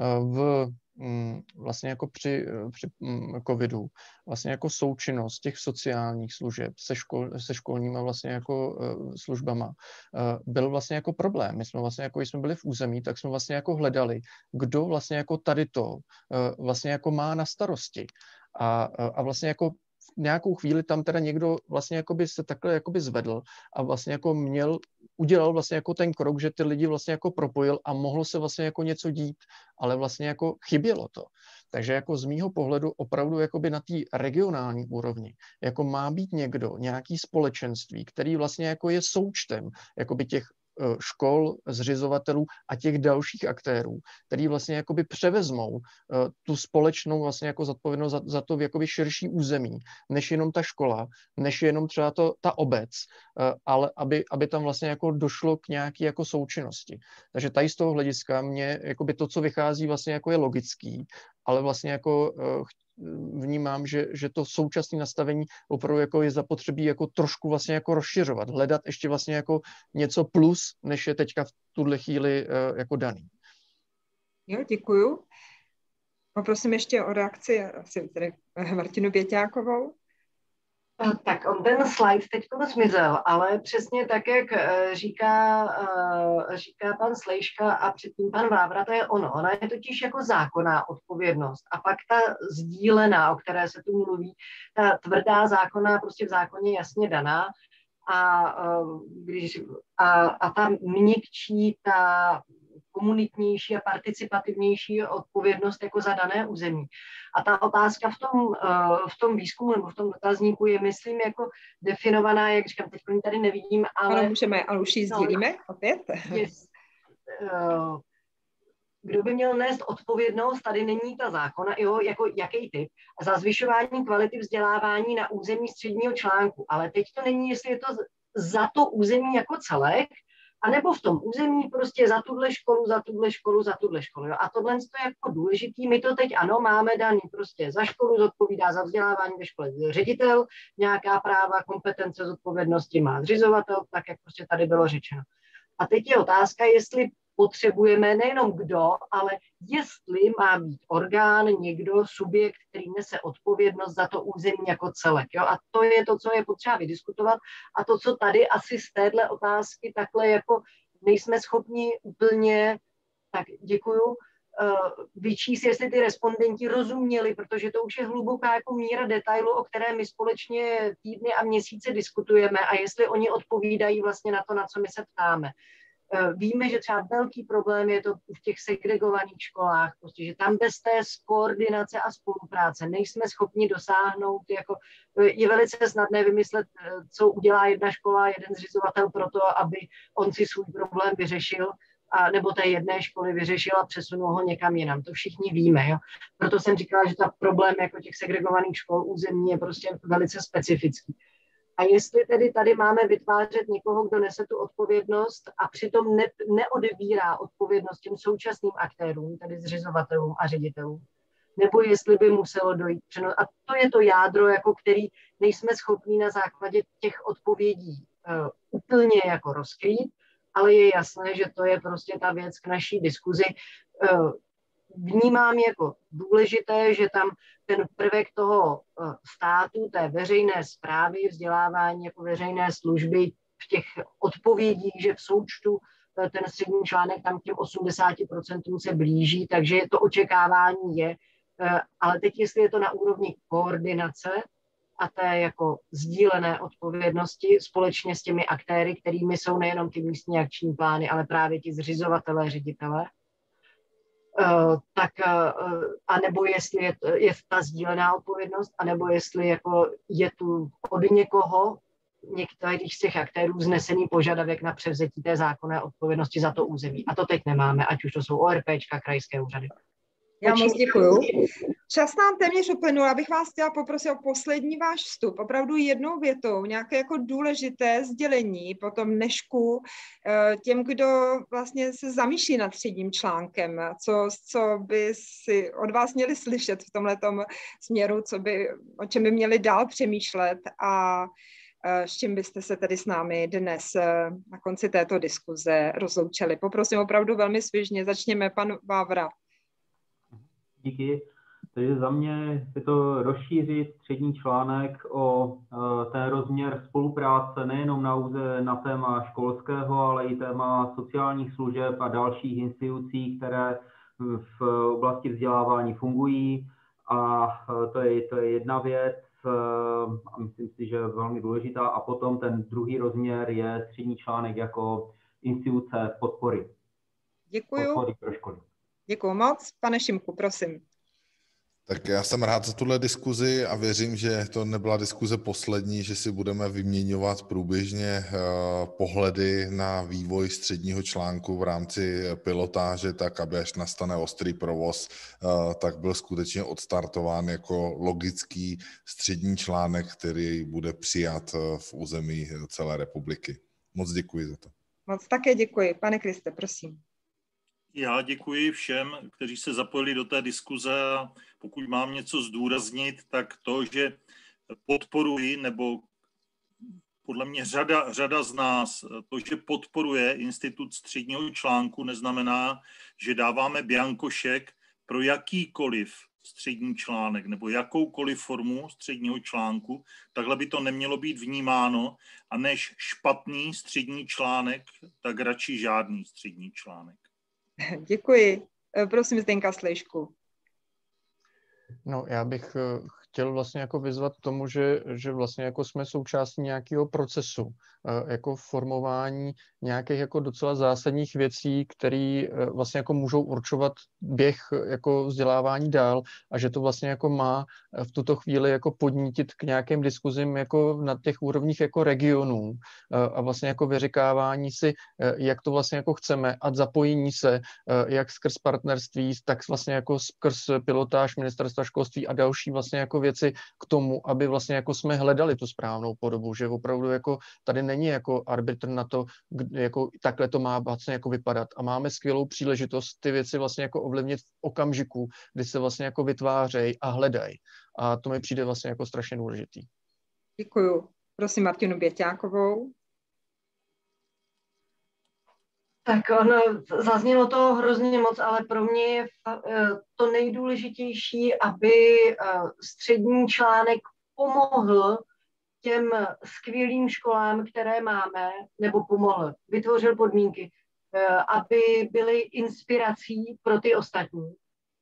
vlastně jako při covidu, vlastně jako součinnost těch sociálních služeb se školníma vlastně jako službama byl vlastně jako problém. My jsme vlastně jako, když jsme byli v území, tak jsme vlastně jako hledali, kdo vlastně jako tady to vlastně jako má na starosti. A vlastně jako v nějakou chvíli tam teda někdo vlastně jakoby se takhle jakoby zvedl a vlastně jako udělal vlastně jako ten krok, že ty lidi vlastně jako propojil a mohlo se vlastně jako něco dít, ale vlastně jako chybělo to. Takže jako z mýho pohledu opravdu jakoby na té regionální úrovni jako má být někdo, nějaký společenství, který vlastně jako je součtem jakoby těch škol, zřizovatelů a těch dalších aktérů, který vlastně jakoby převezmou tu společnou vlastně jako zodpovědnost za to jakoby širší území, než jenom ta škola, než jenom třeba ta obec, ale aby tam vlastně jako došlo k nějaké jako součinnosti. Takže tady z toho hlediska mě jakoby to, co vychází vlastně jako je logický, ale vlastně jako vnímám, že to současné nastavení opravdu jako je zapotřebí jako trošku vlastně jako rozšiřovat, hledat ještě vlastně jako něco plus, než je teďka v tuhle chvíli jako daný. Jo, děkuju. Poprosím ještě o reakci tedy Martinu Běťákovou. Tak on ten slide teď zmizel, ale přesně tak, jak říká pan Slejška a předtím pan Vávra, to je ono. Ona je totiž jako zákonná odpovědnost. A pak ta sdílená, o které se tu mluví, ta tvrdá zákonná prostě v zákoně jasně daná a ta měkčí, ta komunitnější a participativnější odpovědnost jako za dané území. A ta otázka v tom výzkumu nebo v tom dotazníku je, myslím, jako definovaná, jak říkám, teď tady nevidím, ale... Ano, můžeme, ale už ji sdílíme opět. Kdo by měl nést odpovědnost, tady není ta zákona, jo, jako jaký typ, za zvyšování kvality vzdělávání na území středního článku. Ale teď to není, jestli je to za to území jako celek, anebo v tom území prostě za tuhle školu. Jo. A tohle je jako důležitý. My to teď ano, máme daný prostě za školu, zodpovídá za vzdělávání ve škole ředitel, nějaká práva, kompetence, zodpovědnosti má zřizovatel, tak jak prostě tady bylo řečeno. A teď je otázka, jestli potřebujeme nejenom kdo, ale jestli má být orgán, někdo, subjekt, který nese odpovědnost za to území jako celek. Jo? A to je to, co je potřeba vydiskutovat a to, co tady asi z téhle otázky takhle jako nejsme schopni úplně, tak děkuju, vyčíst, jestli ty respondenti rozuměli, protože to už je hluboká jako míra detailu, o které my společně týdny a měsíce diskutujeme a jestli oni odpovídají vlastně na to, na co my se ptáme. Víme, že třeba velký problém je to v těch segregovaných školách, prostě, že tam bez té koordinace a spolupráce nejsme schopni dosáhnout, jako je velice snadné vymyslet, co udělá jedna škola, jeden zřizovatel pro to, aby on si svůj problém vyřešil, a nebo té jedné školy vyřešil a přesunul ho někam jinam. To všichni víme. Jo? Proto jsem říkala, že ta problém jako těch segregovaných škol území je prostě velice specifický. A jestli tedy tady máme vytvářet někoho, kdo nese tu odpovědnost a přitom neodebírá odpovědnost těm současným aktérům, tedy zřizovatelům a ředitelům, nebo jestli by muselo dojít přenos. A to je to jádro, jako který nejsme schopni na základě těch odpovědí úplně jako rozkrýt, ale je jasné, že to je prostě ta věc k naší diskuzi. Vnímám jako důležité, že tam ten prvek toho státu, té veřejné správy, vzdělávání jako veřejné služby v těch odpovědích, že v součtu ten střední článek tam k těm 80% se blíží, takže to očekávání je. Ale teď, jestli je to na úrovni koordinace a té jako sdílené odpovědnosti společně s těmi aktéry, kterými jsou nejenom ty místní akční plány, ale právě ti zřizovatelé, ředitelé, tak anebo jestli je ta sdílená odpovědnost, anebo jestli jako je tu od někoho, některých z těch aktérů vznesený požadavek na převzetí té zákonné odpovědnosti za to území. A to teď nemáme, ať už to jsou ORPčka, krajské úřady. Já moc děkuju. Čas nám téměř uplynul, abych vás chtěla poprosit o poslední váš vstup, opravdu jednou větou, nějaké jako důležité sdělení po tom dnešku těm, kdo vlastně se zamýšlí nad středním článkem, co by si od vás měli slyšet v tomhletom směru, o čem by měli dál přemýšlet a s čím byste se tedy s námi dnes na konci této diskuze rozloučili. Poprosím opravdu velmi svižně, začněme pan Vávra. Díky. Takže za mě je to rozšířit střední článek o ten rozměr spolupráce nejenom na téma školského, ale i téma sociálních služeb a dalších institucí, které v oblasti vzdělávání fungují. A to je jedna věc a myslím si, že je velmi důležitá. A potom ten druhý rozměr je střední článek jako instituce podpory. Děkuju. Podpory pro školy. Děkuju moc. Pane Šimku, prosím. Tak já jsem rád za tuhle diskuzi a věřím, že to nebyla diskuze poslední, že si budeme vyměňovat průběžně pohledy na vývoj středního článku v rámci pilotáže, tak aby až nastane ostrý provoz, tak byl skutečně odstartován jako logický střední článek, který bude přijat v území celé republiky. Moc děkuji za to. Moc také děkuji. Pane Kriste, prosím. Já děkuji všem, kteří se zapojili do té diskuze. Pokud mám něco zdůraznit, tak to, že podporuji, nebo podle mě řada z nás, to, že podporuje institut středního článku, neznamená, že dáváme biankošek pro jakýkoliv střední článek nebo jakoukoliv formu středního článku. Takhle by to nemělo být vnímáno a než špatný střední článek, tak radši žádný střední článek. Děkuji. Prosím, Zdenka Slejšku. No, já bych chtěl vlastně jako vyzvat k tomu, že vlastně jako jsme součástí nějakého procesu, jako formování nějakých jako docela zásadních věcí, které vlastně jako můžou určovat běh jako vzdělávání dál a že to vlastně jako má v tuto chvíli jako podnítit k nějakým diskuzím jako na těch úrovních jako regionů a vlastně jako vyřekávání si, jak to vlastně jako chceme a zapojení se jak skrz partnerství, tak vlastně jako skrz pilotáž ministerstva školství a další vlastně jako věci k tomu, aby vlastně jako jsme hledali tu správnou podobu, že opravdu jako tady není jako arbitr na to, jako takhle to má vlastně jako vypadat a máme skvělou příležitost ty věci vlastně jako ovlivnit v okamžiku, kdy se vlastně jako vytvářejí a hledají. A to mi přijde vlastně jako strašně důležitý. Děkuju. Prosím Martinu Běťákovou. Tak ono, zaznělo to hrozně moc, ale pro mě je to nejdůležitější, aby střední článek pomohl těm skvělým školám, které máme, nebo pomohl, vytvořil podmínky, aby byly inspirací pro ty ostatní.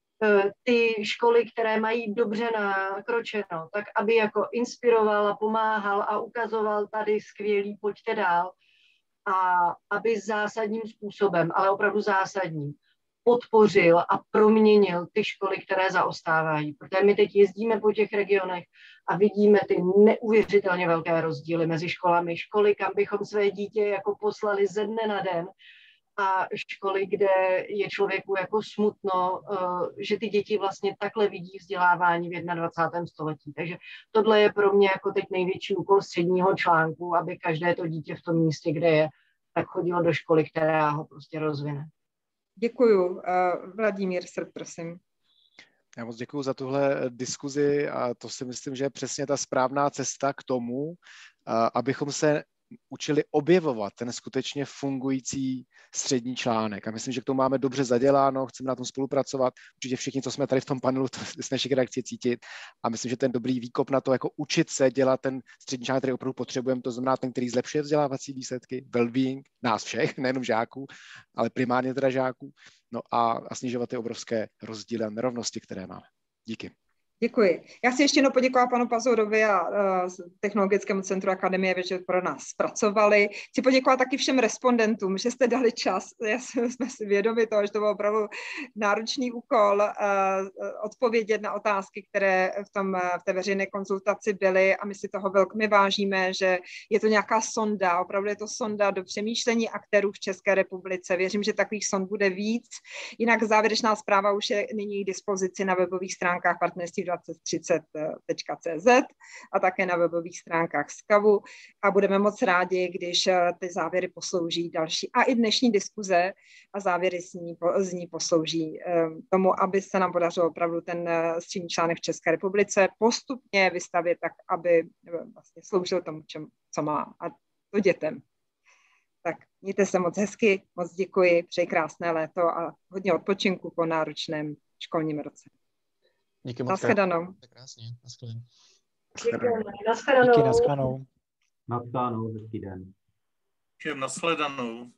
Ty školy, které mají dobře nakročeno, tak aby jako inspiroval a pomáhal a ukazoval tady skvělý, pojďte dál. A aby zásadním způsobem, ale opravdu zásadním, podpořil a proměnil ty školy, které zaostávají. Protože my teď jezdíme po těch regionech a vidíme ty neuvěřitelně velké rozdíly mezi školami. Školy, kam bychom své dítě jako poslali ze dne na den, a školy, kde je člověku jako smutno, že ty děti vlastně takhle vidí vzdělávání v 21. století. Takže tohle je pro mě jako teď největší úkol středního článku, aby každé to dítě v tom místě, kde je, tak chodilo do školy, která ho prostě rozvine. Děkuju. Vladimír Srb, prosím. Já moc děkuju za tuhle diskuzi a to si myslím, že je přesně ta správná cesta k tomu, abychom se učili objevovat ten skutečně fungující střední článek. A myslím, že k tomu máme dobře zaděláno, chceme na tom spolupracovat. Určitě všichni, co jsme tady v tom panelu, to z našich reakcí cítit. A myslím, že ten dobrý výkop na to, jako učit se dělat ten střední článek, který opravdu potřebujeme, to znamená ten, který zlepšuje vzdělávací výsledky, well-being nás všech, nejenom žáků, ale primárně teda žáků. No a snižovat ty obrovské rozdíly a nerovnosti, které máme. Díky. Děkuji. Já si ještě jednou poděkovala panu Pazourovi a Technologickému centru Akademie věd, že pro nás pracovali. Chci poděkovat taky všem respondentům, že jste dali čas. Jsme si vědomi toho, že to byl opravdu náročný úkol odpovědět na otázky, které v té veřejné konzultaci byly a my si toho velmi vážíme, že je to nějaká sonda, opravdu je to sonda do přemýšlení aktérů v České republice. Věřím, že takových sond bude víc. Jinak závěrečná zpráva už je nyní k dispozici na webových stránkách partnerství 2030.cz a také na webových stránkách SKAVu a budeme moc rádi, když ty závěry poslouží další a i dnešní diskuze a závěry z ní poslouží tomu, aby se nám podařilo opravdu ten střední článek v České republice postupně vystavět tak, aby vlastně sloužil tomu, co má a to dětem. Tak mějte se moc hezky, moc děkuji, přeji krásné léto a hodně odpočinku po náročném školním roce. Díky moc. Naschledanou. Krásně. Naschledanou. Naschledanou. Díky, naschledanou. Naschledanou, hezký den. Všem naschledanou.